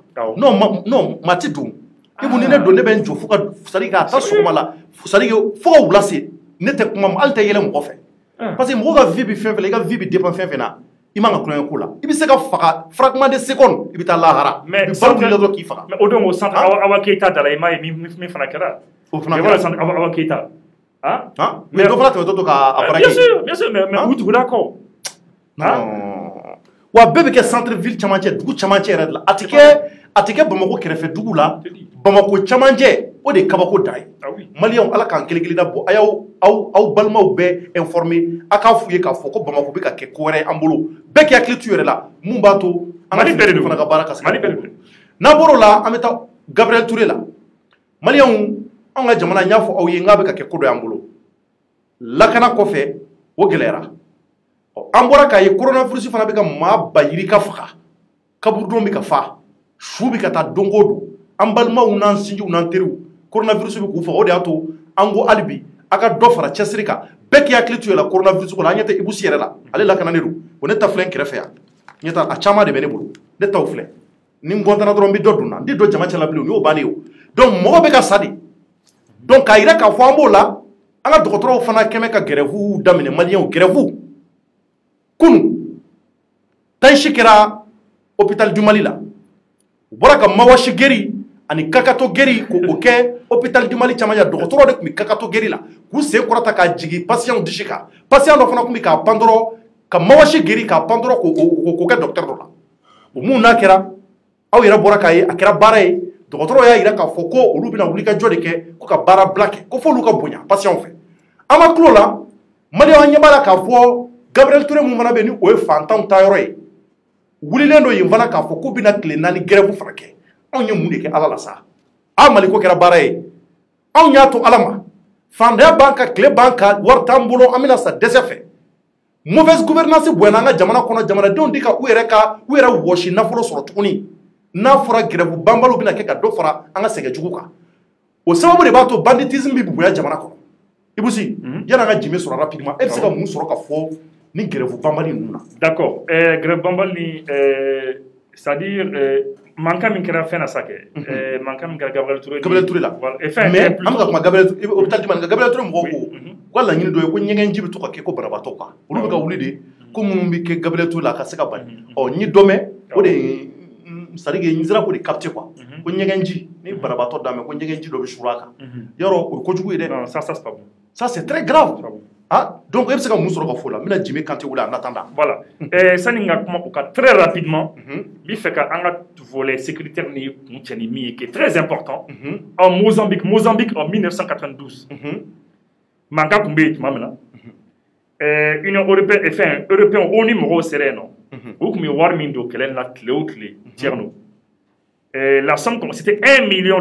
non maa ti don Ibu ni ne don ne bɛ n jɔ fo ka c'est à dire k'a ta sɔgɔma la c'est à dire fo ka wula se ne tɛ kuma hali tɛ yɛlɛ mɔgɔ fɛ parce que mɔgɔ ka vie bɛ fɛn fɛn la i ka vie bɛ dépend fɛn fɛn na i man ka kulonkɛ ko la i bɛ se ka faga fragment de seconde i bɛ taa lahara mais balo wulila dɔrɔn k'i faga mais o don o centre Awa Keita da la i m'a ye min fana kɛra o fana kɛra Awa Keita mais dɔ fana tɛmɛtɔ to k'a baara kɛ bien sûr mais u tugula kɔ wa bɛɛ bɛ kɛ centre ville camancɛ dugu camancɛ yɛrɛ de la a tɛ kɛ Bamako kɛrɛfɛ dugu la Bamako camancɛ o de ye kabako dan ye maliyɛnw Ala k'an kelen kelen bɔ a y'aw balimaw bɛɛ informer a k'a f'u ye k'a fɔ ko Bamako bɛ ka kɛ ko wɛrɛ an bolo bɛɛ k'i hakili to i yɛrɛ la mun b'a to an ka fana ka baara ka se ka n'an bɔr'o la an bɛ taa Gabriel Touré la maliyɛnw anw ka jamana n y'a fɔ aw ye n k'a bɛ ka kɛ ko dɔ y'an bolo lakana kɔfɛ o gɛlɛyara an bɔra k'a ye coronavirus fana bɛ ka maa bayiri ka faga kaburudon bɛ ka fa su bɛ ka taa don o don an balimaw n'an sinjiw n'an teriw coronavirus bɛ k'u faga o de y'a to an ko hali bi a ka dɔ fara cɛsiri kan bɛɛ k'i hakili to i la coronavirus ko la an ɲɛ tɛ Ibusi yɛrɛ la ale lakananen don wa ne ta filɛ n kɛrɛfɛ yan ɲɛ ta a caman de bɛ ne bolo ne taw filɛ ni n kɔntana dɔrɔn n bɛ dɔ dunna n tɛ dɔ jama cɛla bilen o y'o bannen ye o donc mɔgɔ bɛ ka sa de donc k'a yira k'a fɔ an b'o la an ka dɔgɔtɔrɔw fana kɛmɛ ka grève daminɛ maliyɛnw grève kunu tansi kɛra hôpital du Mali la u bɔra ka Mawashi Geri ani kakato geri ko o kɛ hôpital du Mali caman ya dɔgɔtɔrɔ de tun bɛ kakato geri la k'u sen kɔrɔta k'a jigi patient disi kan patient dɔ fana tun bɛ k'a pan dɔrɔn ka mawasi geri k'a pan dɔrɔn k'o kɛ docteur dɔ la o mun n'a kɛra aw yɛrɛ bɔra k'a ye a kɛra baara ye dɔgɔtɔrɔ y'a jira k'a fɔ ko olu bɛna wuli ka jɔ de kɛ ko ka baara bila kɛ ko f'olu ka bonya patient fɛ an ma tulo la maliyɛnw ɲɛ b'a la k'a fɔ Gabriel Touré mun fana bɛ yen ni o ye fantanw ta yɔrɔ ye wulilen dɔ yen fana k'a fɔ k'u bɛna tile 4 grève fana kɛ anw ye mun de kɛ ala la sa a Maliko kɛra baara ye anw y'a to ala ma fandaya b'an ka tile b'an ka wari t'an bolo an bɛna sa dɛsɛ fɛ mauvaise gouvernance bonyana an ka jamana kɔnɔ jamanadenw di ka u yɛrɛ wɔsi nafolo sɔrɔ tuguni n'a fɔra grève banbaliw bɛna kɛ ka dɔ fara an ka sɛgɛjugu kan o sababu de b'a to banditisme bɛ bonya jamana kɔnɔ Ibousi yan'an ka jimi sɔrɔ rapidement e bɛ se ka mun sɔrɔ ka fɔ ni grève banbali ninnu na d'accord grève banbali c'est-à-dire mankan min kɛra fɛn na sa kɛ mankan min kɛra Gabriel Touré la mais an bɛ ka kuma hôpital du Mali kan Gabriel Touré mɔgɔw ko ko laɲini dɔ ye ko ɲɛgɛnji bɛ to ka kɛ ko banabaatɔ kan olu bɛ ka wuli de ko minnu bɛ kɛ Gabriel Touré la a ka se ka bali ɔ n ye dɔ mɛn o de ye c'est-à-dire que n sera k'o de capter quoi ko ɲɛgɛnji ni banabaatɔ d'a ma ko ɲɛgɛnji dɔ bɛ surun a kan yɔrɔ o ye kojugu ye dɛ non ça c'est pas bon ça c'est très grave ah donc e bɛ se ka mun sɔrɔ ka fɔ la n bɛna Jimi Kante wele en attendant voilà sani n ka kuma o kan très rapidement n bɛ fɛ ka an ka volet sécuritaire ni kun cɛ ni min ye qui est très important en Mozambique en 1992 mankan tun bɛ yen tuma min na Union européenne o ni mɔgɔw sera yen nɔ u tun bɛ wari min don kɛlɛ in la tile o tile Thierno la somme c'était $1 million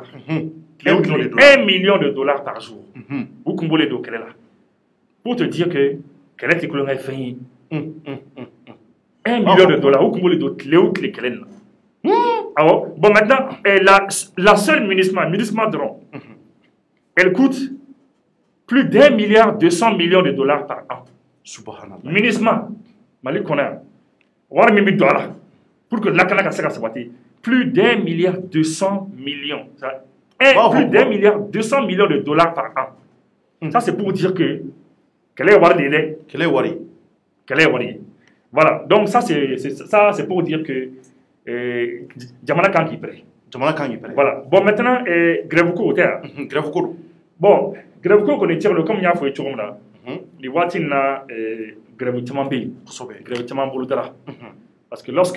$1 million par jour u tun b'o de don kɛlɛ la pour te dire que kɛlɛ tɛ kulonkɛ fɛn ye $1 million u tun b'o de don tile o tile kɛlɛ in na awɔ bon maintenant la seule MINUSMA dɔrɔn elle coûte plus $1 milliard $200 millions par an. Subhanallah. MINUSMA, Mali kɔnɔ yan, wari min bɛ don a la pour que lakana ka se ka sabati, plus $1 milliard $200 millions. Plus $1 milliard $200 millions par an. Ça c'est pour dire que quel est wari de dɛ? Quel est wari? Quel est wari? Voilà. Donc ça c'est pour dire que jamana kan k'i prêt. Jamana kan k'i prêt. Voilà. Bon maintenant grève ko o tɛ yan. Grève ko don. Bon grève ko kɔni Thierno comme n y'a fɔ ye cogo min na nin waati in na grève caman bɛ yen kosɛbɛ grève caman bolodara parce que lorsque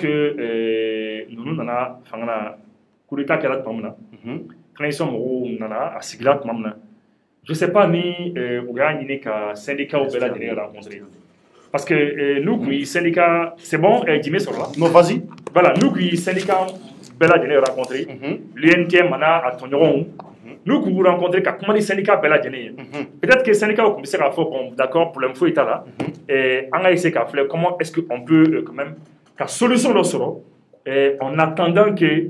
ninnu nana fanga na coup d'état kɛra tuma min na transition mɔgɔw nana a sigila tuma min na je sais pas ni u y'a ɲini ka syndicats bɛɛ lajɛlen rencontrer parce que n'u kun ye syndicat c'est bon Jimi sɔrɔla non vas-y voilà n'u kun ye syndicat bɛɛ lajɛlen rencontrer l'UNTM mana a tɔɲɔgɔnw nous qui vous rencontrez ka kuma ni syndicat bɛɛ lajɛlen ye peut-être que syndicat tun bɛ se k'a fɔ bon d'accord problème foyi t'a la an ka essayer k'a filɛ comment est-ce que on peut quand même ka solution dɔ sɔrɔ en attendant que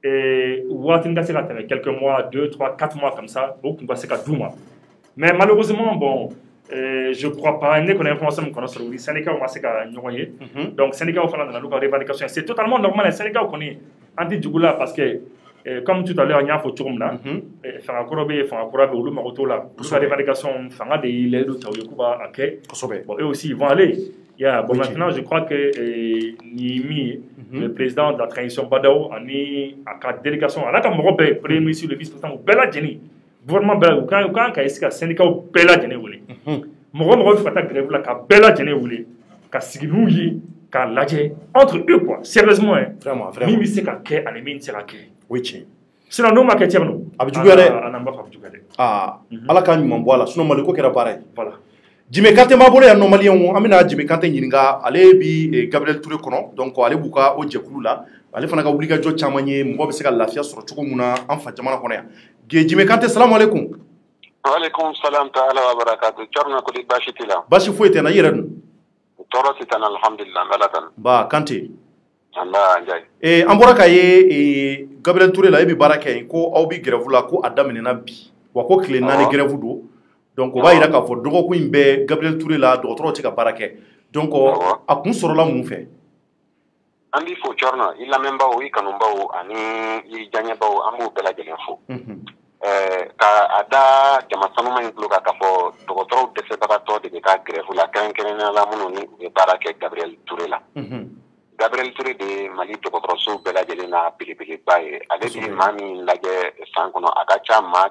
waati ka se ka tɛmɛ quelques mois 2, 3, 4 mois comme ça o tun ka se ka d'u ma mais malheureusement bon je crois pas ne kɔni information min kɔnɔ sɔrɔ syndicat ma se ka ɲɔgɔn ye donc syndicat fana nana n'u ka revendication c'est totalement normal syndicat kɔni an tɛ jugu la parce que comme tout à l'heure, il y a un photo là. Fanga kɔrɔ bɛ olu mago t'o la. Olu ka revendication fanga de yɛlɛ don taw ye k'u b'a kɛ. Kosɛbɛ. Bon eux aussi ils vont aller. Bon maintenant je crois que ni min le président de la transition Badao ani a ka délégation a n'a ka mɔgɔ bɛɛ premier ministre le vice-président u bɛɛ lajɛlen gouvernement bɛɛ u kan ka essayer ka syndicat bɛɛ lajɛlen wele. Mɔgɔ bɛ fɛ ka taa grève la ka bɛɛ lajɛlen wele ka sigi n'u ye k'a lajɛ entre eux quoi sérieusement vraiment min bɛ se ka kɛ ani min tɛ se ka kɛ. Oui, tiɲɛ. Sinon n'o ma kɛ Thierno a bɛ juguya dɛ a n'an b'a fɔ a bɛ juguya dɛ ala k'a ɲuman bɔ a la sinon Maliko kɛra baara ye voilà Jimi Kante b'a bolo yan nɔ maliyɛnw an bɛna Jimi Kante ɲininka ale bi Gabriel Touré kɔnɔ donc ale b'u ka o jɛkulu la ale fana ka wulikajɔ caman ye mɔgɔ bɛ se ka lafiya sɔrɔ cogo min na an fa jamana kɔnɔ yan Jimi Kante salamu aleykum waaleykum salam ta'ala wa barakatuh Thierno kodi baasi t'i la baasi foyi tɛ n na i yɛrɛ dun tɔɔrɔ tɛ tan alhamdulilah n bɛ ala tanu ba Kante an b'a an bɔra k'a ye Gabriel Touré la e bɛ baara kɛ yen ko aw bɛ grève la ko a daminɛna bi wa ko tile 4 grève don donc o b'a yira k'a fɔ dɔgɔkun in bɛ Gabriel Touré la dɔgɔtɔrɔw tɛ ka baara kɛ donc a kun sɔrɔla mun fɛ an b'i fo Thierno i lamɛnbaw i kanubaw ani i diyaɲɛbaw an b'u bɛɛ lajɛlen fo ka da jama sanuma in tulo kan k'a fɔ dɔgɔtɔrɔw dɛsɛbagatɔ de bɛ ka grève la kɛrɛnkɛrɛnnenya la minnu ni u bɛ baara kɛ Gabriel Touré la Gabriel Touré de Mali dɔgɔtɔrɔso bɛɛ lajɛlen na belebeleba ye ale de maa min lajɛ san kɔnɔ a ka ca maa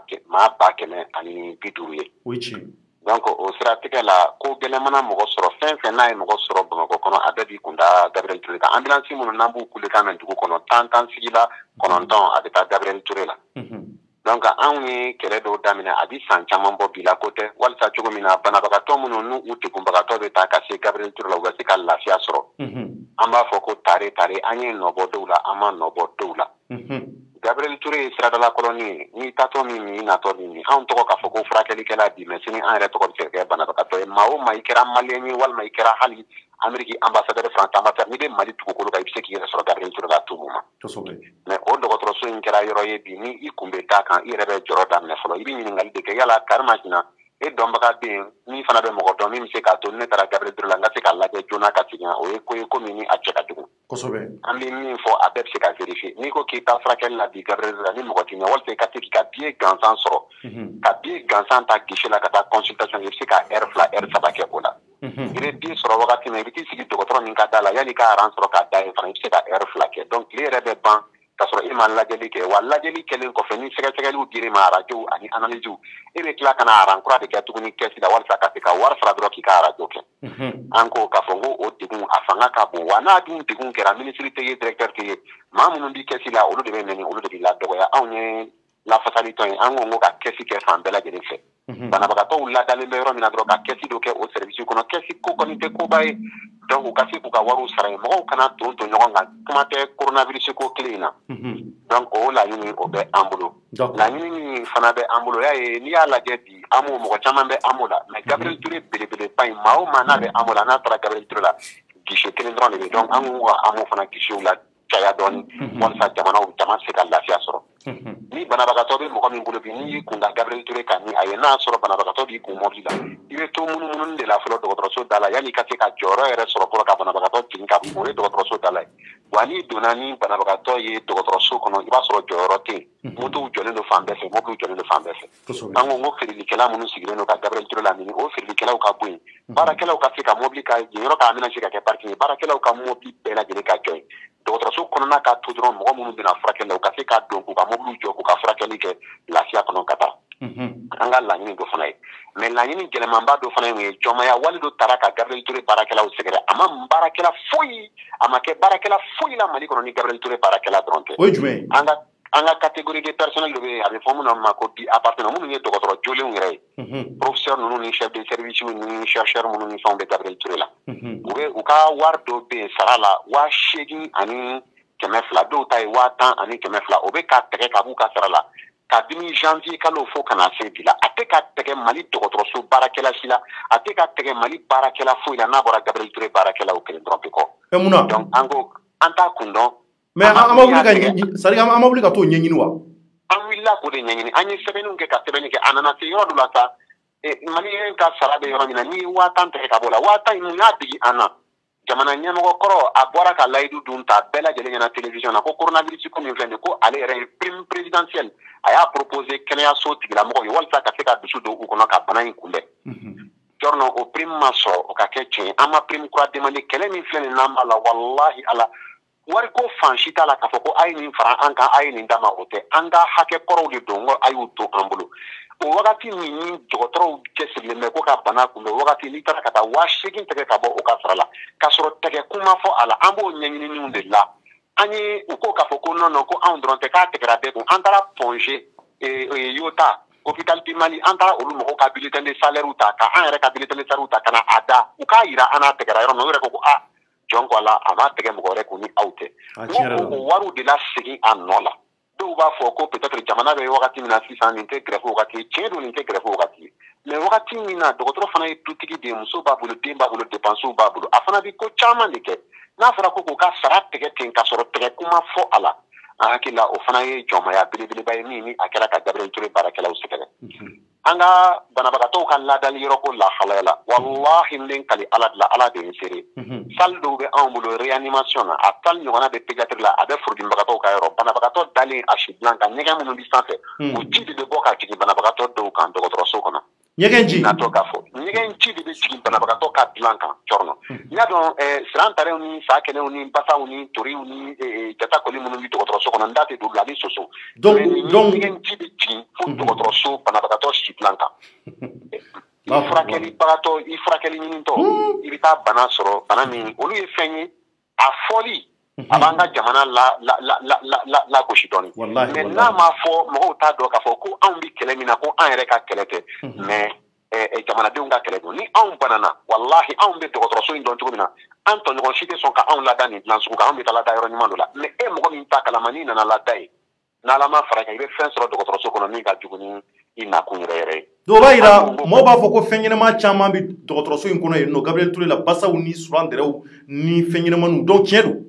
150 ye. O ye tiɲɛ. Donc o siratigɛ la ko gɛlɛmana mɔgɔ sɔrɔ fɛn fɛn n'a ye mɔgɔ sɔrɔ Bamakɔ kɔnɔ a bɛɛ b'i kunda Gabriel Touré kan ambulance minnu n'an b'u kulekan mɛn dugu kɔnɔ 10 sigila 9 a bɛ taa Gabriel Touré la. Donc anw ye kɛlɛ dɔw daminɛ a bi san caman bɔ bi la ko tɛ walisa cogo min na banabagatɔ minnu n'u degunbagatɔ bɛ taa ka se Gabriel Touré la u bɛ se ka lafiya sɔrɔ. An b'a fɔ ko tare an ye nɔbɔ dɔw la an ma nɔbɔ dɔw la. Gabriel Touré ye siradala kɔlɔni ye n'i taatɔ min min i natɔ min min anw tɔgɔ k'a fɔ ko furakɛlikɛla bi mɛ sini an yɛrɛ tɔgɔ bɛ se ka kɛ banabagatɔ ye maa o maa i kɛra maliyɛn ye walima i kɛra hali Amérique ambassadeur France ambassadeur n'i bɛ Mali dugukolo kan i bɛ se k'i yɛrɛ sɔrɔ Gabriel Touré la tout moment. Mais o dɔgɔtɔrɔso in kɛra yɔrɔ ye bi ni i kun bɛ taa kan i yɛrɛ bɛ jɔrɔ daminɛ fɔlɔ i bɛ ɲininkali de kɛ yala karimasina e dɔnbaga bɛ yen min fana bɛ mɔgɔ dɔn min bɛ se k'a to ne taara Gabriel Touré la n ka se k'a lajɛ joona ka segin o ye ko ye ko min ni a cɛ ka jugu. An bɛ min fɔ a bɛɛ bɛ se ka vérifier n'i ko k'i ta furakɛli la bi Gabriel Touré la ni mɔgɔ t'i ɲɛ walasa i ka se k'i ka billet gansan sɔrɔ ka billet gansan ta guichet la ka taa consultation i bɛ se ka heure 2 heure 3 kɛ o la. I bɛ billet sɔrɔ wagati min i bɛ t'i sigi dɔgɔtɔrɔ min ka da la yanni i ka aran sɔrɔ k'a da yen fana i bɛ se ka heure 2 kɛ donc tile yɛrɛ bɛ ban k'a sɔrɔ e ma lajɛli kɛ wa lajɛli kɛlen kɔfɛ ni sɛgɛsɛgɛliw dir'i ma arajow ani analysew e bɛ tila ka na aran kura de kɛ tuguni kɛsi la walasa ka se ka wari fara dɔrɔn k'i ka arajo kɛ. An ko k'a fɔ ko o degun a fanga ka bon wa n'a dun degun kɛra ministre tɛ ye directeur tɛ ye maa minnu bɛ kɛsi la olu de bɛ nɛni olu de bɛ ladɔgɔya anw ye lafasalitɔn ye an ko ka kɛsi kɛ fan bɛɛ lajɛlen fɛ. Banabagatɔw ladalen bɛ yɔrɔ min na dɔrɔn ka kɛsi dɔ kɛ o service kɔnɔ kɛsi ko kɔni tɛ koba ye donc u ka se k'u ka wariw sara ye mɔgɔw kana ton ɲɔgɔn kan kuma tɛ coronavirus ko kelen in na donc o laɲini o bɛ an bolo laɲini min fana bɛ an bolo y'a ye n'i y'a lajɛ bi an m'o mɔgɔ caman bɛ an m'o la mais Gabriel Touré belebeleba in maa o maa n'a bɛ an m'o la n'a taara Gabriel Touré la guichet kelen dɔrɔn de bɛ donc an k'u ka an m'o fana guichetw la caya dɔɔni walasa jamanaw caman se ka lafiya sɔrɔ ni banabagatɔ bɛ mɔgɔ min bolo bi n'i y'i kun da Gabriel Touré kan ni a ye n'a sɔrɔ banabagatɔ b'i kun mɔbili la i bɛ to munumunu de la fɔlɔ dɔgɔtɔrɔso da la yanni i ka se ka jɔyɔrɔ yɛrɛ sɔrɔ fɔlɔ ka banabagatɔ jigin ka o ye dɔgɔtɔrɔso da la ye wa n'i donna ni banabagatɔ ye dɔgɔtɔrɔso kɔnɔ i b'a sɔrɔ jɔyɔrɔ tɛ yen motow jɔlen don fan bɛɛ fɛ mobiliw jɔlen don fan bɛɛ fɛ an ko feerelikɛla minnu sigilen don ka Gabriel Touré lamini o feerelikɛlaw ka bɔ yen baarakɛlaw ka se ka mobili ka yen yɔrɔ ka aménager ka kɛ parking ye baarakɛlaw ka mobili bɛɛ lajɛlen ka jɔ yen dɔgɔtɔrɔso kɔnɔna ka to dɔrɔn mɔgɔ minnu bɛna furakɛli la u ka se ka don k'u ka mobiliw jɔ k'u ka furakɛli kɛ lafiya kɔnɔ ka taa an ka laɲini dɔ fana ye mais laɲini gɛlɛmanba dɔ fana ye jɔnmaya wali dɔ taara ka Gabriel Touré baarakɛlaw sɛgɛrɛ a ma baarakɛla foyi a ma kɛ baarakɛla foyi la Mali kɔnɔ ni Gabriel Touré baarakɛla dɔrɔn tɛ. O ye jumɛn ye? An ka catégorie de personnel dɔ bɛ yen a bɛ fɔ minnu ma ko bi appartenant minnu ye dɔgɔtɔrɔ jolenw yɛrɛ ye professeur ninnu ni chef de service ni chercheur minnu ni fɛnw bɛ Gabriel Touré la u bɛ u ka wari dɔ bɛ yen sara la 8,000 ani 200 dɔw ta ye 10,000 ani 200 o bɛ ka tɛgɛ ka b'u ka sara la kabini janvier kalo fo kana se bi la a tɛ ka tɛgɛ Mali dɔgɔtɔrɔso baarakɛla si la a tɛ ka tɛgɛ Mali baarakɛla foyi la n'a bɔra Gabriel Touré baarakɛlaw kelen dɔrɔn pe kɔ. Mun na? Donc an ko an t'a kun dɔn. Mais an ma wuli ka c'est-à-dire an ma wuli ka t'o ɲɛɲini wa? An wulila k'o de ɲɛɲini an ye sɛbɛnniw kɛ ka sɛbɛnni kɛ a nana se yɔrɔ dɔ la sa maliyɛn ka sara bɛ yɔrɔ min na n'i ye 10,000 tɛgɛ ka bɔ la 10,000 mun y'a digi an na jamana ɲɛmɔgɔ kɔrɔ a bɔra ka layidu dun ta bɛɛ lajɛlen ɲɛna télévision na ko coronavirus ko min filɛ nin ye ko ale yɛrɛ ye prime présidentielle a y'a proposé kɛnɛyaso tigilamɔgɔw ye walasa ka se ka dusu don u kɔnɔ ka bana in kunbɛn jɔrɔnɔ o prime ma sɔrɔ o ka kɛ tiɲɛ an ma prime kura demandé kɛlɛ min filɛ nin n'an b'a la walahi ala wari ko fan si t'a la k'a fɔ ko a ye nin fara an kan a ye nin d'a ma o tɛ an ka hakɛ kɔrɔw de don a y'u to an bolo o wagati min ni dɔgɔtɔrɔw cɛsirilen bɛ ko ka bana kunbɛn o wagati n'i taara ka taa 8,000 tɛgɛ ka bɔ o ka sara la k'a sɔrɔ tɛgɛ kuma fɔ a la an b'o ɲɛɲiniw de la an ye u ko k'a fɔ ko non ko anw dɔrɔn tɛ k'a tɛgɛra bɛɛ kun an taara Pongé Yota hôpital du Mali an taara olu mɔgɔw ka bulletin de salaire ta ka an yɛrɛ ka bulletin de salaire ta ka na a da u k'a yira an n'a tɛgɛra yɔrɔ min o yɛrɛ ko jɔn ko a la a m'a tɛgɛ mɔgɔ wɛrɛ kun ni aw tɛ o wariw de la segin a nɔ la dɔw b'a fɔ ko peut-être jamana bɛ wagati min na sisan nin tɛ grève wagati tiɲɛ don nin tɛ grève wagati ye mais wagati min na dɔgɔtɔrɔ fana ye dutigi de ye muso b'a bolo den b'a bolo dépenses b'a bolo a fana bɛ ko caman de kɛ n'a fɔra ko k'u ka sara tigɛ ten ka sɔrɔ tɛgɛ kuma fɔ a la an hakili la o fana ye jɔnmaya belebeleba ye min ni a kɛra ka Gabriel Touré baarakɛlaw sɛgɛrɛ an ka banabagatɔw ka ladali yɔrɔ ko lahalaya la wallahi n bɛ kali ala de la ala de ye n seere salle dɔw bɛ anw bolo réanimation na a salle ɲɔgɔnna bɛ pédiatrie la a bɛ furudimibagatɔw ka yɔrɔ banabagatɔ dalen a si dilan kan ɲɛgɛn minnu bɛ sanfɛ o ji de bɛ bɔ ka jigin banabagatɔ dɔw kan dɔgɔtɔrɔso kɔnɔ Nyegenji na to ka fo nyegenji de be jigin banabagatɔ ka dilan kan cɔrɔnɔ n'i y'a dɔn siran tarew ni sa kɛnɛw ni basaw ni toriw ni jata kɔli minnu bi dɔgɔtɔrɔso kɔnɔ n da tɛ don bila ni soso nyegenji bɛ jigin fo dɔgɔtɔrɔso banabagatɔ si dilan kan i furakɛli ɲinitɔ i bɛ taa bana sɔrɔ bana min olu ye fɛn ye a fɔli a b'an ka jamana la gosi dɔɔni mais n'a ma fɔ mɔgɔw t'a dɔn k'a fɔ ko anw bi kɛlɛ min na ko an yɛrɛ ka kɛlɛ tɛ mais jamanadenw ka kɛlɛ don ni anw banana wallahi anw bɛ dɔgɔtɔrɔso in dɔn cogo min na an tɔɲɔgɔn si tɛ sɔn ka anw lada nin dilan sugu kan anw bɛ taa lada yɔrɔ ɲuman dɔ la mais e mɔgɔ min ta kalama n'i nana lada ye n'ala ma fara kan i bɛ fɛn sɔrɔ dɔgɔtɔrɔso kɔnɔ min ka jugu ni i nakun yɛrɛ yɛrɛ ye. dɔw b'a yira mɔgɔw b'a fɔ ko fɛn ɲɛnama caman bɛ dɔgɔtɔrɔso in kɔnɔ yen nɔ Gabriel Touré la basaw ni suran dɛrɛw ni fɛn ɲɛnamaninw donc tiɲɛ don.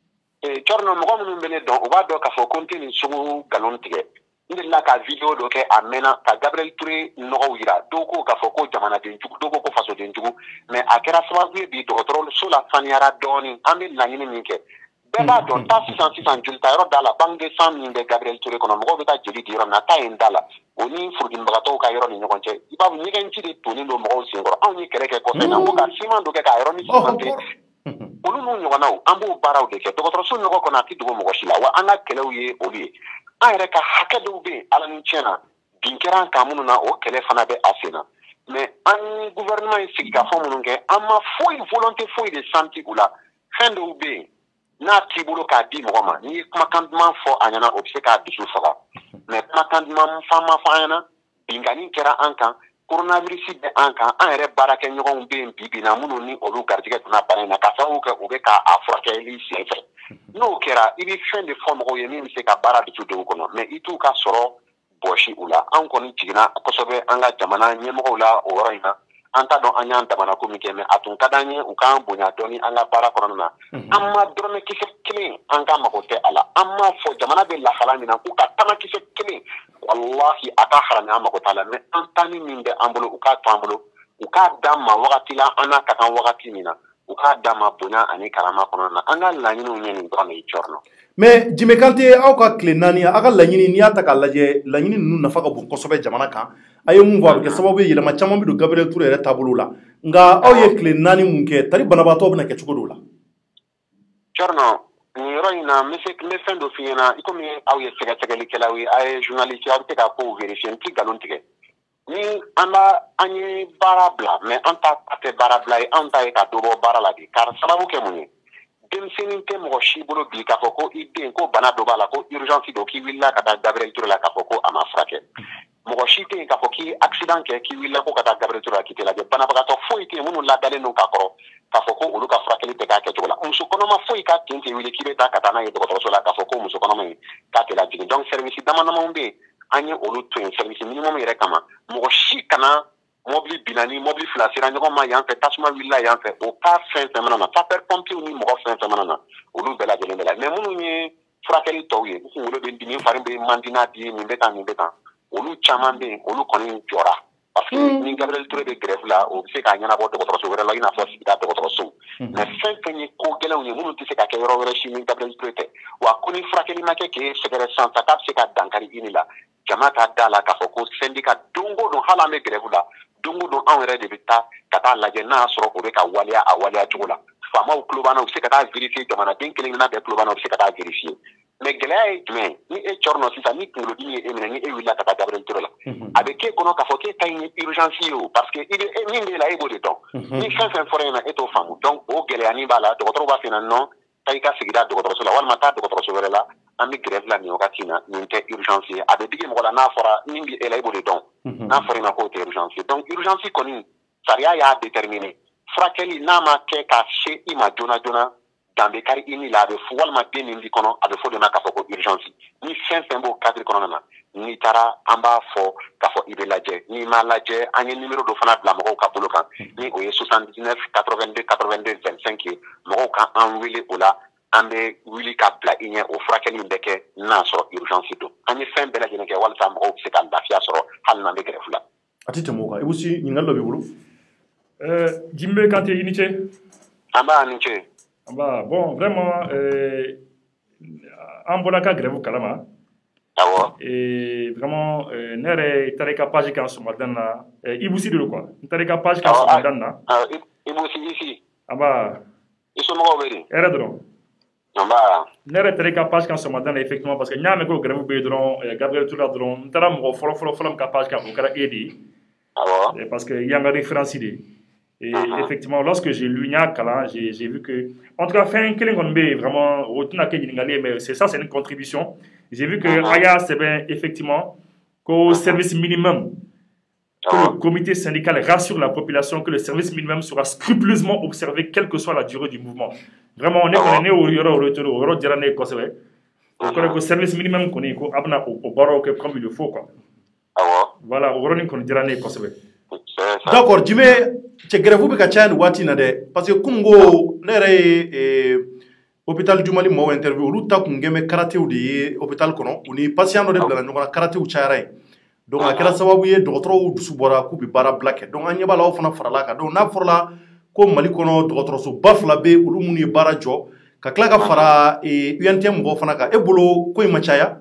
Cɔrɔnɔ mɔgɔ minnu bɛ ne dɔn u b'a dɔn k'a fɔ ko n tɛ nin sugu nkalon tigɛ n delila ka video dɔ kɛ a mɛnna ka Gabriel Touré nɔgɔw yira dɔw ko k'a fɔ ko jamanaden jugu dɔw ko fasoden jugu mais a kɛra sababu ye bi dɔgɔtɔrɔso la saniyara dɔɔni an bɛ laɲini min kɛ bɛɛ b'a dɔn taa sisan jolita yɔrɔ da la banque de sang min bɛ Gabriel Touré kɔnɔ mɔgɔw bɛ taa jeli di yɔrɔ min na taa yen da la o ni furudimibagatɔw ka yɔrɔ ni ɲɔgɔn cɛ i b'a fɔ ɲɛgɛnji de tonnen don mɔgɔw senkɔrɔ anw ye kɛlɛ kɛ kɔfɛ na ko ka siman dɔ kɛ k'a yɔrɔ ni simante olu n'u ɲɔgɔnnaw an b'o baaraw de kɛ dɔgɔtɔrɔso nɔgɔ kɔnɔ a tɛ dogo mɔgɔ si la wa an ka kɛlɛw ye olu ye an yɛrɛ ka hakɛ dɔw bɛ yen ala ni tiɲɛ na bin kɛra an kan minnu na o kɛlɛ fana bɛ a sen na mais an ni gouvernement ye sigikafɔ minnu kɛ an ma foyi volonté foyi de santi u la fɛn dɔw bɛ yen n'a t'i bolo k'a di mɔgɔ ma n'i ye kumakan duman fɔ a ɲɛna o bɛ se k'a dusu faga mais kumakan duman fan ma fɔ an ɲɛna binkani kɛra an kan coronavirus bɛ an kan an yɛrɛ baarakɛɲɔgɔnw bɛ yen bi na minnu ni olu garijɛgɛ donna bana in na ka sababu kɛ u bɛ k'a furakɛli sen fɛ n'o kɛra i bɛ fɛn de fɔ mɔgɔw ye min bɛ se ka baara dusu don u kɔnɔ mais i t'u ka sɔrɔ bɔsi u la an kɔni jiginna kosɛbɛ an ka jamana ɲɛmɔgɔw la o yɔrɔ in na an t'a dɔn an y'an damana ko min kɛ mais a tun ka d'an ye u k'an bonya dɔɔni an ka baara kɔnɔna na an ma dɔrɔmɛ kisɛ kelen an ka mago tɛ a la an m'a fɔ jamana bɛ lahala min na k'u ka tama kisɛ kelen wallahi a ka harami an mago t'a la mais an tani min bɛ an bolo u k'a to an bolo u k'a d'an ma wagati la an n'a ka kan wagati min na u k'a d'an ma bonya ani karama kɔnɔna na an ka laɲiniw ye nin dɔrɔn de ye Cɔrɔnɔ. mais Jime Kante aw ka tile 4 aw ka laɲini n'i y'a ta k'a lajɛ laɲini ninnu nafa ka bon kosɛbɛ jamana kan a ye mun fɔ a bɛ kɛ sababu ye yɛlɛma caman bɛ don Gabriel Touré yɛrɛ taabolo la nka aw ye tile 4 mun kɛ tari banabaatɔ bɛna kɛ cogo dɔw la. Cɔrɔnɔ nin yɔrɔ in na n bɛ fɛn dɔ f'i ɲɛna i komi aw ye sɛgɛsɛgɛlikɛlaw ye a ye journaliste aw bɛ se ka kow vérifier n tɛ nkalon tigɛ ni an ye baara bila mais an ta tɛ baara bila ye anw ta ye ka dɔ bɔ baara la de k'a sababu kɛ mun ye denmisɛnnin tɛ mɔgɔ si bolo bi k'a fɔ ko i den ko bana dɔ b'a la ko urgence don k'i wulila ka taa Gabriel Touré la k'a fɔ ko a ma furakɛ mɔgɔ si tɛ yen k'a fɔ k'i accident kɛ k'i wulila ko ka taa Gabriel Touré la k'i tɛ lajɛ banabagatɔ foyi tɛ yen minnu ladalen don ka kɔrɔ k'a fɔ ko olu ka furakɛli tɛ k'a kɛcogo la muso kɔnɔma foyi ka tin tɛ wuli k'i bɛ taa ka taa n'a ye dɔgɔtɔrɔso la k'a fɔ ko muso kɔnɔma in k'a tɛ lajigin donc service dama-damaw bɛ yen an ye olu to yen service minimum yɛrɛ kama mɔgɔ si kana mobili binna ni mobili fila sera ɲɔgɔn ma yan fɛ tasuma wulila yan fɛ o ka fɛn fɛn mana na sapeur pompier ni mɔgɔ fɛn fɛn mana na olu bɛɛ lajɛlen bɛ la mais minnu ye furakɛli tɔw ye kunkolo bɛ dimi fari bɛ mandi n'a di nin bɛ tan olu caman bɛ yen olu kɔni jɔra parce que ni Gabriel Touré bɛ grève la o bɛ se k'a ɲɛnabɔ dɔgɔtɔrɔso wɛrɛ la i n'a fɔ sigida dɔgɔtɔrɔsow mais fɛn fɛn ye ko gɛlɛnw ye minnu tɛ se ka kɛ yɔrɔ wɛrɛ si ni Gabriel Touré tɛ wa ko ni furakɛli ma kɛ k'e sɛgɛrɛ sisan sa k'a bɛ se ka dankari i ni la jama ka da la k'a fɔ ko syndicat don o don hali an bɛ grève la don o don anw yɛrɛ de bɛ taa ka taa lajɛ n'a y'a sɔrɔ o bɛ ka waleya a waleya cogo la faamaw tulo b'an na u bɛ se ka taa vérifier jamanaden kelen-kelenna bɛɛ tulo b'an na u bɛ se ka taa vérifier mais gɛlɛya ye jumɛn ni e Cɔrɔnɔ sisan ni kunkolodimi ye e minɛ ni e wulila ka taa Gabriel Touré la a bɛ k'e kɔnɔ k'a fɔ k'e ta in ye urgence ye o parce que min b'e la e b'o de dɔn ni fɛn fɛn fɔra e ɲɛna e t'o faamu donc o gɛlɛyanin b'a la dɔgɔtɔrɔw b'a f'i ɲɛna non taa i ka sigida dɔgɔtɔrɔso la walima taa dɔgɔtɔrɔso wɛrɛ la an bɛ grève la nin wagati in na nin tɛ urgence ye a bɛ digi mɔgɔ la n'a fɔra min bɛ e la e b'o de dɔn n'a fɔra i ma k'o tɛ urgence ye donc urgence kɔni sariya y'a déterminer furakɛli n'a ma kɛ ka se i ma joona joona dan bɛ kari i ni la a bɛ fɔ walima den min b'i kɔnɔ a bɛ fɔ de ma k'a fɔ ko urgence ni fɛn fɛn b'o cadre kɔnɔna na n'i taara an b'a fɔ k'a fɔ i bɛ lajɛ n'i ma lajɛ an ye numéro dɔ fana bila mɔgɔw ka bolo kan ni o ye 79 82 82 25 ye mɔgɔw ka an wele o la an bɛ wuli ka bila i ɲɛ o furakɛli in bɛ kɛ n'a sɔrɔ urgence don an ye fɛn bɛɛ lajɛlen kɛ walasa mɔgɔw bɛ se ka lafiya sɔrɔ hali n'an bɛ grève la. a tɛ tɛmɛ o kan i bɛ se ɲininkali dɔ b'i bolo. Jime Kante i ni ce. An b'a ni ce. Bon vraiment an bɔra ka grève kalama Et vraiment, nere tareka page kan somadan na ibusi de quoi. Tareka page kan somadan na. Ibusi ici. Aba. Iso mo weri. Era dron. Aba. Nere tareka page kan somadan effectivement parce que nyame ko grève be dron Gabriel Toula dron tara mo folo ka page kan ko kara edi. Parce que y a une référence idée. Et effectivement, lorsque j'ai lu Nyakala, j'ai vu que, en tout cas, vraiment, mais c'est ça, c'est une contribution. J'ai vu que Aya, c'est bien, effectivement, qu'au service minimum, que le comité syndical rassure la population que le service minimum sera scrupuleusement observé, quelle que soit la durée du mouvement. Vraiment, on est connecté au service minimum qu'on est au barreau comme il le faut, quoi. Voilà, au d'accord, Jimé, tu grève be ka caya ni waati na dɛ parce que kungo ne yɛrɛ ye hôpital Jumali mɔgɔw interview olu ta kun gɛmɛ karatew de ye hôpital kɔnɔ u ni patient dɔ de bilala ɲɔgɔn na karatew cayara yen donc a kɛra sababu ye dɔgɔtɔrɔw dusu bɔra k'u bɛ baara bila kɛ donc an ɲɛ b'a la aw fana farala kan donc n'a fɔra ko Mali kɔnɔ dɔgɔtɔrɔsoba 2 bɛ olu minnu ye baara jɔ ka tila ka fara UNTM mɔgɔw fana kan e bolo ko in ma caya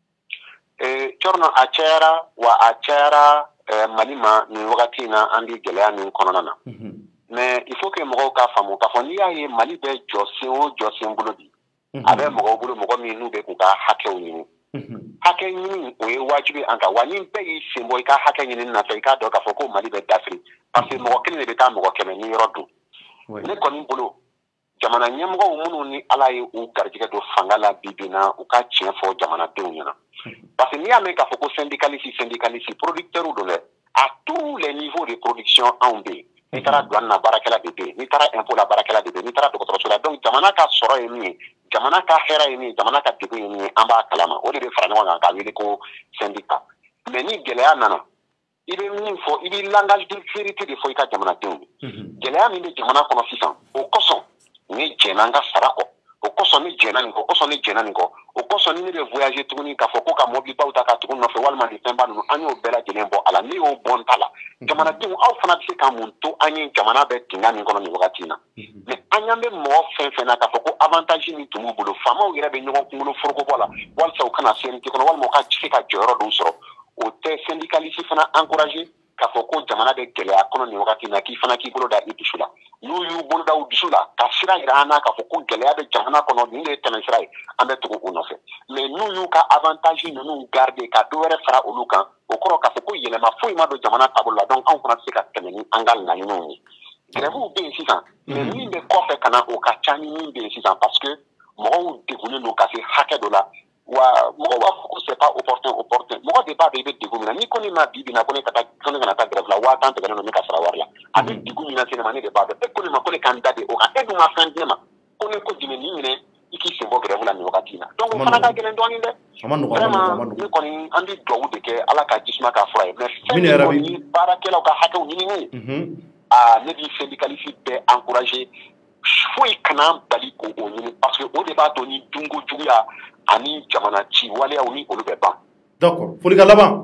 Corno a cayara wa a cayara Mali ma ni wagati na an bi gɛlɛya min kɔnɔna na mais il faut que mɔgɔw ka faamu k'a fɔ n'i y'a ye Mali bɛ jɔsen o jɔsen bolo bi a bɛ mɔgɔw bolo mɔgɔ min n'u bɛ k'u ka hakɛw ɲini hakɛ ɲini o ye wajibi an kan wa ni bɛɛ y'i sen bɔ i ka hakɛ ɲini na fɛ i k'a dɔn k'a fɔ ko Mali bɛ dafiri parce que mɔgɔ kelen de bɛ taa mɔgɔ 100 ni yɔrɔ don ne kɔni bolo jamana ɲɛmɔgɔw minnu ni Ala ye u garijɛgɛ don fanga la bi bi na u ka tiɲɛ fɔ jamanadenw ɲɛna parce que n'i y'a mɛn k'a fɔ ko syndicaliste producteurs don dɛ à tous les niveaux de production anw bɛ yen n'i taara douane na baarakɛla de bɛ yen n'i taara impôt la baarakɛla de bɛ yen n'i taara dɔgɔtɔrɔso la donc jamana ka sɔrɔ ye min ye jamana ka hɛrɛ ye min ye jamana ka degun ye min ye an b'a kalama o de bɛ fara ɲɔgɔn kan k'a wele ko syndicat mais ni gɛlɛya nana i bɛ min fɔ i bɛ langage de vérité de fɔ i ka jamanadenw ye gɛlɛya min bɛ jamana kɔnɔ sisan o kosɔn ni jɛnna an ka sara kɔ o kosɔn ni jɛnna nin kɔ o kosɔn ni jɛnna nin kɔ o kosɔn ni ne bɛ voyager tuguni k'a fɔ ko ka mobilibaw ta ka tugu nɔfɛ walima ni fɛnba ninnu an y'o bɛɛ lajɛlen bɔ a la n'i y'o bɔ n ta la jamanadenw aw fana bɛ se ka mun to an ye jamana bɛ dingɛ min kɔnɔ nin wagati in na mais an y'an bɛ mɔgɔ fɛn fɛn na k'a fɔ ko avantage min tun b'u bolo faamaw yɛrɛ bɛ ɲɔgɔn kunkolo foroko bɔ la walasa u kana CNT kɔnɔ walima u ka se ka jɔyɔrɔ dɔw sɔrɔ o tɛ syndicaliste fana encourager k'a fɔ ko jamana bɛ gɛlɛya kɔnɔ nin wagati in na k'i fana k'i bolo da i dusu la n'u y'u bolo da u dusu la ka sira jira an na k'a fɔ ko gɛlɛya bɛ jamana kɔnɔ nin de ye tɛmɛsira ye an bɛ tugu u nɔfɛ mais n'u y'u ka avantage ninnu garder ka dɔ wɛrɛ fara olu kan o kɔrɔ k'a fɔ ko yɛlɛma foyi ma don jamana taabolo la donc anw fana bɛ se ka tɛmɛ ni an ka laɲiniw ye grèvew bɛ yen sisan mais min bɛ kɔfɛ ka na o ka ca ni min bɛ yen sisan parce que mɔgɔw degunnen don ka se hakɛ dɔ la wa mɔgɔw b'a fɔ ko c'est pas opportun mɔgɔ de b'a dɔn i bɛ degun min na ni ko ne ma bi bi na ko ne kana taa grève la 1000 tɛmɛnen don ne ka sara wari la a bɛ degun min na se ne ma ne de b'a dɔn e ko ne ma ko ne ka n da de o kan e dun ma fɛn di ne ma ko ne ko jumɛn ni minɛ i k'i sen bɔ grève la nin wagati in na donc o fana ka gɛlɛn dɔɔnin dɛ vraiment ne kɔni an bɛ dugawu de kɛ Ala ka jisuma k'a fura ye mais fɛn min kɔni baarakɛlaw ka hakɛw ɲinini ye ne b'i syndicaliste bɛɛ encourager foyi kana bali ko o ɲini parce que o de b'a to ni dunko juguya ani jamana ci waleyaw ni olu bɛ ban. d'accord folikan laban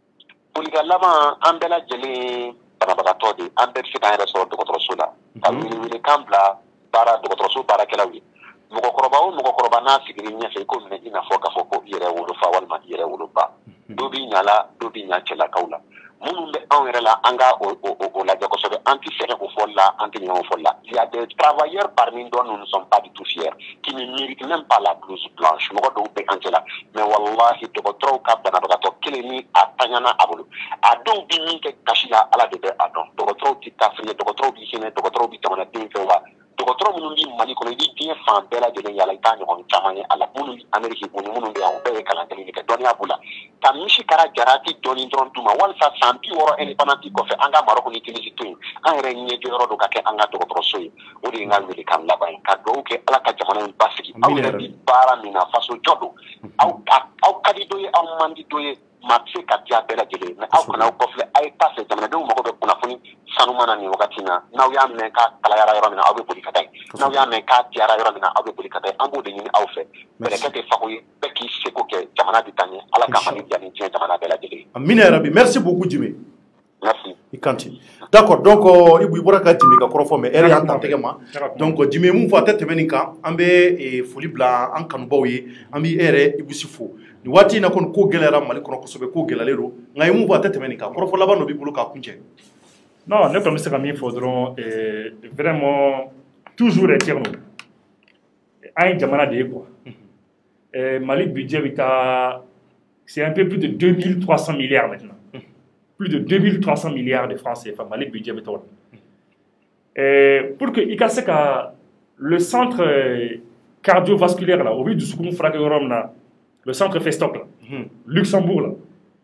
an bɛɛ lajɛlen banabagatɔ de an bɛɛ bɛ se k'an yɛrɛ sɔrɔ dɔgɔtɔrɔso la ka welewelekan bila dɔgɔtɔrɔso baarakɛlaw ye mɔgɔkɔrɔba o mɔgɔkɔrɔba n'a sigiri ɲɛfɛ i ko minɛ i n'a fɔ k'a fɔ ko i yɛrɛ wolofa walima i yɛrɛ woloba dɔ b'i ɲa la dɔ b'i ɲa cɛlakaw la minnu bɛ anw yɛrɛ la an ka o lajɛ kosɛbɛ an tɛ sɛgɛn o fɔli la an tɛ ɲɔgɔn fɔli la il y a des travailleurs parmi dont nous ne sommes pas du tout fiers qui ne méritent même pas la blouse blanche mɔgɔ dɔw bɛ an cɛ la mais wallahi dɔgɔtɔrɔw ka banabagatɔ kelen ni a taɲana a bolo a dɔw bɛ min kɛ kasi la Ala de bɛ a dɔn dɔgɔtɔrɔw tɛ taa fili dɔgɔtɔrɔw bɛ hinɛ dɔgɔtɔrɔw bɛ jamanaden fɛ wa dɔgɔtɔrɔ minnu bɛ Mali kɔnɔ i bɛ diɲɛ fan bɛɛ lajɛlen yaala i t'a ɲɔgɔn caman ye a la minnu bɛ Amérique o ni minnu bɛ yan o bɛɛ ye kalan kelen de kɛ dɔnniya b'u la ka misi kara jarati dɔɔni dɔrɔn d'u ma walasa san 60 indépendance kɔfɛ an ka Maroc ni Tunisie to yen an yɛrɛ ɲɛjɔyɔrɔ dɔ ka kɛ an ka dɔgɔtɔrɔso ye o de ye n ka welekan laban ye ka dugawu kɛ Ala ka jamana in basigi aw yɛrɛ bɛ baara min na faso jɔ don aw ka di dɔ ye aw man di dɔ ye maa bɛ se ka diya bɛɛ lajɛlen mais aw kana aw kɔfilɛ a ye taa fɛ jamanadenw mago bɛ kunnafoni sanuma na nin wagati in na n'aw y'a mɛn k'a kalayara yɔrɔ min na aw bɛ boli ka taa yen n'aw y'a mɛn k'a diyara yɔrɔ min na aw bɛ boli ka taa yen an b'o de ɲini aw fɛ bɛlɛkɛ tɛ fago ye bɛɛ k'i seko kɛ jamana bɛ taa ɲɛ Ala ka Mali diya ni diɲɛ jamana bɛɛ lajɛlen. Amina yarabi merci beaucoup Jimé. Merci. Ikanti. D'accord, donc il bora ka jimi ka korofo mais ere en tant donc jimi mu fa tete meninka ambe foli bla an kanubaw ye ambi ere ibusifo ni wati na kon ko gelera mali kono kosobe ko gelalero ngai mu fa tete meninka korofo laba no bi bulu ka kunje. Non, ne comme ça il faudront vraiment toujours être nous. Un jamana de quoi. Mali budget c'est un peu plus de 2300 milliards maintenant. Plus de 2300 milliards de francs CFA, Mali budget béton. Pour que le centre cardiovasculaire là, au vu du Soukoum Fragerom là, le centre Festoc là, Luxembourg là,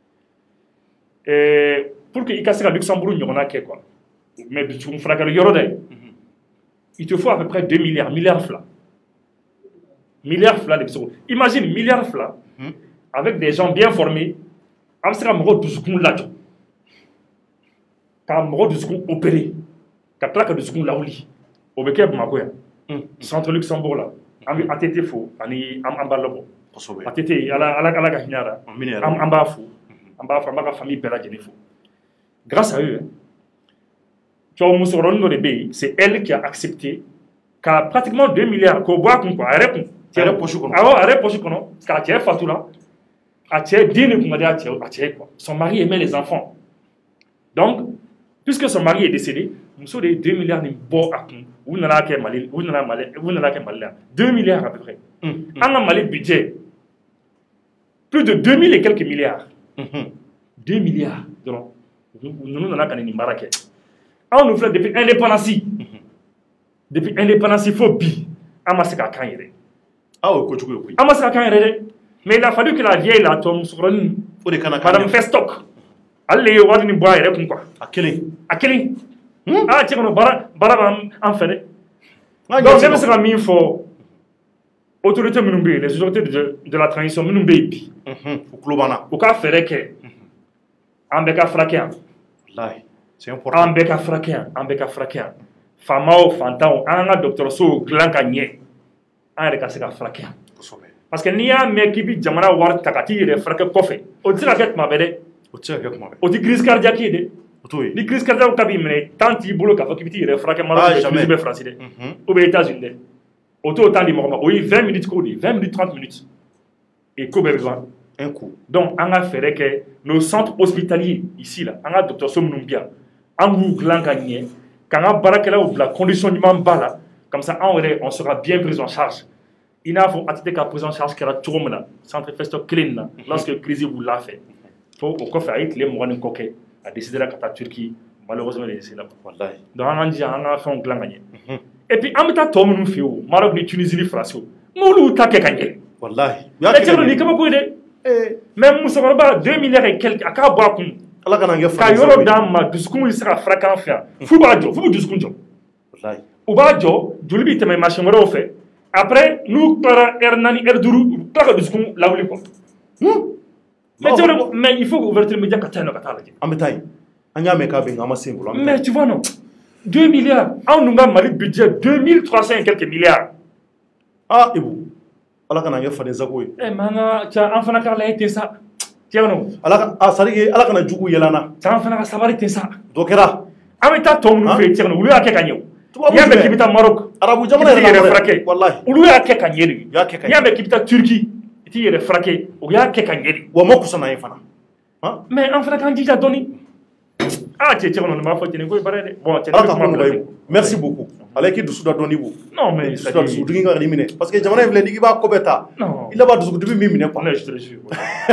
pour que le Luxembourg n'y en a que quoi. Mais du Soukoum Fragerom, il te faut à peu près 2 milliards, milliards là. Milliards là de Soukoum. Imagine milliards là, avec des gens bien formés, on sera mort du Soukoum là. Quand mɔgɔ dusukun opéré ka tila ka dusukun lawuli o bɛ kɛ Bamakɔ yan centre Luxembourg la an bɛ ATT fo ani an b'a labɔ ATT ala ka hinɛ la an b'a fo an b'a ka famille bɛɛ lajɛlen fo grâce à eux tubabu musokɔrɔnin dɔ de bɛ yen c'est elle qui a accepté ka pratiquement 2 milliards k'o bɔ a kun quoi a yɛrɛ kun a yɛrɛ poche kɔnɔ parce que a cɛ fatura a cɛ den de kun ka di a cɛ quoi son mari aimait les enfants donc puisque son mari est décédé, nous avons 2 milliards de bon à kun. Vous n'avez qu'à Mali, 2 milliards à peu près. On a Mali budget. Plus de 2000 et quelques milliards. 2 milliards. Donc, nous n'avons qu'à Nimbarake. On nous fait depuis l'indépendance. Depuis l'indépendance, il faut bi. Amaseka Kanyere. Ah oui, oui. Amaseka Kanyere. Mais il a fallu que la vieille là, Madame Festoc. Allez, on va nous boire et quoi. À quel ah, tiens, on bara en fait. Donc, c'est ce qu'il faut. Autorité Mounoumbe, les autorités de la transition Mounoumbe, au cas faire que. Ambeka fraquin. C'est important. Ambeka fraquin. Famao, Fantao, un docteur So, Glancagné. Un recasé à fraquin. Parce que n'y a un mec qui dit Jamana War Takati, il est fraqué coffee. Au-dessus de la tête, ma belle. O ti crise cardiaque de ni crise cardiaque tabi mene tant il bolo ka fakibiti re fraka mala de be français de au be États-Unis de auto temps di mo oui 20 minutes ko di 20 minutes 30 minutes et ko be besoin un coup donc on a fait que nos centres hospitaliers ici là on a docteur Somnumbia en gouglan gagné quand on a barakela ou la conditionnement bas comme ça on sera bien pris en charge il n'a faut attendre qu'à prise en charge qu'à tout le monde centre Festoc clean lorsque crise vous l'a fait faut au coffre avec les moines coquets a décidé la Turquie malheureusement les décès là-bas donc on a dit on a fait un grand gagné et puis en même temps nous fait Maroc ni Tunisie ni France nous ta que gagné wallahi ni comment quoi de même Moussa 2 milliards et quelques à ka boire kun ala kana nge ka yoro dama dusukun il sera fraquant faire fu ba jo fu dusukun jo wallahi ou ba jo jolibi te machin waro fait après nous para hernani erduru pas dusukun lawli quoi mais il faut ouvrir média katano katala. Mais tu vois non 2 milliards. On nous a Mali budget 2300 et quelques milliards. Ah et vous ala kana nge fane zakoy. Manga cha enfana kala été ça. Tiens non. Ala sarige ala kana jugu yelana. Cha enfana ka sabari té ça. Dokera. Ameta tom nous fait tiens non ulu ake kanyo. Yambe kibita Maroc. Arabu jamana yere fraqué. Wallahi. Ulu ake kanyeri. Yambe kibita Turquie. Il est fraqué, ou il y a quelqu'un qui est mais en fait, quand il a donné. Ah, tu es bon, merci beaucoup. Avec qui du Soudan Donibou. Non, mais parce que Jamana veut dire Kobeta. Non, il a pas de soucis depuis mine. Je te jure.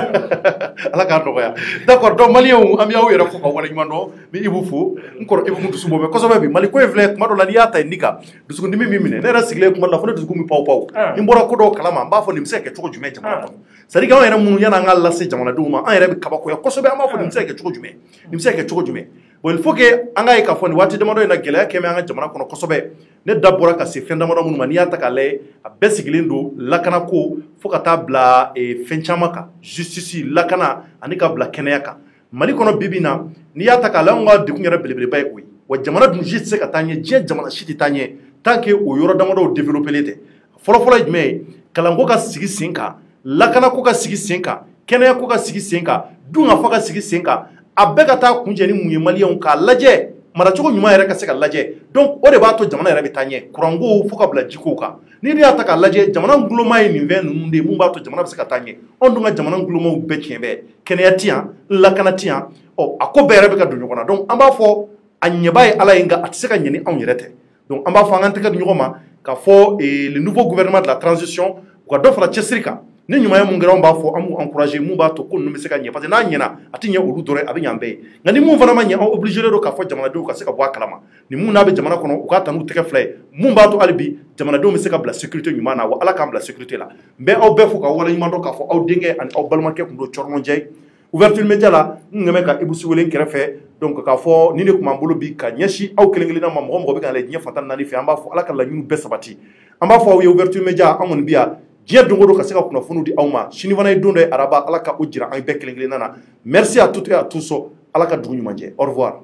D'accord, donc Malien, Amiaou et Rafa, mais il vous faut encore et vous de Soubo. Kosovo, Maliko est vlek, Madolaniata et Nika, de ce qu'on dit mine. Nera Sigle, comme la fenêtre de Gumi Pau. Imbora Kodo Kalama, Bafo himself, et Troju Mate. Sadiga era Muniana Lassi Jamana Duma, I have Kabako, Kosovo, for himself, et Troju Me. Himself, et Troju Me. Bon, il faut que Angaï Kafon, what demande in a Gela, came à Jamana Kosobe. Ne dabora ka se fenda mara mun mania ta kale a besigilindo lakana ko fokata bla e fenchamaka justice lakana anika bla keneyaka mali kono bibina ni ya ta kala nga de kunyara belebele bay koy wa jamana dun jitse ka tanye je jamana shiti tanye tanke o yoro damado développer lete folo jme kala ngo ka sigi senka lakana ko ka sigi senka keneya ko ka sigi senka dunga faka sigi senka a bɛɛ ka taa kun cɛ ni mun ye maliyɛnw k'a lajɛ maracogo ɲuman yɛrɛ ka se ka lajɛ donc o de b'a to jamana yɛrɛ bɛ taa ɲɛ kuranko fo ka bila jikow kan ni y'a ta k'a lajɛ jamana guloma ye nin fɛn ninnu de ye mun b'a to jamana bɛ se ka taa ɲɛ anw dun ka jamana gulomaw bɛɛ tiɲɛ bɛɛ kɛnɛya ti yan lakana ti yan a ko bɛɛ yɛrɛ bɛ ka don ɲɔgɔn na donc an b'a fɔ a ɲɛba ye ala ye nka a tɛ se ka ɲɛ ni anw yɛrɛ tɛ donc an b'a fɔ an k'an tɛgɛ di ɲɔgɔn ma k'a fɔ le nouveau gouvernement de la transition u ka dɔ fara cɛsiri kan ni ɲumanya mun kɛra an b'a fɔ an b'u encourager mun b'a to ko ninnu bɛ se ka ɲɛ parce que n'a ɲɛna a tɛ ɲɛ olu dɔrɔn a bɛ ɲɛ an bɛɛ ye nka ni mun fana ma ɲɛ an obligé don k'a fɔ jamanadenw ka se ka bɔ a kalama ni mun n'a bɛ jamana kɔnɔ u k'a ta n'u tɛgɛ fila ye mun b'a to hali bi jamanadenw bɛ se ka bila sécurité ɲuman na wa ala k'an bila sécurité la n bɛ aw bɛɛ fo ka waleɲuman dɔn k'a fɔ aw denkɛ ani aw balimakɛ tun don cɔrɔnɔnjɛ ye ouverture média la n ŋɛmɛ ka Ibou Souwele kɛrɛfɛ donc k'a fɔ ni ne tun b'an bolo bi ka ɲɛsin aw kelen kelenna ma mɔgɔ mɔgɔ bɛ ka yɛlɛ diɲɛ fan tan ni naani fɛ an b'a fɔ ala ka laɲiniw bɛɛ sabati an b'a fɔ aw ye ouverture média an kɔni bi yan diɲɛ don o don ka se ka kunnafoniw di aw ma sini fana ye don dɔ ye araba ala ka o jira an bɛɛ kelen kelenna na merci à toutes et à tous ala ka dugu ɲuman jɛ au revoir.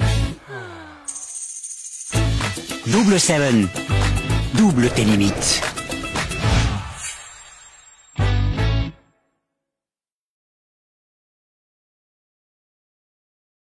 Double 7, double tes limites.